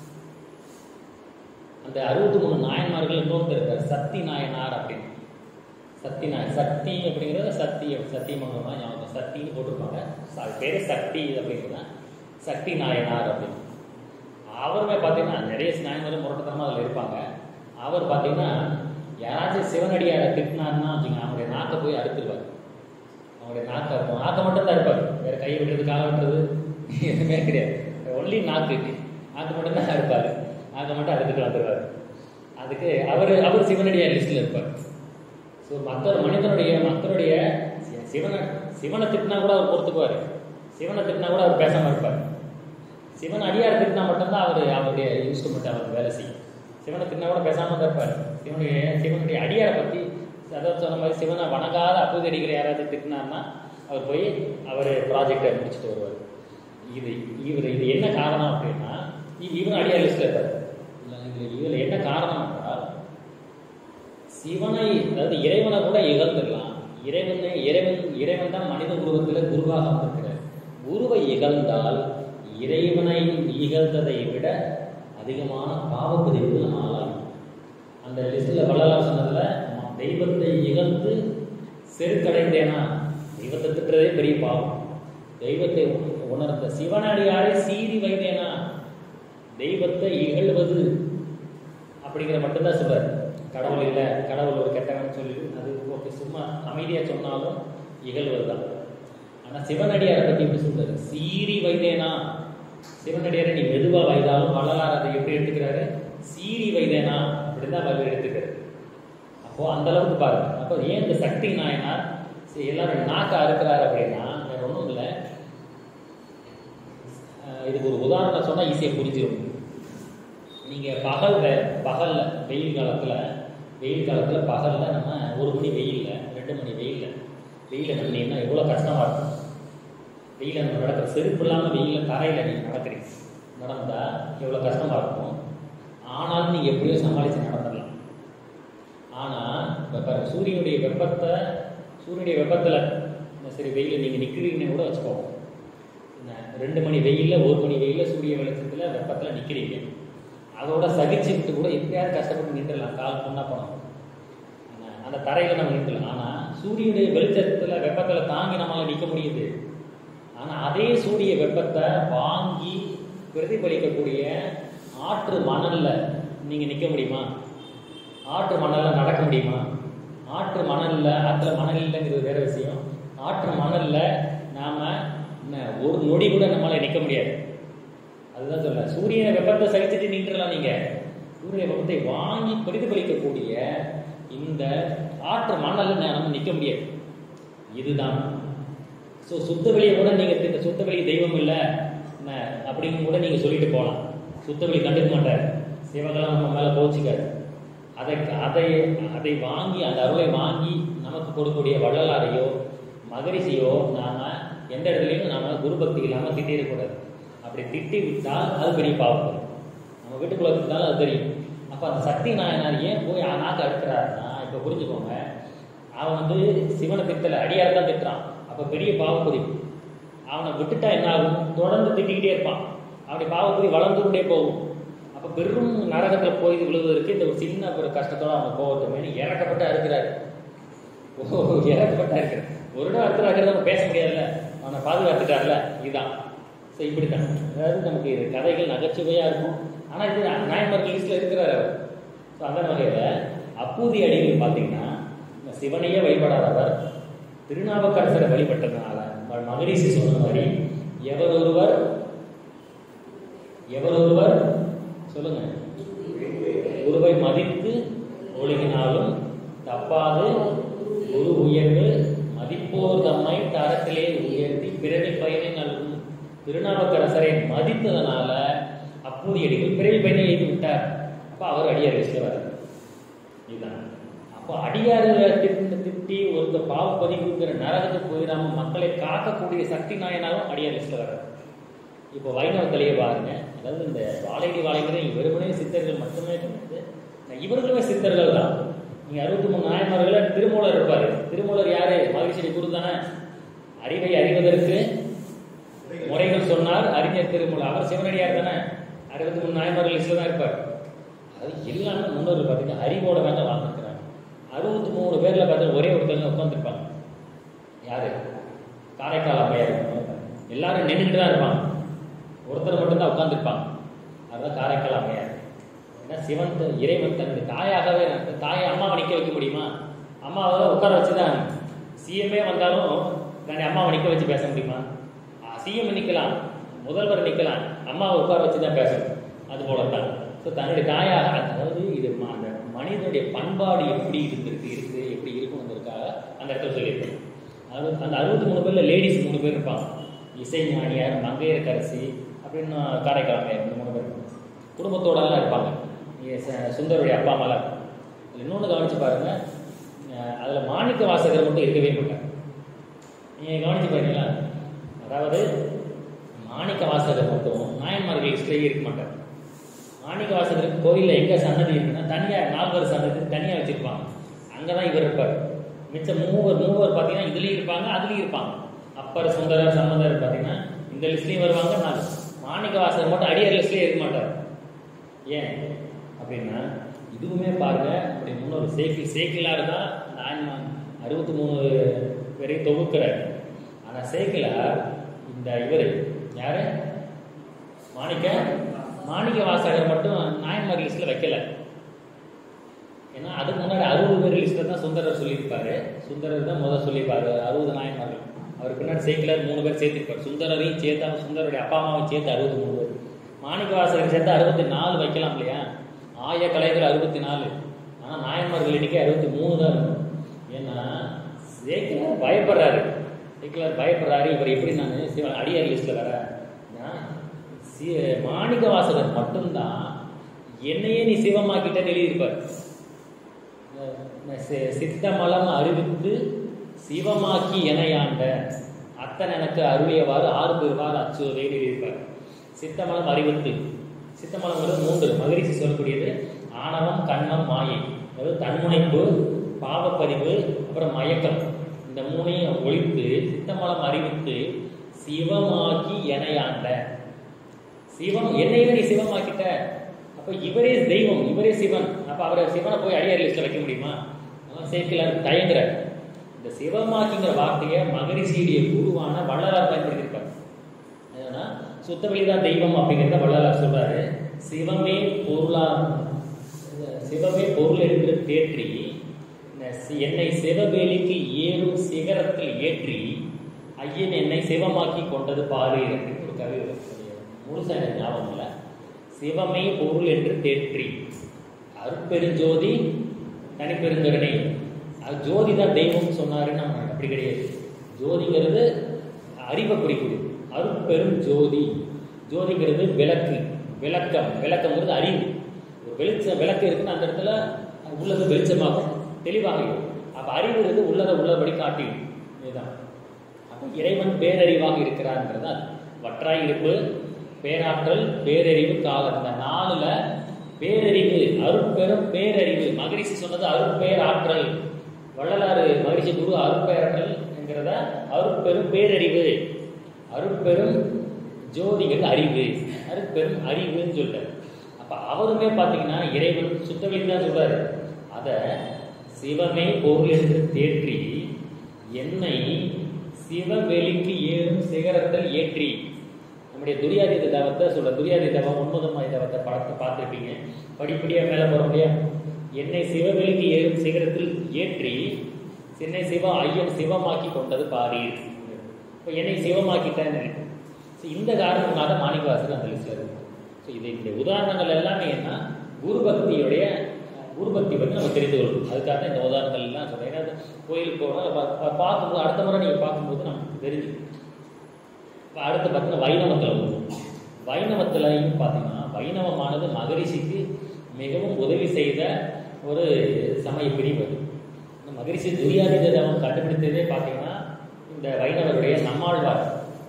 அந்த 63 நாயன்மார்கள் இன்னொருத்தர் இருக்கார், சக்தி நாயனார் அப்படின்னு. சக்தி அப்படிங்கிறத சக்தி மங்கமாக ஞாபகம், சக்தின்னு போட்டிருப்பாங்க. அது பேர் சக்தி அப்படிங்கிறத சக்தி நாயனார் அப்படின்னு. அவருமே பார்த்தீங்கன்னா நிறைய நாயன்மாரும் முரட்டத்தனமாக அதில் இருப்பாங்க. அவர் பார்த்தீங்கன்னா யாராச்சும் சிவனடியாரை திட்டினாருன்னா வச்சுங்க, அவங்களுடைய நாக்கை போய் அறுத்துருவார். அவங்களுடைய நாக்கை மட்டும் தான் இருப்பார். வேறு கையை விட்டுறது, காலை விட்டுறது எதுவுமே கிடையாது. ஒன்லி நாக்கு. அது மட்டும்தான் இருப்பார். அதை மட்டும் அறுத்துட்டு வந்துடுவார். அதுக்கு அவர் சிவனடியார் லிஸ்ட்டில் இருப்பார். ஸோ மக்களுடைய சிவனை திட்டினா கூட அவர் பொறுத்துக்குவார். சிவனை திட்டினா கூட அவர் பேசாமல் இருப்பார். சிவன் அடியார் திட்டினா மட்டும்தான் அவருடைய இன்ஸ்ட்ருமெண்ட் அவருக்கு வேலை செய்யும். சிவனை திட்டினா கூட பேசாமல் தான் இருப்பார். சிவனுடைய அடியாரை பற்றி அதாவது சொன்ன மாதிரி சிவனை வணங்காத அப்போது அடிக்கிற யாராவது திட்டினார்னா அவர் போய் அவர் ப்ராஜெக்டை முடிச்சுட்டு வருவார். இது என்ன காரணம் அப்படின்னா, இவன் அடியார் லிஸ்ட்டில் இருப்பார். இதில் என்ன காரணம் என்றால், சிவனை அதாவது இறைவனை கூட இகழ்ந்துடலாம். இறைவன் தான் மனித உருவத்தில் குருவாக வந்திருக்கிறார். குருவை இகழ்ந்தால் இறைவனை இகழ்ந்ததை விட அதிகமான பாவப்பதிவுகள் நம்ம ஆளாகும். அந்த லிஸ்ட்டில் வள்ளலார் சொன்னதில் தெய்வத்தை இகழ்ந்து செருக்கடைந்தேனா, தெய்வத்தை திட்டுறதே பெரிய பாவம். தெய்வத்தை உணர்ந்த சிவனடியாரை சீறி வைத்தேனா, தெய்வத்தை இகழ்வது அப்படிங்கிற மட்டும்தான் சொல்றாரு. கடவுள் இல்லை, கடவுள் ஒரு கெட்டவன் சொல்லி அது ஓகே, சும்மா அமைதியாக சொன்னாலும் இகழ்வது தான். ஆனால் சிவனடியாரை பற்றி எப்படி சொல்றாரு? சீறி வைத்தேனா. சிவனடியாரை நீ மெதுவாக வைத்தாலும் வள்ளலார் அதை எப்படி எடுத்துக்கிறாரு? சீறி வைத்தேனா அப்படிதான் அவர் எடுத்துக்கிறாரு. அப்போ அந்த அளவுக்கு பாருங்க. அப்போ ஏன் இந்த சக்தி நாயனார் எல்லாரும் நாக்க அறுக்கிறாரு அப்படின்னா வேற ஒன்றும் இல்லை. இதுக்கு ஒரு உதாரணம் சொன்னால் ஈஸியாக புரிஞ்சிடும். நீங்கள் பகலில் வெயில் காலத்தில் பகலில் நம்ம 1 மணி வெயிலில் 2 மணி வெயிலில் நடந்தீங்கன்னா எவ்வளோ கஷ்டமாக இருக்கும். வெயிலில் நம்ம நடக்கிற செருப்பு இல்லாமல் வெயிலில் தரையில் நீங்கள் நடந்தால் எவ்வளோ கஷ்டமாக இருக்கும். ஆனாலும் நீங்கள் எப்படியோ சமாளித்து நடந்துடலாம். ஆனால் இப்போ சூரியனுடைய வெப்பத்தில் சரி வெயிலில் நீங்கள் நிற்கிறீங்கன்னு கூட வச்சுக்கோங்க. 2 மணி வெயிலில் 1 மணி வெயிலில் சூரிய வெளிச்சத்தில் வெப்பத்தில் நிற்கிறீங்க. அதோட சகிச்சுக்கிட்டு கூட எப்படியாவது கஷ்டப்பட்டு நின்றுடலாம். கால் பொண்ணா போனோம் அந்த தரையில் நம்ம நின்றுடலாம். ஆனால் சூரியனுடைய வெளிச்சத்தில் வெப்பத்தில் தாங்கி நம்மளால் நிற்க முடியுது. ஆனால் அதே சூரிய வெப்பத்தை வாங்கி பிரதிபலிக்கக்கூடிய ஆற்று மணலில் நீங்கள் நிற்க முடியுமா? ஆற்று மணலில் நடக்க முடியுமா? ஆற்றுல மணல் இல்லைங்கிறது வேற விஷயம். ஆற்று மணலில் நாம் ஒரு நொடி கூட நம்மளால் நிற்க முடியாது. அதுதான் சொல்ல, சூரியனை வெப்பத்தை சகிச்சுட்டு நின்றுடலாம். நீங்கள் சூரிய வெப்பத்தை வாங்கி பிரதிபலிக்கக்கூடிய இந்த ஆற்று மணலில் நம்ம நிற்க முடியாது. இதுதான். ஸோ சுத்தவெளியை கூட நீங்கள் சுத்தவெளி தெய்வம் இல்லை அப்படின்னு கூட நீங்கள் சொல்லிட்டு போகலாம். சுத்தவெளி கண்டுக்க மாட்டார். சிவகலாம் நம்ம மேலே கோச்சிக்காரு. அதை வாங்கி அந்த அருளை வாங்கி நமக்கு கொடுக்கக்கூடிய வள்ளலாரையோ மகரிஷியோ நாம் எந்த இடத்துலையும் நாம் குரு பக்தி இல்லாமல் திட்டிடக்கூடாது. அப்படி திட்டி விட்டால் அது பெரிய பாவம். நம்ம வீட்டுக்குள்ளே திட்டாலும் அது தெரியும். அப்போ அந்த சக்தி நாயனார் ஏன் போய் நாக்கு அடுக்கிறாருன்னா, இப்போ புரிஞ்சுக்கோங்க, அவன் சிவனை திட்டலை, அடியார் தான் திட்டுறான். அப்போ பெரிய பாவப்பதிவு. அவனை விட்டுட்டா என்ன ஆகும்? தொடர்ந்து திட்டிக்கிட்டே இருப்பான். அவனுடைய பாவப்பதிவு வளர்ந்து கொண்டே போகும். அப்போ பெரும் நரகத்தில் போய் விழுவதற்கு இந்த ஒரு சின்ன ஒரு கஷ்டத்தோடு அவங்க போகட்டுமே இறக்கப்பட்டு அறுக்கிறாரு. இறக்கப்பட்டு அறுக்கிறார். ஒரு இடம் அறுக்கிறாரு, நம்ம பேச முடியாதுல்ல, அவனை பாதுகாத்துட்டார்ல. இதுதான். ஸோ இப்படி தான். அதாவது நமக்கு இது கதைகள் நகைச்சுவையாக இருக்கும். ஆனால் இது நாயன்மார்கள் லிஸ்ட்டில் இருக்கிறார் அவர். ஸோ அந்த வகையில் அப்பூதி அடிகள் பார்த்தீங்கன்னா சிவனையே வழிபடாதவர் திருநாவுக்கரசரை வழிபட்டதுனால மகரிஷி சொன்ன மாதிரி எவரொருவர் சொல்லுங்க குருவை மதித்து ஒழுகினாலும் தப்பாது குரு உயர்வு மதிப்போர் தம்மை தரத்திலே உயர்த்தி பிறவி பயனை நல்கும் திருநாவுக்கரசரை மதித்ததனால அப்பூதி அடிகள் பிறவி பயனை எழுதி விட்டார். அப்போ அவர் அடியார் லிஸ்ட்டில் வர இதுதான். அப்போ அடியார்களை திட்டி ஒரு பாவப்பதிவுங்கிற நரகத்துக்கு போயிடாமல் மக்களை காக்கக்கூடிய சக்தி நாயனாலும் அடியார் லிஸ்ட்டில் வர. இப்போ வைணவத்திலேயே பாருங்க, அதாவது இந்த வாழைகளை வெறுமனே சித்தர்கள் மட்டுமே கிடையாது, இவர்களுமே சித்தர்கள் தான். நீங்கள் 63 நாயன்மார்களில் திருமூலர் இருப்பார். திருமூலர் யாரு? மகரிஷி குரு தானே. அறிவை அறிவதற்கு முறைகள் சொன்னார் அறிஞர் திருமூலர். அவர் சிவனடியார் தானே. 63 நாயன்மார்கள் லிஸ்ட்டில் தான் இருப்பார். அது எல்லாமே முன்னோர்கள் பார்த்தீங்கன்னா அறிவோட வேண்டாம் வாழ்ந்துருக்கிறாங்க. 63 பேரில் பார்த்தா ஒரே ஒருத்தங்க உட்காந்துருப்பாங்க. யாரு? காரைக்கால் அம்மையார். எல்லாரும் நின்றுட்டு தான் இருப்பாங்க, ஒருத்தர் மட்டும்தான் உட்காந்துருப்பாங்க. அதுதான் காரைக்கால் அம்மையார். ஏன்னா சிவன் இறைவன் தன்னுடைய தாயாகவே தாயை அம்மாவை நிற்க வைக்க முடியுமா? அம்மாவை உட்கார வச்சு தான் சிஎம்ஏ வந்தாலும் தன்னுடைய அம்மாவை நிற்க வச்சு பேச முடியுமா? சிஎம் நிற்கலாம், முதல்வர் நிற்கலாம், அம்மாவை உட்கார வச்சு தான் பேசணும். அது போலத்தான். ஸோ தன்னுடைய தாயாக, அதாவது இது அந்த மனிதனுடைய பண்பாடு எப்படி இருக்குது எப்படி இருக்கணுங்கிறதுக்காக அந்த இடத்துல சொல்லியிருக்கேன். அதாவது அந்த 63 பேரில் லேடிஸ் 3 பேர் இருப்பாங்க. இசைஞானியார், மங்கையர்கரசி அப்படின்னு காரைக்காலமையார், 3 பேர் இருப்பாங்க. குடும்பத்தோடலாம் இருப்பாங்க. சுந்தருடைய அப்பா அம்மாலாம். இன்னொன்று கவனித்து பாருங்கள், அதில் மாணிக்க வாசகர் மட்டும் இருக்கவே மாட்டாங்க. நீங்கள் கவனித்து பாருங்களா, அதாவது மாணிக்க வாசகர் மட்டும் நாயன்மார்கள் லிஸ்ட்லேயே இருக்க மாட்டார். மாணிக்க வாசகருக்கு கோயிலில் எங்கே சன்னதி இருக்குன்னா தனியாக 4 சன்னதி தனியாக வச்சுருப்பாங்க. அங்கே தான் இவர் இருப்பார். மிச்சம் மூவர் பார்த்தீங்கன்னா இதுலேயும் இருப்பாங்க, அதுலேயும் இருப்பாங்க. அப்பர், சுந்தரர், சம்பந்தர் பார்த்தீங்கன்னா இந்த லிஸ்ட்லேயும் வருவாங்க. மாணிக்க வாசகர் மட்டும் அடியார் லிஸ்ட்லேயே இருக்க மாட்டார். ஏன் அப்படின்னா இதுவுமே பாருங்க, அப்படி முன்னொரு சேக்கிலார் தான் நாயன்மார் 63 பேரையும் தொகுக்கிறார். ஆனால் சேக்கிலார் இந்த இவர் யார், மாணிக்க வாசகர் மட்டும் நாயன்மார் லிஸ்ட்டில் வைக்கல. ஏன்னா அதுக்கு முன்னாடி 60 பேர் லிஸ்ட்டில் தான் சுந்தரர் சொல்லியிருப்பாரு. சுந்தரர் தான் முதல் சொல்லியிருப்பாரு 60 நாயன்மார்கள். அவர் பின்னாடி சேக்கிலார் 3 பேர் சேர்த்திருப்பார். சுந்தரரையும் சேர்த்தா, சுந்தரருடைய அப்பா அம்மாவை சேர்த்து 63 பேர். மாணிக்க வாசகர் சேர்த்து 64 வைக்கலாம் இல்லையா? ஆய கலைகள் 64. ஆனால் நாயன்மார்கள் எண்ணிக்கை 63 தான் இருக்கும். ஏன்னா சேக்கிலார் பயப்படுறாரு. இவர் எப்படி நான் அடியார் லிஸ்ட்டில் வரேன். மாணிக்க வாசகர் மட்டும்தான் என்னையே நீ சிவமாக்கிட்ட எழுதியிருப்பார். சித்தமலம் அறிவித்து சிவமாக்கி எனையாண்ட அத்தன் எனக்கு அருளியவாறு 6 பெறுவார் அச்சுவதை எழுதியிருப்பார். சித்தமலம் அறிவித்து, சித்தமலம்ங்கிறது 3 மகரிஷி சொல்லக்கூடியது. ஆணவம், கண்மம், மாயை. அதாவது தன்முனைப்பு, பாவப்பதிவு, அப்புறம் மயக்கம். இந்த 3ஐயும் ஒழித்து சித்தமலம் அறிவித்து சிவமாக்கி எனையாண்ட. சிவம் என்னையே நீ சிவமாக்கிட்ட, அப்போ இவரே தெய்வம், இவரே சிவன். அப்போ அவரை சிவனை போய் அடியார் லிஸ்ட்டில் வைக்க முடியுமா? அதெல்லாம் சேக்கிலார் தயங்குறார். இந்த சிவமாக்கிங்கிற வார்த்தையை மகரிஷியுடைய குருவான வள்ளலார் பயன்படுத்தியிருப்பார். ஏன்னா சுத்தவெளி தான் தெய்வம் அப்படிங்கிறத வள்ளலார் சொல்றாரு. சிவமே பொருள் என்று தேற்றி என்னை சிவவேலிக்கு ஏறும் சிகரத்தில் ஏற்றி ஐயன் என்னை சிவமாக்கி கொண்டது பாரு அப்படின்னு ஒரு கவி. முழுசா எனக்கு ஞாபகம் இல்லை. சிவமே பொருள் என்று தேற்றி அருட்பெருஞ்சோதி தனிப்பெருங்கருணை. அது ஜோதி தான் தெய்வம்னு சொன்னாருன்னு நம்ம அப்படி கிடையாது. ஜோதிங்கிறது அறிவை குறிக்கூடியது. அருட்பெரும் ஜோதி, ஜோதிங்கிறது விளக்கு, விளக்கம்ங்கிறது அறிவு. ஒரு விளக்கு இருக்குன்னு அந்த இடத்துல உள்ளது வெளிச்சமாகும், தெளிவாகும். அப்போ அறிவுங்கிறது உள்ளபடி காட்டிடும். இதுதான். அப்போ இறைவன் பேரறிவாக இருக்கிறார்ன்றது அது. வற்றாய் இருப்பு, பேராற்றல், பேரறிவு, காலம். இந்த 4ல் பேரறிவு, அருட்பெரும் பேரறிவு. மகரிஷி சொன்னது அருட்பேராற்றல். வள்ளலாறு மகரிஷி குரு அருட்பேராற்றல் என்கிறத அருட்பெரும் பேரறிவு. அருட்பெரும் ஜோதிங்கிறது அறிவு, அருட்பெரும் அறிவுன்னு சொல்றாரு. அப்போ அவருமே பார்த்தீங்கன்னா இறைவன் சுத்தவெளி தான் சொல்றாரு. அதை சிவமே பொருள் என்று தேற்றி என்னை சிவவெளிக்கு ஏறும் சிகரத்தில் ஏற்றி. நம்முடைய துரியாதீத தவத்தை சொல்ற. துரியாதீத தவம் 9ஆம் தவத்தை படத்தை பார்த்துருப்பீங்க. படிப்படியாக மேலே போகிற முடியாது. என்னை சிவவெளிக்கு ஏறும் சிகரத்தில் ஏற்றி என்னை ஐயன் சிவமாக்கி கொண்டது பாரீர். இப்போ என்னை சிவமாக்கிட்டேன்னு. ஸோ இந்த காரணத்தினால மாணிக்க வாசகர் அந்த லிஸ்ட்டில் இருக்கு. ஸோ இந்த உதாரணங்கள் எல்லாமே என்ன, குரு பக்தி பற்றி நம்ம தெரிந்து கொள்ளணும். அதுக்காக தான் இந்த உதாரணங்கள் எல்லாம் சொல்கிறேன். ஏன்னா கோயிலுக்கு போனால் பார்க்கும்போது அடுத்த முறை நீங்கள் பார்க்கும்போது நமக்கு தெரிஞ்சுக்கணும். இப்போ அடுத்து பார்த்தீங்கன்னா வைணவத்தில் வரும். வைணவத்திலையும் பார்த்தீங்கன்னா வைணவமானது மகரிஷிக்கு மிகவும் உதவி செய்த ஒரு சமய பிரிவு. இந்த மகரிஷி துரியாதீத தவம் கண்டுபிடித்ததே பார்த்தீங்கன்னா இந்த வைணவருடைய நம்மாழ்வார்.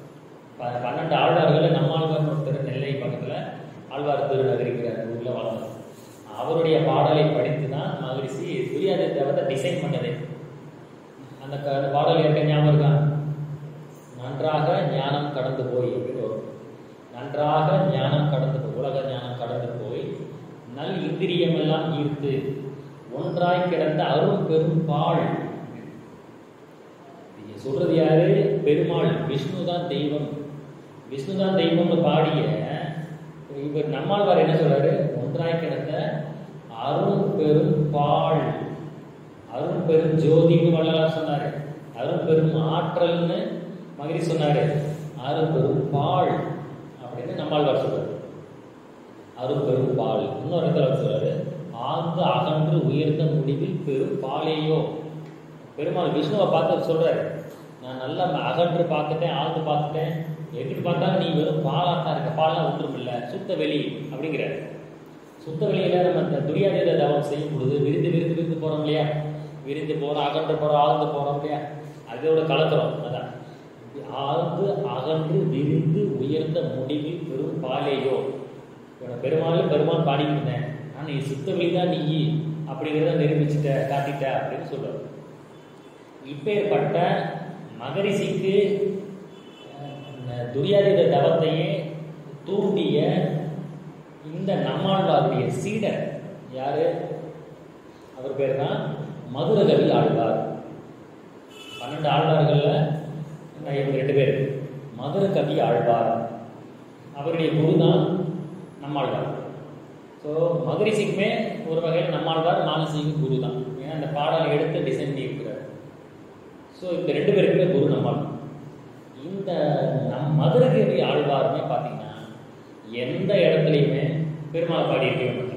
12 ஆழ்வார்களில் நம்மாழ்வார்னு ஒருத்தர் நெல்லை பக்கத்தில் ஆழ்வார் திருநகரிங்கிற ஊரில் வாழ்ந்தார். அவருடைய பாடலை படித்து தான் மகரிஷி துரியாதீத தவத்தை டிசைன் பண்ணதே. அந்த பாடல் இருக்க ஞாபகம் இருக்கா? நன்றாக ஞானம் கடந்து போய் அப்படின்னு வரும். நன்றாக ஞானம் கடந்து போய், உலக ஞானம் கடந்து போய் நல் இந்திரியம் எல்லாம் ஈர்த்து ஒன்றாய் கிடந்த அருள் பெரும் பால். சொல்றது யாரு? பெருமாள், விஷ்ணு தான் தெய்வம், விஷ்ணு தான் தெய்வம்னு பாடிய இவர் நம்மாழ்வார் என்ன சொல்றாரு? ஒன்றாய் கிடந்த அருள் பெரும் பால், அருள் பெரும் ஜோதின்னு வள்ளலார் சொன்னாரு. அருள் பெரும் ஆற்றல்னு மகரிஷி சொன்னாரு. அருள் பெரும் பால் அப்படின்னு நம்மாழ்வார் சொல்றாரு. அரும்பெரும் பால். இன்னொரு இடத்துல சொல்றாரு, ஆழ்ந்து அகன்று உயர்ந்த முடிவில் பெரும் பாலேயோ. பெருமாள் விஷ்ணுவை பார்த்து சொல்றாரு, நான் நல்லா அகன்று பார்த்துட்டேன், ஆழ்ந்து பார்த்துட்டேன், எப்படி பார்த்தாலும் நீ வெறும் பாலாத்தான் இருக்க, பால்லாம் ஒன்றும் இல்லை, சுத்த வெளி அப்படிங்கிறாரு. சுத்த வெளியில நம்ம இந்த துரியாதீத தவம் செய்யும் பொழுது விரிந்து போறோம் இல்லையா, விரிந்து போறோம், அகன்று போறோம், ஆழ்ந்து போறோம் இல்லையா, அதோட கலக்கிறோம். அதான் ஆழ்ந்து அகன்று விரிந்து உயர்ந்த முடிவில் பெரும் பாலேயோ. பெருமாள் பாடிக்கிட்டேன், ஆனால் நீ சுத்த வெளிதான் நீ அப்படிங்கிறத நிரூபிச்சுட்ட, காட்டிட்ட அப்படின்னு சொல்றாரு. இப்பேற்பட்ட மகரிஷிக்கு துரியாதீத தவத்தையே தூண்டிய இந்த நம்மாழ்வாருடைய சீடர் யாரு? அவர் பேர் தான் மதுரகவி ஆழ்வார். 12 ஆழ்வார்கள்ல இவங்க 2 பேர். மதுரகவி ஆழ்வார் அவருடைய குரு தான் நம்மாழ்வார். ஸோ மகரிஷிக்குமே ஒரு வகையில் நம்மாழ்வார் மானசீக குரு தான். ஏன்னா அந்த பாடலை எடுத்து டிசைன் பண்ணியிருக்கிறார். ஸோ இந்த 2 பேருக்குமே குரு நம்மாழ்வார். இந்த மதுரகவி ஆழ்வாருமே பார்த்தீங்கன்னா எந்த இடத்துலையுமே பெருமாளை பாடியிருக்கவே மாட்டார்.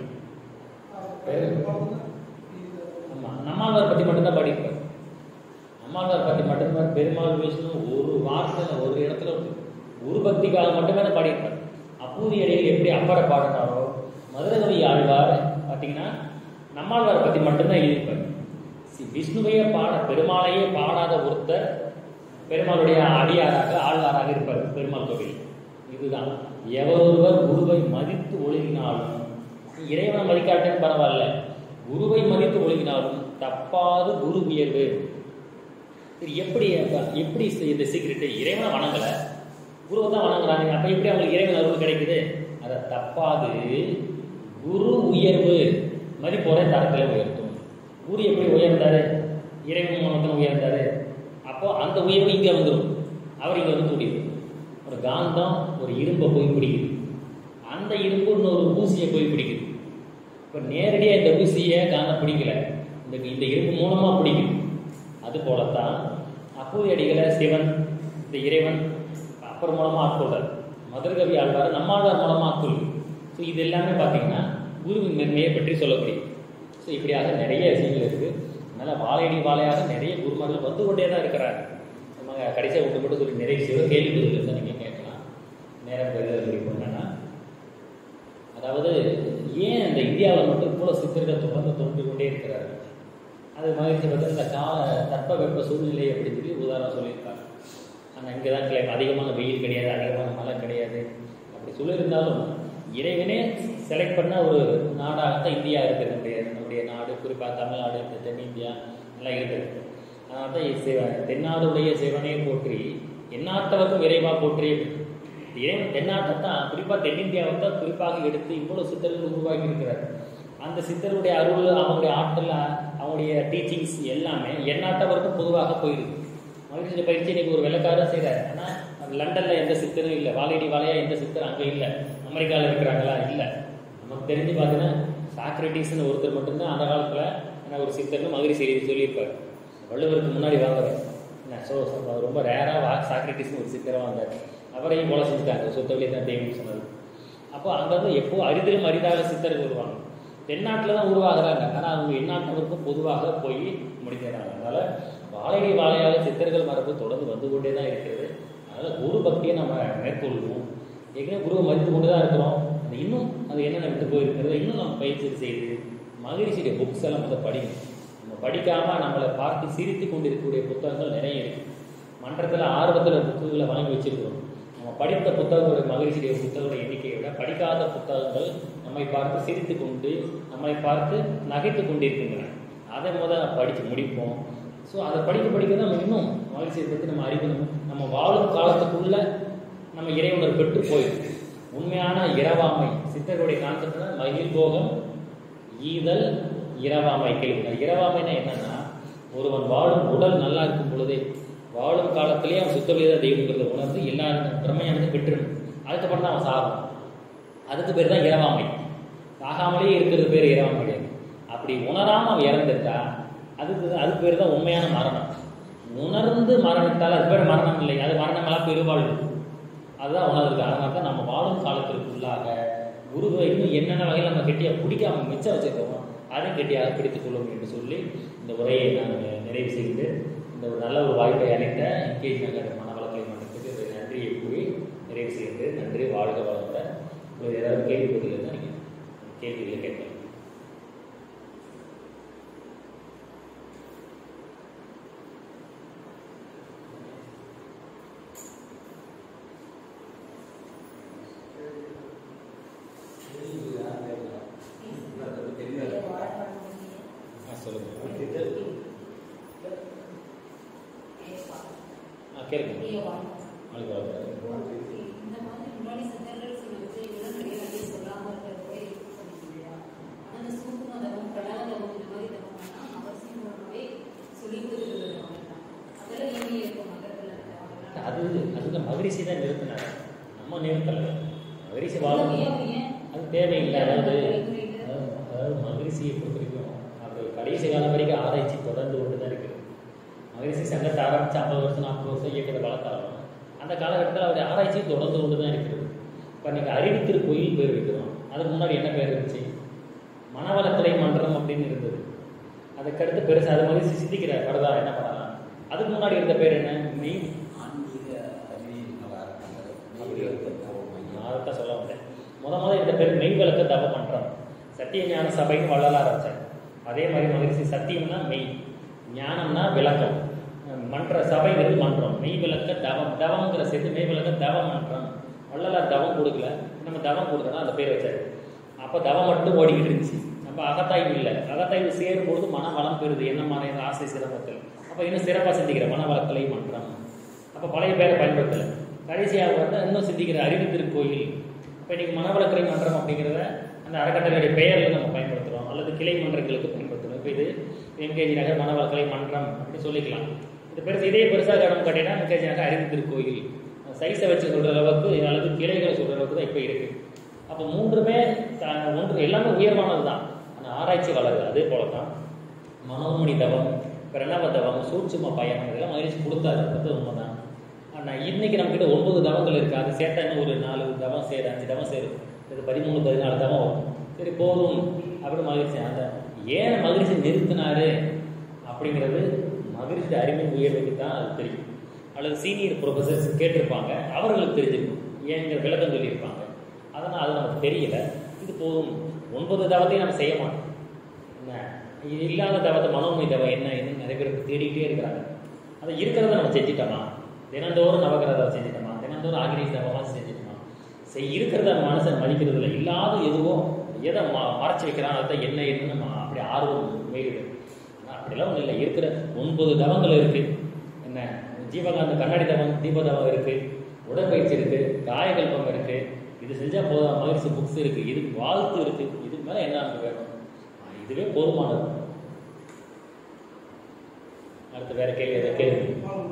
ஆமாம், நம்மாழ்வார் பற்றி மட்டும்தான் பாடியிருப்பார். நம்மாழ்வார் பற்றி மட்டும்தான். பெருமாள் விஷ்ணு ஒரு வார்த்தையில் ஒரு இடத்துல ஒரு பக்திக்காக மட்டுமே தான் பாடியிருப்பார். அப்பூதி அடியில் எப்படி அப்பரை பாடினாரோ, மதுரகவி ஆழ்வார் பார்த்தீங்கன்னா நம்மாழ்வாரை பற்றி மட்டும்தான் எழுதியிருப்பார். விஷ்ணுவையே பெருமாளையே பாடாத ஒருத்தர் பெருமாளுடைய அடியாராக ஆழ்வாராக இருப்பார் பெருமாள் கோவில். இதுதான், எவரொருவர் குருவை மதித்து ஒழுகினாலும், இறைவனை மதிக்காட்டேன்னு பரவாயில்ல, குருவை மதித்து ஒழுகினாலும் தப்பாது குரு உயர்வு. எப்படி இந்த சீக்கிரட்டு? இறைவனை வணங்கலை, குருவை தான் வணங்குறாங்க. அப்போ எப்படி அவங்களுக்கு இறைவன் அருள் கிடைக்குது? அதை தப்பாது குரு உயர்வு மதிப்போரை தரத்தில் உயர்த்தும். குரு எப்படி உயர்ந்தாரு? இறைவன் மூலத்தில் உயர்ந்தாரு. அப்போ அந்த உயர்வு இங்கே வந்துடும். அவர் இங்கே வந்து கூடியது. ஒரு காந்தம் ஒரு இரும்பை போய் பிடிக்குது, அந்த இரும்பு இன்னொரு ஊசியை போய் பிடிக்குது. இப்போ நேரடியாக இந்த ஊசியை காந்தம் பிடிக்கல, இந்த இரும்பு மூலமாக பிடிக்குது. அது போலத்தான் அப்பூதி அடிகளை சிவன், இந்த இறைவன் அப்பர் மூலமாக ஆட்கொள்றார். மதுரகவி ஆழ்வார் நம்மாழ்வார் மூலமாக ஆட்கொள்ளு. ஸோ இது எல்லாமே பார்த்தீங்கன்னா குருவின் மென்மையை பற்றி சொல்லக்கூடிய. ஸோ இப்படியாக நிறைய விஷயங்கள் இருக்குது. அதனால் வாழையடி வாழையாக நிறைய குருமார்கள் வந்து கொண்டே தான் இருக்கிறாங்க. நம்ம கடைசியாக விட்டு மட்டும் சொல்லி நிறைய விஷயம் கேள்வி பதில் தான் நீங்கள் கேட்கலாம். நேரம் கருதி என்னன்னா, அதாவது ஏன் அந்த இந்தியாவில் மட்டும் இவ்வளோ சித்தர்கள் தொடர்ந்து தோன்றிக் கொண்டே இருக்கிறார்கள்? அது மகிழ்ச்சி பற்றி இந்த கால தட்பவெப்ப சூழ்நிலை அப்படின்னு சொல்லி உதாரணம் சொல்லியிருக்காங்க. ஆனால் இங்கே தான் அதிகமான வெயில் கிடையாது, அதிகமான மழை கிடையாது. அப்படி சொல்லியிருந்தாலும் இறைவனே செலக்ட் பண்ண ஒரு நாடாகத்தான் இந்தியா இருக்குது. நம்முடைய நாடு, குறிப்பாக தமிழ்நாடு, தென்னிந்தியா எல்லாம் இருக்குது. அதனால தான் தென்னாடுடைய சிவனே போற்றி எந்நாட்டவருக்கும் விரைவாக போற்றி. இறைவன் தென்னாட்டைத்தான், குறிப்பாக தென்னிந்தியாவை தான் குறிப்பாக எடுத்து இவ்வளோ சித்தர்கள் உருவாக்கி இருக்கிறார். அந்த சித்தருடைய அருள், அவங்களுடைய ஆற்றல், அவங்களுடைய டீச்சிங்ஸ் எல்லாமே எந்நாட்டவருக்கும் பொதுவாக போயிருக்கு. மகிழ்ச்சி பயிற்சி இன்னைக்கு ஒரு வெள்ளக்காரன் செய்கிறார். ஆனால் லண்டனில் எந்த சித்தரும் இல்லை, வாழையடி வாழையாக எந்த சித்தரும் அங்கே இல்லை. அமெரிக்காவில் இருக்கிறாங்களா? இல்லை. நமக்கு தெரிஞ்சு பார்த்தீங்கன்னா சாக்ரட்டிஸ்ன்னு ஒருத்தர் மட்டும்தான் அந்த காலத்தில் என்ன ஒரு சித்தர்னு மகிழ்ச்சி சொல்லியிருப்பார். வள்ளுவருக்கு முன்னாடி வாங்குறார் என்ன. ஸோ ரொம்ப ரேராக சாக்ரட்டிஸ்னு ஒரு சித்தராக வந்தார். அவரையும் கொலை செஞ்சுட்டாங்க, சொத்தவழி தான் தெய்வம்னு சொன்னது. அப்போ அங்கே எப்போ அரிதிலும் அரிதாக சித்தர்கள் வருவாங்க. தென்னாட்டில் தான் உருவாகிறாங்க, ஆனால் அவங்க எந்நாட்டவருக்கும் பொதுவாக போய் முடிக்கிறாங்க. அதனால் வாழையடி வாழையாக சித்தர்கள் மரபு தொடர்ந்து வந்து கொண்டே தான் இருக்கிறது. அதனால் குரு பக்தியை நம்ம மேற்கொள்வோம். ஏற்கனவே குருவை மதித்து கொண்டு தான் இருக்கிறோம். அது இன்னும் அது என்னென்ன விட்டு போயிருக்கிறது இன்னும் நம்ம பயிற்சி செய்து மகிழ்ச்சியுடைய புக்ஸ் எல்லாம் வந்து படிக்கணும். நம்ம படிக்காமல் நம்மளை பார்த்து சிரித்து கொண்டு இருக்கக்கூடிய புத்தகங்கள் நிறைய இருக்குது. மன்றத்தில் ஆர்வத்தில் புத்தகங்களை வாங்கி வச்சுருக்கிறோம். நம்ம படித்த புத்தகங்களுடைய மகிழ்ச்சியுடைய புத்தகங்களுடைய எண்ணிக்கையை விட படிக்காத புத்தகங்கள் நம்மை பார்த்து சிரித்து கொண்டு நம்மை பார்த்து நகைத்து கொண்டிருக்கின்றன. அதை முதல்ல படித்து முடிப்போம். ஸோ அதை படிக்க தான் நம்ம இன்னும் மகிழ்ச்சியை பற்றி நம்ம அறிக்கணும். நம்ம வாழும் காலத்துக்குள்ளே நம்ம இறைவனர் பெற்று போயிருக்கு. உண்மையான இரவாமை சித்தர்களுடைய கான்செப்ட் தான் மகிழ் போகம் ஈதல் இரவாமை கேள்வி. இரவாமைன்னா என்னன்னா, ஒருவன் வாழும் உடல் நல்லா இருக்கும் பொழுதே வாழும் காலத்திலேயே அவன் சுத்தவெளிதான் தெய்வங்கிறத உணர்ந்து எல்லா பிரமையானது பெற்றுடும். அதுக்கப்புறம் தான் அவன் சாகும். அதுக்கு பேர் தான் இரவாமை. சாகாமலே இருக்கிறது பேர் இரவாமை கிடையாது. அப்படி உணராமல் அவன் இறந்துட்டா அதுக்கு பேர் தான் உண்மையான மரணம். உணர்ந்து மரணித்தால் அது பேர் மரணம் இல்லை, அது மரணமெல்லாம் பெருவாழ்வு. அதுதான் உணர்வு. அதனால தான் நம்ம வாழும் காலத்திற்குள்ளாக குருவை இன்னும் என்னென்ன வகையில் நம்ம கெட்டியாக பிடிக்காம மிச்சம் வச்சுருக்கோமோ அதையும் கெட்டியாக பிடித்துக் கொள்ளும் என்று சொல்லி இந்த உரையை நான் நிறைவு செய்து இந்த ஒரு நல்ல ஒரு வாய்ப்பை அளித்த என்கேஜி நகர் மனவளக்கலை மன்றத்துக்கு நன்றியை கூறி நிறைவு செய்து நன்றி. வாழ்க வளர்ந்த உங்களுக்கு ஏதாவது கேள்வி பதில் தான் நீங்கள் கேள்விகளை கேட்கலாம். அதுக்கு மகரிஷி தான் நிறுத்தினார், நம்ம நிறுத்தலை. மகரிஷி வாழும் அது தேவையில்லை. அதாவது மகரிஷியை பொறுத்த வரைக்கும் அது கடைசி காலம் வரைக்கும் ஆராய்ச்சி தொடர்ந்து கொண்டு தான் இருக்குது. மகரிஷி சங்கத்தை ஆரம்பித்து 50 வருஷம் 40 வருஷம் இயக்கத்தை வளர்த்தாலும் அந்த காலகட்டத்தில் அவருடைய ஆராய்ச்சி தொடர்ந்து கொண்டு தான் இருக்கிறது. இப்போ நீங்கள் அறிவித்திரு கோயில் பேர் வைக்கிறோம், அதுக்கு முன்னாடி என்ன பேர் இருந்துச்சு? மனவளக்கலை மன்றம் அப்படின்னு இருந்தது. அதுக்கடுத்து பெருசாக அது மகிழ்ச்சி சிந்திக்கிறார் பரதா என்ன பண்ணலாம். அதுக்கு முன்னாடி இருந்த பேர் என்ன? மெயின் அதைத்தான் சொல்ல வந்தேன். முதல் இருந்த பேர் மெய் விளக்க தவ மன்றம். சத்திய ஞான சபைன்னு வள்ளலார் வச்சார். அதே மாதிரி மகிழ்ச்சி சத்தியம்னா மெய், ஞானம்னா விளக்கம், மன்ற சபைங்கிறது மன்றம். மெய் விளக்க தவம், தவங்கிற சேர்த்து மெய் விளக்க தவ மன்றம். வள்ளலார் தவம் கொடுக்கல, நம்ம தவம் கொடுக்கணும் அந்த பேர் வச்சாரு. அப்போ தவம் மட்டும் ஓடிக்கிட்டு இருந்துச்சு. நம்ம அகத்தாய்வு இல்லை. அகத்தாய்வு சேரும்பொழுது மன வளம் பெறுது. என்ன மாதிரி ஆசை சிரமத்தில் அப்போ இன்னும் சிறப்பாக சிந்திக்கிற மனவளக்கலை மன்றம். அப்போ பழைய பேரை பயன்படுத்தலை. கடைசியாக வந்து இன்னும் சிந்திக்கிற அறிவித்திருக்கோயில். இப்போ இன்றைக்கி மனவளக்கலை மன்றம் அப்படிங்கிறத அந்த அறக்கட்டளையுடைய பெயரில் நம்ம பயன்படுத்துகிறோம், அல்லது கிளை மன்றங்களுக்கு பயன்படுத்துகிறோம். இப்போ இது எம்கேஜி நகர் மனவளக்கலை மன்றம் அப்படி சொல்லிக்கலாம். இது பெருசு இதே பெருசாக இடம் கட்டினா எம்கேஜி நகர் அறிவித்திருக்கோயில் சைஸை வச்சு சொல்கிற அளவுக்கு அல்லது கிளைகளை சொல்கிற அளவுக்கு தான் இப்போ இருக்குது. அப்போ மூன்றுமே ஒன்று எல்லாமே உயர்வானது தான். ஆனால் ஆராய்ச்சி வளருது. அதே போல தான் மனோமணி தவம், பிரணவ தவம், சூட்சும பயணம் இதெல்லாம் மகிழ்ச்சி கொடுத்தாரு. அது உண்மை தான். ஆனால் இன்றைக்கி நம்மக்கிட்ட 9 தவங்கள் இருக்குது. அது சேர்த்தா இன்னும் ஒரு 4 தவம் சேரும், 5 தவம் சேரும். இது 13 14 தவம் வரும். சரி போதும் அப்படின்னு மகிழ்ச்சி. அந்த ஏன் மகிழ்ச்சி நிறுத்தினாரு அப்படிங்கிறது மகிழ்ச்சி அறிவு உயர்வுக்கு தான் அது தெரியும். அல்லது சீனியர் ப்ரொஃபஸர்ஸ் கேட்டிருப்பாங்க, அவர்களுக்கு தெரிஞ்சிருக்கும், ஏங்கிற விளக்கம் சொல்லியிருப்பாங்க. அதனால் அது நமக்கு தெரியல. இது போதும். 9 தவத்தையும் நம்ம செய்ய மாட்டோம். என்ன இது இல்லாத தவத்தை மனோமணி தவம் என்ன இன்னும் நிறைய பேருக்கு தேடிக்கிட்டே இருக்கிறாங்க. அதை இருக்கிறத நம்ம செஞ்சுட்டோமா? தினந்தோறும் நவகிரகம் செஞ்சுட்டோமா? தினந்தோறும் ஆகிரேஜ் தவமாக செஞ்சுட்டோமா? இருக்கிறத மனசை மதிக்கிறது இல்லை. இல்லாத எதுவும் எதை மறைச்சி வைக்கிறான் அதை என்ன என்னன்னு நம்ம அப்படி ஆர்வம் மேலிடு. அப்படிலாம் ஒன்றும் இல்லை. இருக்கிற 9 தவங்கள் இருக்குது. என்ன ஜீவகாந்த கண்ணாடி தவம், தீபதவம் இருக்குது, உடற்பயிற்சி இருக்குது, காயகல்பம் இருக்குது. இது செஞ்சால் போதும். மகிழ்ச்சி புக்ஸ் இருக்குது, இது வாழ்த்து இருக்குது. இதுக்கு மேலே என்ன நமக்கு வேணும்? இதுவே போதுமானது. அடுத்து வேற கேள்வி எதை கேள்வி?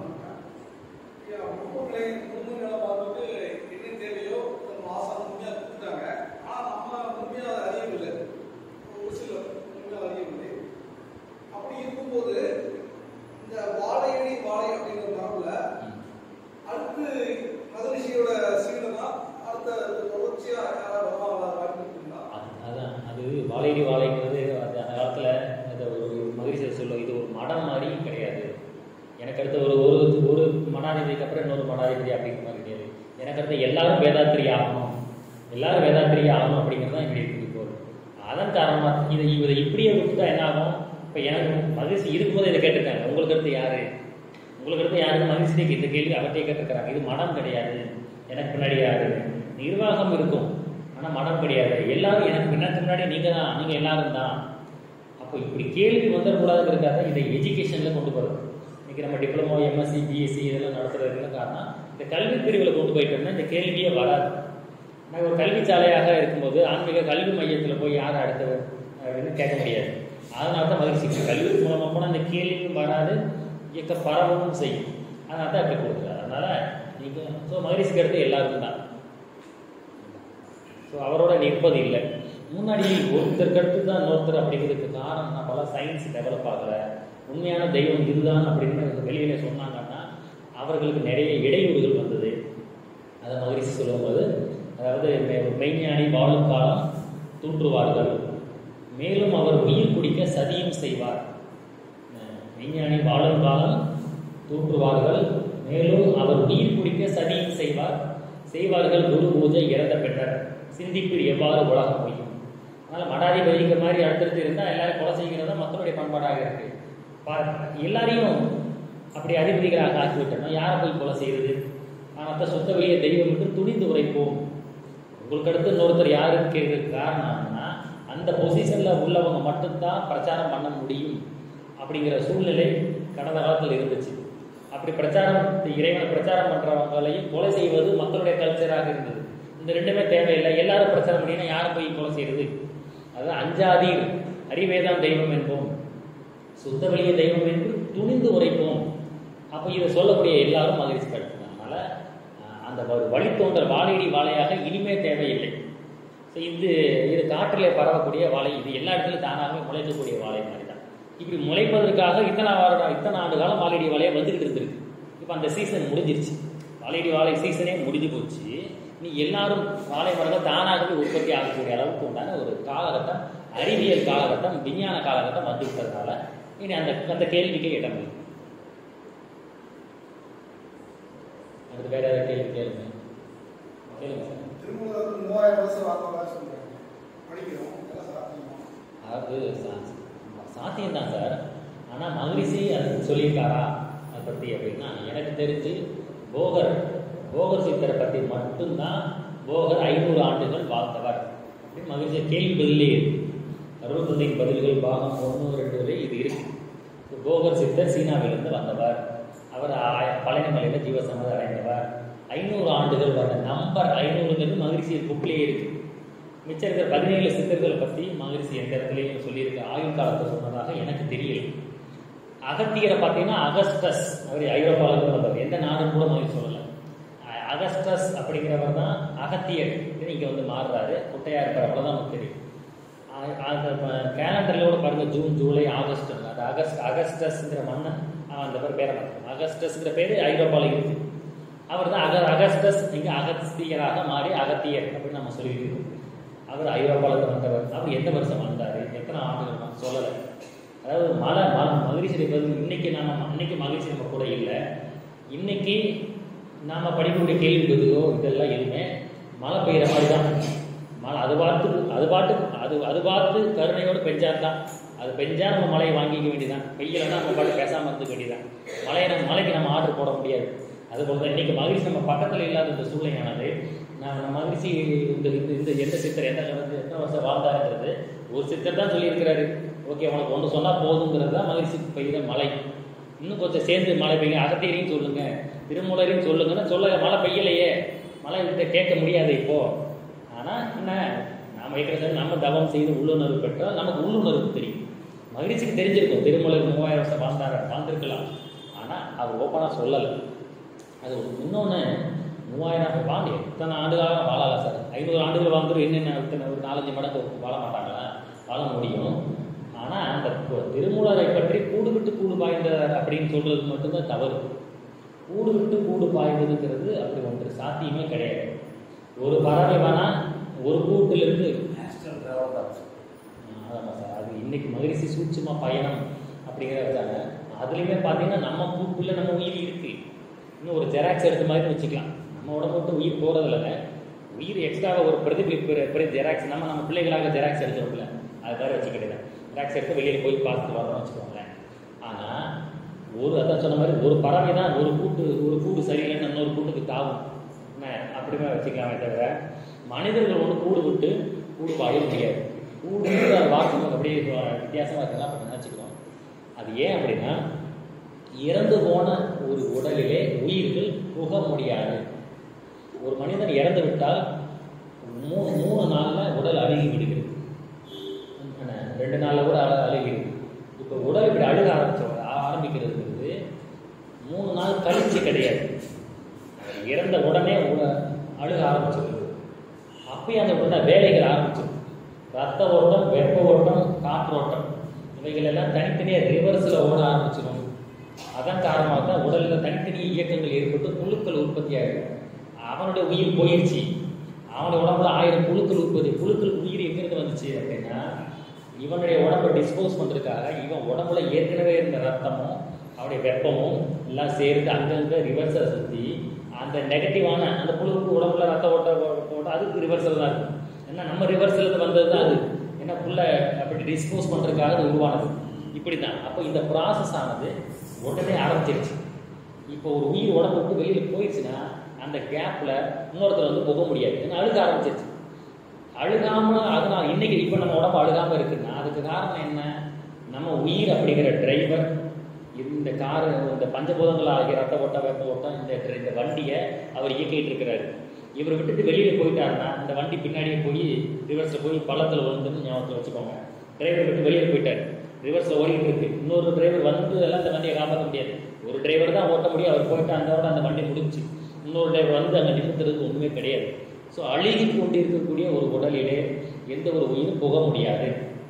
அப்படி இருக்கும்போது இந்த வாழையடி வாழை அப்படிங்கிற நாவல அடுத்து மகரிஷியோட சீடனா அடுத்த தொடர்ச்சியா யாராவது வருவாங்களா? அதான் அது வாழையடி வாழைங்கிறது அந்த காலத்தில் அந்த ஒரு மகிழ்ச்சியை சொல்லும். இது ஒரு மடம் மாதிரி கிடையாது. எனக்கு அடுத்த ஒரு மடாதிபதிக்கு அப்புறம் இன்னொரு மடாதிபதி அப்படிங்கிற மாதிரி கிடையாது. எனக்கு அடுத்து எல்லாரும் வேதாத்திரி ஆகணும், எல்லாரும் வேதாத்திரி ஆகணும் அப்படிங்கிறது தான் என்னுடைய குறிக்கோள். அதன் காரணமாக இதை இப்படியே விட்டுட்டா என்ன ஆகும்? இப்போ எனக்கு மகிழ்ச்சி இருக்கும்போது இதை கேட்டிருக்காங்க, உங்களுக்கு அடுத்து யாரு, உங்களுக்கு அடுத்து யாருன்னு மகிழ்ச்சிக்கு இந்த கேள்வி அவர்கிட்டே கேட்டிருக்கிறாங்க. இது மடம் கிடையாது. எனக்கு பின்னாடி யாரு? நிர்வாகம் இருக்கும், ஆனால் மடம் கிடையாது. எல்லாரும் எனக்கு முன்னாடி நீங்கள் தான், நீங்கள் எல்லாரும் தான். அப்போ இப்படி கேள்வி வந்துடக்கூடாதுங்கிறதுக்காக இதை எஜுகேஷனில் கொண்டு போகிறது. இன்றைக்கி நம்ம டிப்ளமோ, எம்எஸ்சி, பிஎஸ்சி இதெல்லாம் நடத்துறதுக்கு காரணம் இந்த கல்வி பிரிவில் கொண்டு போயிட்டோம்னா இந்த கேள்வியே வராது. நாங்கள் ஒரு கல்வி சாலையாக இருக்கும்போது ஆன்மீக கல்வி மையத்தில் போய் யார் அடுத்தது அப்படின்னு கேட்க முடியாது. அதனால தான் மகிழ்ச்சி கல்வி மூலமாக போனால் அந்த கேள்வியும் வராது, இயக்க பரவவும் செய்யும். அதனால தான் அப்படி கொடுக்குறாரு. அதனால் நீங்கள் ஸோ மகிழ்ச்சிக்கு அடுத்து எல்லாருக்கும் தான். ஸோ அவரோட நிற்பது இல்லை. முன்னாடி ஒருத்தருக்கு அடுத்து தான் இன்னொருத்தர் அப்படிங்கிறதுக்கு காரணம் நம்மளாம் சயின்ஸ் டெவலப் ஆகலை. உண்மையான தெய்வம் இதுதான் அப்படின்னு வெளியில சொன்னாங்கன்னா அவர்களுக்கு நிறைய இடையூறுகள் வந்தது. அதை மகிழ்ச்சி சொல்லும்போது அதாவது மெய்ஞானி வாழும் காலம் தூற்றுவார்கள், மேலும் அவர் உயிர் குடிக்க சதியும் செய்வார். மெய்ஞானி வாழும் காலம் தூற்றுவார்கள், மேலும் அவர் உயிர் குடிக்க சதியும் செய்வார்கள். குரு பூஜை இறந்த பெற்றார், சிந்திப்பில் எவ்வாறு உலகம் முடியும். அதனால் மடாதிபதிக்கு மாதிரி அடுத்தடுத்து இருந்தால் எல்லாரும் கொலை செய்கிறது தான் மக்களுடைய பண்பாடாக இருக்கு. எல்லாரையும் அப்படி அதிபதிகளாக ஆக்கிவிட்டோம்னா யாரை போய் கொலை செய்வது? ஆனால் சுத்த வெளியே தெய்வம் என்று துணிந்து உரைப்போம். உங்களுக்கு அடுத்து இன்னொருத்தர் யாருக்கு காரணம்னா அந்த பொசிஷனில் உள்ளவங்க மட்டும்தான் பிரச்சாரம் பண்ண முடியும் அப்படிங்கிற சூழ்நிலை கடந்த காலத்தில் இருந்துச்சு. அப்படி இறைவனை பிரச்சாரம் பண்ணுறவங்களையும் கொலை செய்வது மக்களுடைய கல்ச்சராக இருந்தது. இந்த ரெண்டுமே தேவையில்லை. எல்லாரும் பிரச்சாரம் பண்ணினா யாரும் போய் கொலை செய்கிறது? அதாவது அஞ்சாதீர் அறிவேதான் தெய்வம் என்போம், சுத்த வெளிய தெய்வம் என்று துணிந்து உரைப்போம். அப்போ இதை சொல்லக்கூடிய எல்லாரும் மகிழ்ச்சி கிடைக்கும். அதனால் அந்த ஒரு வழித்தோன்றல் வாழையடி வாழையாக இனிமே தேவையில்லை. ஸோ இது காற்றிலே பரவக்கூடிய வாழை, இது எல்லா இடத்துலையும் தானாகவே முளைக்கக்கூடிய வாழை மாதிரி தான். இப்படி முளைப்பதற்காக இத்தனை ஆண்டு காலம் வாழையடி வாழையாக வந்துக்கிட்டு இருந்திருக்கு. இப்போ அந்த சீசன் முடிஞ்சிருச்சு, வாழையடி வாழை சீசனே முடிஞ்சு போச்சு. நீ எல்லாரும் வாழை மரங்கள் தானாகவே உற்பத்தி ஆகக்கூடிய அளவுக்கு உண்டான ஒரு காலகட்டம், அறிவியல் காலகட்டம், விஞ்ஞான காலகட்டம் வந்து விட்டதுனால இனி அந்த கேள்விக்கே இடம் இல்லை. அது வேற ஏதாவது கேள்வி கேளுங்க சார். திருமூலர் 3000 வருஷம் வாழ்ந்ததாக சொல்றாங்க, படிக்கிறோம். அது சாத்தியம்தான் சார். ஆனால் மகிழ்ச்சி அது சொல்லியிருக்காரா அதை பற்றி அப்படின்னா எனக்கு தெரிஞ்சு போகர் சித்தரை பற்றி மட்டும்தான் போகர் 500 ஆண்டுகள் வாழ்ந்தவர் அப்படின்னு மகிழ்ச்சி கேள்வி பதிலே இருக்கு. அருள்தந்தையின் பதில்கள் பாகம் 1, 2 வரை இது இருக்கு. போகர் சித்தர் சீனாவிலிருந்து வந்தவர், அவர் பழனிமலையில் ஜீவசமாதி அடைந்தவர். 500 ஆண்டுகள் வந்த நம்பர் 500ங்கிறது மகிழ்ச்சி புக்கிலே இருக்கு. மிச்சம் இருக்கிற 17 சித்தர்களை பற்றி மகிழ்ச்சி எந்த இடத்துலையும் சொல்லியிருக்கு. ஆயுள் காலத்தை சொன்னதாக எனக்கு தெரியல. அகத்தியரை பார்த்தீங்கன்னா அகஸ்டஸ், அவர் ஐரோப்பாவில் வந்தவர், எந்த நாடும் கூட மகிழ்ச்சி சொல்லலை. அகஸ்டஸ் அப்படிங்கிறவர் தான் அகத்தியர். இங்கே வந்து மாறுறாரு, குட்டையாக இருக்கிற அவ்வளோதான் நமக்கு தெரியும். அந்த கேலண்டரில் கூட பாருங்கள், ஜூன், ஜூலை, ஆகஸ்ட். அது அகஸ்டஸ்ங்கிற மன்னன், அந்த பேரை மாற்றணும். அகஸ்டஸ்ங்கிற பேர் ஐரோப்பாவில் இருக்குது. அவர் தான் அகஸ்டஸ், இங்கே அகஸ்தியராக மாறி அகத்தியர் அப்படின்னு நம்ம சொல்லியிருக்கோம். அவர் ஐரோப்பாவில் வந்தவர். அவர் எந்த வருஷம் வந்தார், எத்தனை ஆண்டுகள் நம்ம சொல்லலை. அதாவது மகிழ்ச்சி பதில் இன்னைக்கு மகிழ்ச்சி நம்ம கூட இல்லை. இன்னைக்கு நாம் படிக்கக்கூடிய கேள்வி பதிலோ இதெல்லாம் எதுவுமே மழை பெய்கிற மாதிரி தான். மழை அது பார்த்து கருணையோடு பெஞ்சாதான். அது பெஞ்சா நம்ம மழையை வாங்கிக்க வேண்டியதான், பெய்யலைன்னா நம்ம பாட்டு பேசாமல் இருந்துக்க வேண்டியதான். மழைக்கு நம்ம ஆர்டர் போட முடியாது. அதுபோல் தான் இன்றைக்கி மகிழ்ச்சி நம்ம பக்கத்தில் இல்லாத இந்த சூழ்நிலையானது. நம்ம மகிழ்ச்சி இந்த எந்த சித்தர் எத்தனை வருஷம் வாழ்ந்தாருங்கிறது ஒரு சித்தர் தான் சொல்லியிருக்கிறாரு. ஓகே, உனக்கு ஒன்று சொன்னால் போதுங்கிறது தான் மகிழ்ச்சி பெய்கிற மழை. இன்னும் கொஞ்சம் சேர்ந்து மழை பெய்யுங்க, அகத்தியரையும் சொல்லுங்கள், திருமூலரையும் சொல்லுங்கன்னா மழை பெய்யலையே, மழை விட்டு கேட்க முடியாது இப்போது. ஆனால் என்ன, நாம் வைக்கிற நம்ம தவம் செய்து உள்ளுணர்வு பெற்றால் நமக்கு உள்ளுணர்வு தெரியும். மகிழ்ச்சிக்கு தெரிஞ்சிருக்கும், திருமூலர் 3000 வருஷம் வாழ்ந்திருக்கலாம். ஆனால் அது ஓப்பனாக சொல்லலை. அது இன்னொன்று, 3000 வாழ்ந்து எத்தனை ஆண்டு காலம் வாழலாம் சார். 500 ஆண்டுகள் வாழ்ந்துடும், என்னென்ன ஒரு 4-5 மடங்கு வாழ மாட்டாங்களா? வாழ முடியும். ஆனால் அந்த திருமூலரை பற்றி கூடு விட்டு கூடு பாய்ந்தார் அப்படின்னு சொல்கிறது மட்டும்தான் தவறு. கூடு விட்டு கூடு பாய்ந்ததுங்கிறது அப்படி ஒன்று சாத்தியமே கிடையாது. ஒரு பறவை வேணால் ஒரு கூட்டிலிருந்து ஆமாம் சார், அது இன்னைக்கு மகிழ்ச்சி சூட்சும பயணம் அப்படிங்கிறத வச்சாங்க. அதுலேயுமே பார்த்தீங்கன்னா நம்ம கூட்டுக்குள்ளே நம்ம உயிர் இருக்குது. இன்னும் ஒரு ஜெராக்ஸ் எடுத்த மாதிரி வச்சுக்கலாம். நம்ம உடம்பு விட்டு உயிர் போகிறதில்ல, உயிர் எக்ஸ்ட்ராவாக ஒரு பிரதிபலிப்பு ஜெராக்ஸ் நம்ம பிள்ளைகளாக ஜெராக்ஸ் எடுத்துருக்கல, அது மாதிரி வச்சுக்கிட்டு ஜெராக்ஸ் எடுத்து வெளியில் போய் பார்த்துட்டு வரோம்னு வச்சுக்கோங்களேன். ஆனால் அதான் சொன்ன மாதிரி ஒரு பறவை தான் ஒரு கூட்டு சரியில்லைன்னு இன்னொரு கூட்டுக்கு தாவும் என்ன அப்படிமே வச்சுக்கலாமே தவிர மனிதர்கள் ஒன்று கூடு விட்டு கூடு பாய முடியாது. கூடு வார்த்தை அப்படியே வித்தியாசமாக இருக்கலாம் அப்படி நினச்சிக்கிறோம். அது ஏன் அப்படின்னா, இறந்து போன ஒரு உடலிலே உயிர்கள் புக முடியாது. ஒரு மனிதன் இறந்து விட்டால் 3 நாளில் உடல் அழுகி விடுகிறது, 2 நாளில் கூட அழுகிறது. இப்போ உடல் இப்படி அழுக ஆரம்பிக்கிறதுங்கிறது 3 நாள் கழிச்சு கிடையாது. இறந்த உடனே அழுக ஆரம்பிச்சிருது. அப்பயும் அந்த உடனே வேலைகள் ஆரம்பிச்சிடும். ரத்த ஓட்டம், வெப்ப ஓட்டம், காற்றோட்டம் இவைகள் எல்லாம் தனித்தனியாக ரிவர்ஸில் ஓட ஆரம்பிச்சிடும். அதன் காரணமாக தான் உடலில் தனித்தனி இயக்கங்கள் ஏற்பட்டு புழுக்கள் உற்பத்தி ஆகிடும். அவனுடைய உயிர் போயிடுச்சு. அவனுடைய உடம்புல 1000 புழுக்கள் உற்பத்தி. புழுக்கள் உயிர் எங்கிருந்து வந்துச்சு அப்படின்னா, இவனுடைய உடம்பை டிஸ்போஸ் பண்ணுறதுக்காக இவன் உடம்புல ஏற்கனவே இருந்த ரத்தமும் அவனுடைய வெப்பமும் எல்லாம் சேர்ந்து அங்கங்கே ரிவர்ஸை சுற்றி அந்த நெகட்டிவான அந்த புழுவுக்கு உடம்புல ரத்த ஓட்ட அதுக்கு ரிவர்சல் தான் இருக்கும். ஏன்னா நம்ம ரிவர்சல் வந்தது தான் அது. ஏன்னா புள்ள அப்படி டிஸ்போஸ் பண்ணுறதுக்காக அது உருவானது. இப்படி தான். அப்போ இந்த ப்ராசஸ் ஆனது உடனே ஆரம்பிச்சிருச்சு. இப்போ ஒரு உயிர் உடம்பு விட்டு வெளியில் போயிடுச்சுன்னா அந்த கேப்பில் இன்னொருத்தர் வந்து போக முடியாது. ஏன்னா அழுக ஆரம்பிச்சிருச்சு. அழுகாமல் அதனால் இன்றைக்கி இப்போ நம்ம உடம்பு அழுகாமல் இருக்குன்னா அதுக்கு காரணம் என்ன? நம்ம உயிர் அப்படிங்கிற டிரைவர் இந்த காரு இந்த பஞ்சபூதங்கள் ஆகிய ரத்த ஓட்டம் வெப்ப ஓட்டம் இந்த வண்டியை அவர் இயக்கிட்டு இருக்கிறாரு. இவர் விட்டுட்டு வெளியில் போயிட்டாருன்னா இந்த வண்டி பின்னாடியே போய் ரிவர்ஸில் போய் பள்ளத்தில் விழுந்துன்னு ஞாபகத்தில் வச்சுக்கோங்க. டிரைவர் விட்டு வெளியில் போயிட்டார், ரிவர்ஸில் ஓடிட்டு இருக்கு. இன்னொரு டிரைவர் வந்து எல்லாம் இந்த வண்டியை காப்பாற்ற முடியாது. ஒரு டிரைவர் தான் ஓட்ட முடியும். அவர் போயிட்டு அந்த வண்டி முடிஞ்சு இன்னொரு டிரைவர் வந்து அங்கே நிறுத்துறதுக்கு ஒன்றுமே கிடையாது. ஸோ அழுகி கொண்டு இருக்கக்கூடிய ஒரு உடலிலே எந்த ஒரு உயிரும் போக முடியாது.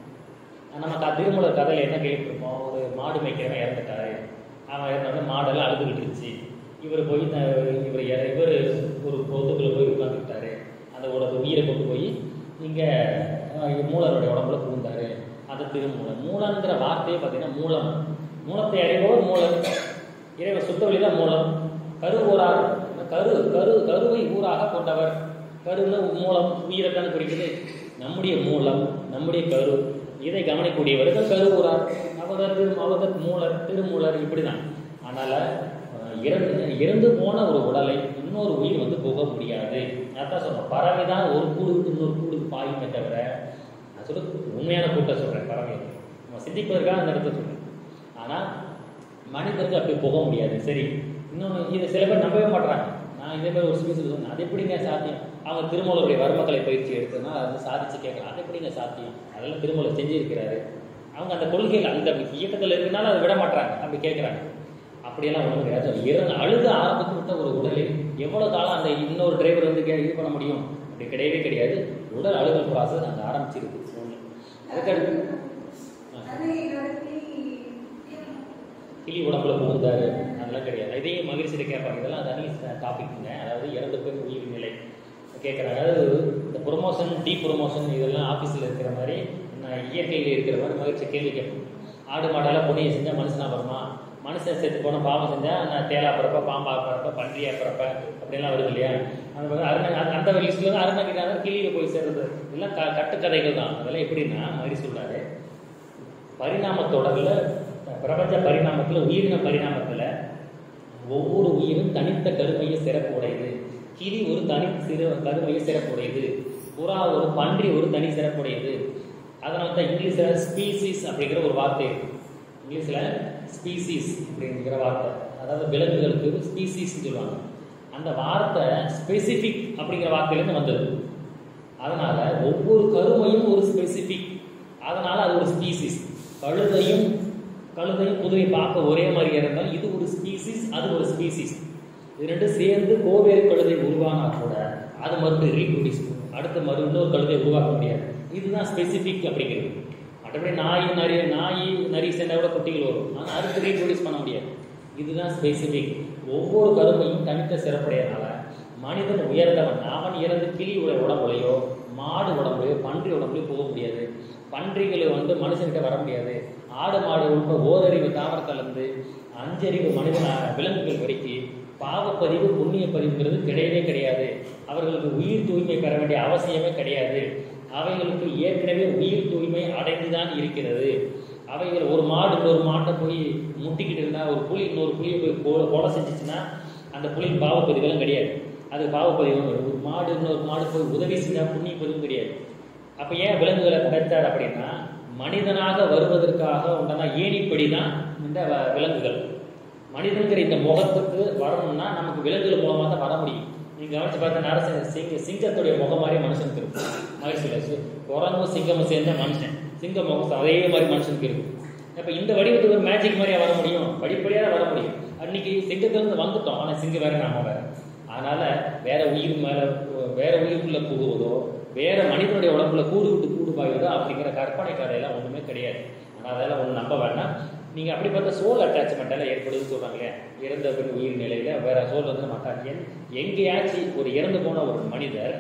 நம்ம திருமூலர் கதையில் என்ன கேட்டுருப்போம்? ஒரு மாடு மேய்க்கிறவன் இறந்துட்டாரு. அவன் இறந்தோடனே மாடெல்லாம் அழுதுகிட்டு இருந்துச்சு. இவர் போய் இவர் ஒரு பொதுக்குள்ளே போய் உட்காந்துக்கிட்டாரு. அந்த உயிரை கொண்டு போய் இங்கே மூலருடைய உடம்புல புகுந்தாரு. அது திருமூலம். மூலங்கிற வார்த்தையே பார்த்தீங்கன்னா மூலம், மூலத்தை அறிவோர் மூலம், இறைவன் சுத்த வழிதான் மூலம். கருவூராக கருவை ஊராக கொண்டவர். கருன்னு மூலம் உயிரைத்தான் குறிக்குது. நம்முடைய மூலம் நம்முடைய கரு, இதை கவனிக்கக்கூடியவர்கள் கருவூரார். அவதர் மூலர் திருமூலர். இப்படி தான். அதனால் இறந்து போன ஒரு உடலை இன்னொரு உயிர் வந்து போக முடியாது. அதான் சொல்கிறேன், பறவை தான் ஒரு கூடுக்கு இன்னொரு கூடுக்கு பாயுமே தவிர, நான் சொல்ல உண்மையான கூட்டம் சொல்கிறேன். பறவை நம்ம சிந்திப்பதற்காக அந்த இடத்த சொல்கிறேன். ஆனால் மனிதருக்கு அப்படி போக முடியாது. சரி, இன்னொன்று இதை சில பேர் நம்பவே மாட்டுறாங்க. நான் இதே மாதிரி ஒரு ஸ்பீச் சொன்னேன், அது எப்படிங்க சாத்தியம்? அவங்க திருமூலருடைய வர்மக்கலை பயிற்சி எடுத்தோன்னா அது சாதிச்சு கேட்கலாம். அது எப்படிங்க சாத்தியம்? அதெல்லாம் திருமூலர் செஞ்சுருக்கிறாரு. அவங்க அந்த கொள்கைகள் அந்த இயக்கத்தில் இருக்குனால அதை விட மாட்டுறாங்க. அப்படி கேட்குறாங்க. அப்படியெல்லாம் ஒன்றும் கிடையாது. அழுக ஆரம்பித்து விட்ட ஒரு உடலில் எவ்வளோ காலம் அந்த இன்னொரு டிரைவர் வந்து இது பண்ண முடியும்? அப்படி கிடையவே கிடையாது. உடல் அழுகல் ப்ராசஸ் அங்கே ஆரம்பிச்சிருக்கு. அதுக்கடுத்து கிளி உடம்புல புகுந்தாரு அதெல்லாம் கிடையாது. இதையும் மகிழ்ச்சியை கேட்பாங்க. இதெல்லாம் தனி டாபிக்ங்க. அதாவது இறந்து போய் உயிர் நிலை கேட்குறாங்க. அதாவது இந்த ப்ரொமோஷன் ப்ரொமோஷன் இதெல்லாம் ஆஃபீஸில் இருக்கிற மாதிரி இயற்கையில் இருக்கிற மாதிரி மகிழ்ச்சி கேள்வி கேட்போம். ஆடு மாடெல்லாம் பொண்ணையை செஞ்சால் மனுஷனாக வருமா? மனுஷன் செத்து போன பாவம் செஞ்சால் நான் தேலா பிறப்ப, பாம்பா பிறப்ப, பன்றியா பிறப்ப அப்படின்லாம் வருது இல்லையா? அந்த லிஸ்ட்டில் தான் அருணகிரிநாதர் கிளியில் போய் சேர்றது எல்லாம் கட்டுக்கதைகள் தான். அதெல்லாம் எப்படின்னா மாதிரி சொல்கிறாரு, பரிணாம தொடரில் பிரபஞ்ச பரிணாமத்தில் உயிரின பரிணாமத்தில் ஒவ்வொரு உயிரும் தனித்த கருமையை சிறப்பு உடையது. கிளி ஒரு தனி கருமையை சிறப்பு உடையது. புறா ஒரு பன்றி ஒரு தனி சிறப்புடையது. அதனால தான் இங்கிலீஷில் ஸ்பீசிஸ் அப்படிங்கிற ஒரு வார்த்தை இருக்குது. இங்கிலீஷில் ஸ்பீசிஸ் அப்படிங்கிற வார்த்தை, அதாவது விலங்குகளுக்கு ஸ்பீசிஸ்ன்னு சொல்லுவாங்க. அந்த வார்த்தை ஸ்பெசிஃபிக் அப்படிங்கிற வார்த்தையிலேருந்து வந்தது. அதனால் ஒவ்வொரு கருமையும் ஒரு ஸ்பெசிஃபிக், அதனால் அது ஒரு ஸ்பீசிஸ். கழுதையும் குதிரை பார்க்க ஒரே மாதிரியாக இருந்தால் இது ஒரு ஸ்பீசிஸ், அது ஒரு ஸ்பீசிஸ். இது ரெண்டும் சேர்ந்து கோவேறு கழுதை உருவானா கூட அது மறுபடியும் ரீப்ரொடியூஸ் அடுத்த இன்னொரு கழுதை உருவாக்க முடியாது. இதுதான் ஸ்பெசிஃபிக் அப்படிங்கிறது. மற்றபடி நரி சேர்ந்தா கூட குட்டிகள் வரும், ஆனால் அதுக்கு ரீப்ரொடியூஸ் பண்ண முடியாது. இதுதான் ஸ்பெசிஃபிக். ஒவ்வொரு கருமையும் தனித்த சிறப்புடையனால மனிதன் உயர்ந்தவன். அவன் இறந்து கிளி உடம்புலையோ மாடு உடம்புலையோ பன்றி உடம்புலையோ போக முடியாது. பன்றிகளை மனுஷன்கிட்ட வர முடியாது. ஆடு மாடு உள்ள ஓரறிவு தாவரத்திலிருந்து 5 அறிவு மனிதன் விலங்குகள் வரைக்கும் பாவப்பதிவு புண்ணிய பதிவுங்கிறது கிடையவே கிடையாது. அவர்களுக்கு உயிர் தூய்மை பெற வேண்டிய அவசியமே கிடையாது. அவைகளுக்கு ஏற்கனவே உயிர் தூய்மை அடைந்துதான் இருக்கிறது. அவைகள் ஒரு மாடு இன்னொரு மாட்டை போய் முட்டிக்கிட்டு இருந்தால், ஒரு புலி இன்னொரு புலியை போய் கொலை செஞ்சிச்சுன்னா அந்த புலிக்கு பாவப்பதிவெல்லாம் கிடையாது. அது பாவப்பதிவு. ஒரு மாடு இன்னொரு மாடு போய் உதவி செஞ்சால் புண்ணிய பதிவும் கிடையாது. அப்போ ஏன் விலங்குகளை படைத்தார் அப்படின்னா, மனிதனாக வருவதற்காக உண்டான ஏணிப்படி தான் இந்த விலங்குகள். மனிதன்கிற இந்த முகத்துக்கு வரணும்னா நமக்கு விலங்குகள் மூலமாக தான் வர முடியும். நீங்கள் கவனிச்சு பார்த்தா சிங்கத்துடைய முகம் மாதிரி மனுஷனுக்கு இருக்கும். மகிழ்ச்சி குரங்கும் சிங்கமும் சேர்ந்த மனுஷன், சிங்க முகம் அதே மாதிரி மனுஷனுக்கு இருக்கும். இப்போ இந்த வடிவத்துக்கு ஒரு மேஜிக் மாதிரியாக வர முடியும், படிப்படியாக வர முடியும். அன்னைக்கு சிங்கத்திலிருந்து வந்துட்டோம், ஆனால் சிங்கம் வேறு நாம வேறு. அதனால் வேற உயிர் மேலே வேற உயிருக்குள்ளே புகுவதோ வேற மனிதனுடைய உடம்புல கூடு விட்டு கூடு பாயுதோ அப்படிங்கிற கற்பனை கதையெல்லாம் ஒன்றுமே கிடையாது. ஆனால் அதெல்லாம் ஒன்றும் நம்ப வேண்டாம். நீங்கள் அப்படி பார்த்தா சோல் அட்டாச்மெண்ட் எல்லாம் ஏற்படுதுன்னு சொல்கிறாங்களே, இறந்த பின் உயிர் நிலையில் வேற சோல் மாட்டாங்க. எங்கேயாச்சும் ஒரு இறந்து போன ஒரு மனிதர்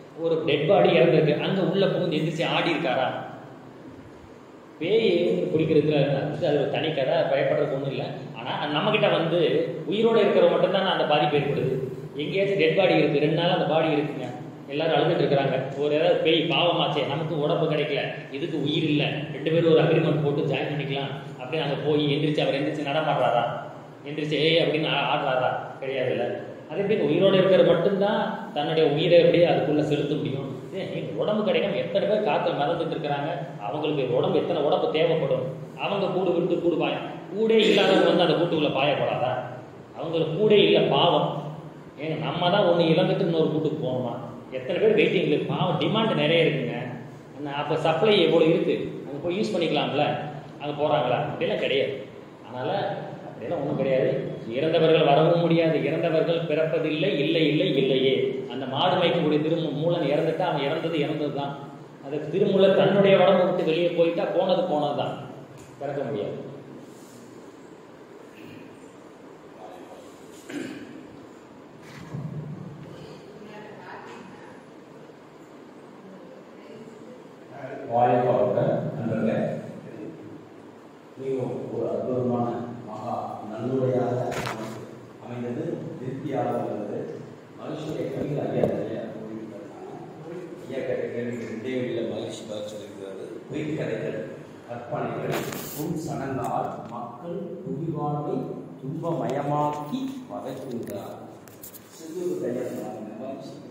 ஒரு டெட் பாடி இறந்துருக்கு, அங்கே உள்ள புகுந்து எந்திரிச்சு ஆடி இருக்காரா? பேய் பிடிக்கிறதுல அது ஒரு தனி கதை, பயப்படுறதுக்கு ஒன்றும் இல்லை. ஆனால் நம்மக்கிட்ட வந்து உயிரோடு இருக்கிறவங்க மட்டும்தான் அந்த பாதிப்பு ஏற்படுது. எங்கேயாச்சும் டெட் பாடி இருக்குது, 2 நாள் அந்த பாடி இருக்குங்க, எல்லாரும் அழுதுட்டு இருக்கிறாங்க. ஒரு ஏதாவது பேய் பாவமாச்சே, நமக்கு உடம்பு கிடைக்கல, இதுக்கு உயிர் இல்லை, 2 பேரும் ஒரு அக்ரிமெண்ட் போட்டு ஜாயின் பண்ணிக்கலாம் அப்படின்னு அங்கே போய் எந்திரிச்சு அவர் எந்திரிச்சு நடமாடுறாரா? எந்திரிச்சு அப்படின்னு ஆடுறாரா? கிடையாது. இல்லை. அதே மாதிரி உயிரோடு இருக்கிற மட்டும்தான் தன்னுடைய உயிரை எப்படி அதுக்குள்ளே செலுத்த முடியும். உடம்பு கிடைக்காம எத்தனை பேர் காற்று மறந்துட்டு இருக்கிறாங்க. அவங்களுக்கு உடம்பு எத்தனை உடம்பு தேவைப்படும். அவங்க கூடு விட்டு கூடு பாயம், கூடே இல்லாதவங்க வந்து அந்த கூட்டுக்குள்ளே பாயப்படாதா? அவங்களுக்கு கூடே இல்லை, பாவம். ஏங்க நம்ம தான் ஒன்று இழந்துட்டு இன்னொரு கூட்டுக்கு போகணுமா? எத்தனை பேர் வெயிட்டிங் இருக்கு, பாவம். டிமாண்ட் நிறைய இருக்குங்க. அப்போ சப்ளை எவ்வளோ இருக்குது, அங்கே போய் யூஸ் பண்ணிக்கலாம்ல, அங்கே போகிறாங்களா? அப்படிலாம் கிடையாது. அதனால் அப்படியெல்லாம் ஒன்றும் கிடையாது. இறந்தவர்கள் வரவும் முடியாது, இறந்தவர்கள் பிறப்பதில்லை, இல்லை இல்லை இல்லையே. அந்த மாடு மேய்க்கக்கூடிய திருமூலன் இறந்துட்டா அவன் இறந்தது தான். அதுக்கு திருமூலர் தன்னுடைய உடம்பை விட்டு வெளியே போயிட்டா போனது தான், பிறக்க முடியாது. நண்பர்களே, மிகவும் ஒரு அற்புதமான மகா நல்லுரையாக அமைந்தது, திருப்தியாக உள்ளது. மகிழ்ச்சியுடைய கவிதை ஐயா நிறைய ஐயா கேள்வியில் மகிழ்ச்சி பதில் சொல்லியிருக்கிறது. பொய் கதைகள், கற்பனைகள், புன் சடங்கால் மக்கள் புவிவாழ்வை துன்பமயமாக்கி வதைக்கின்றார். சிறு கையால்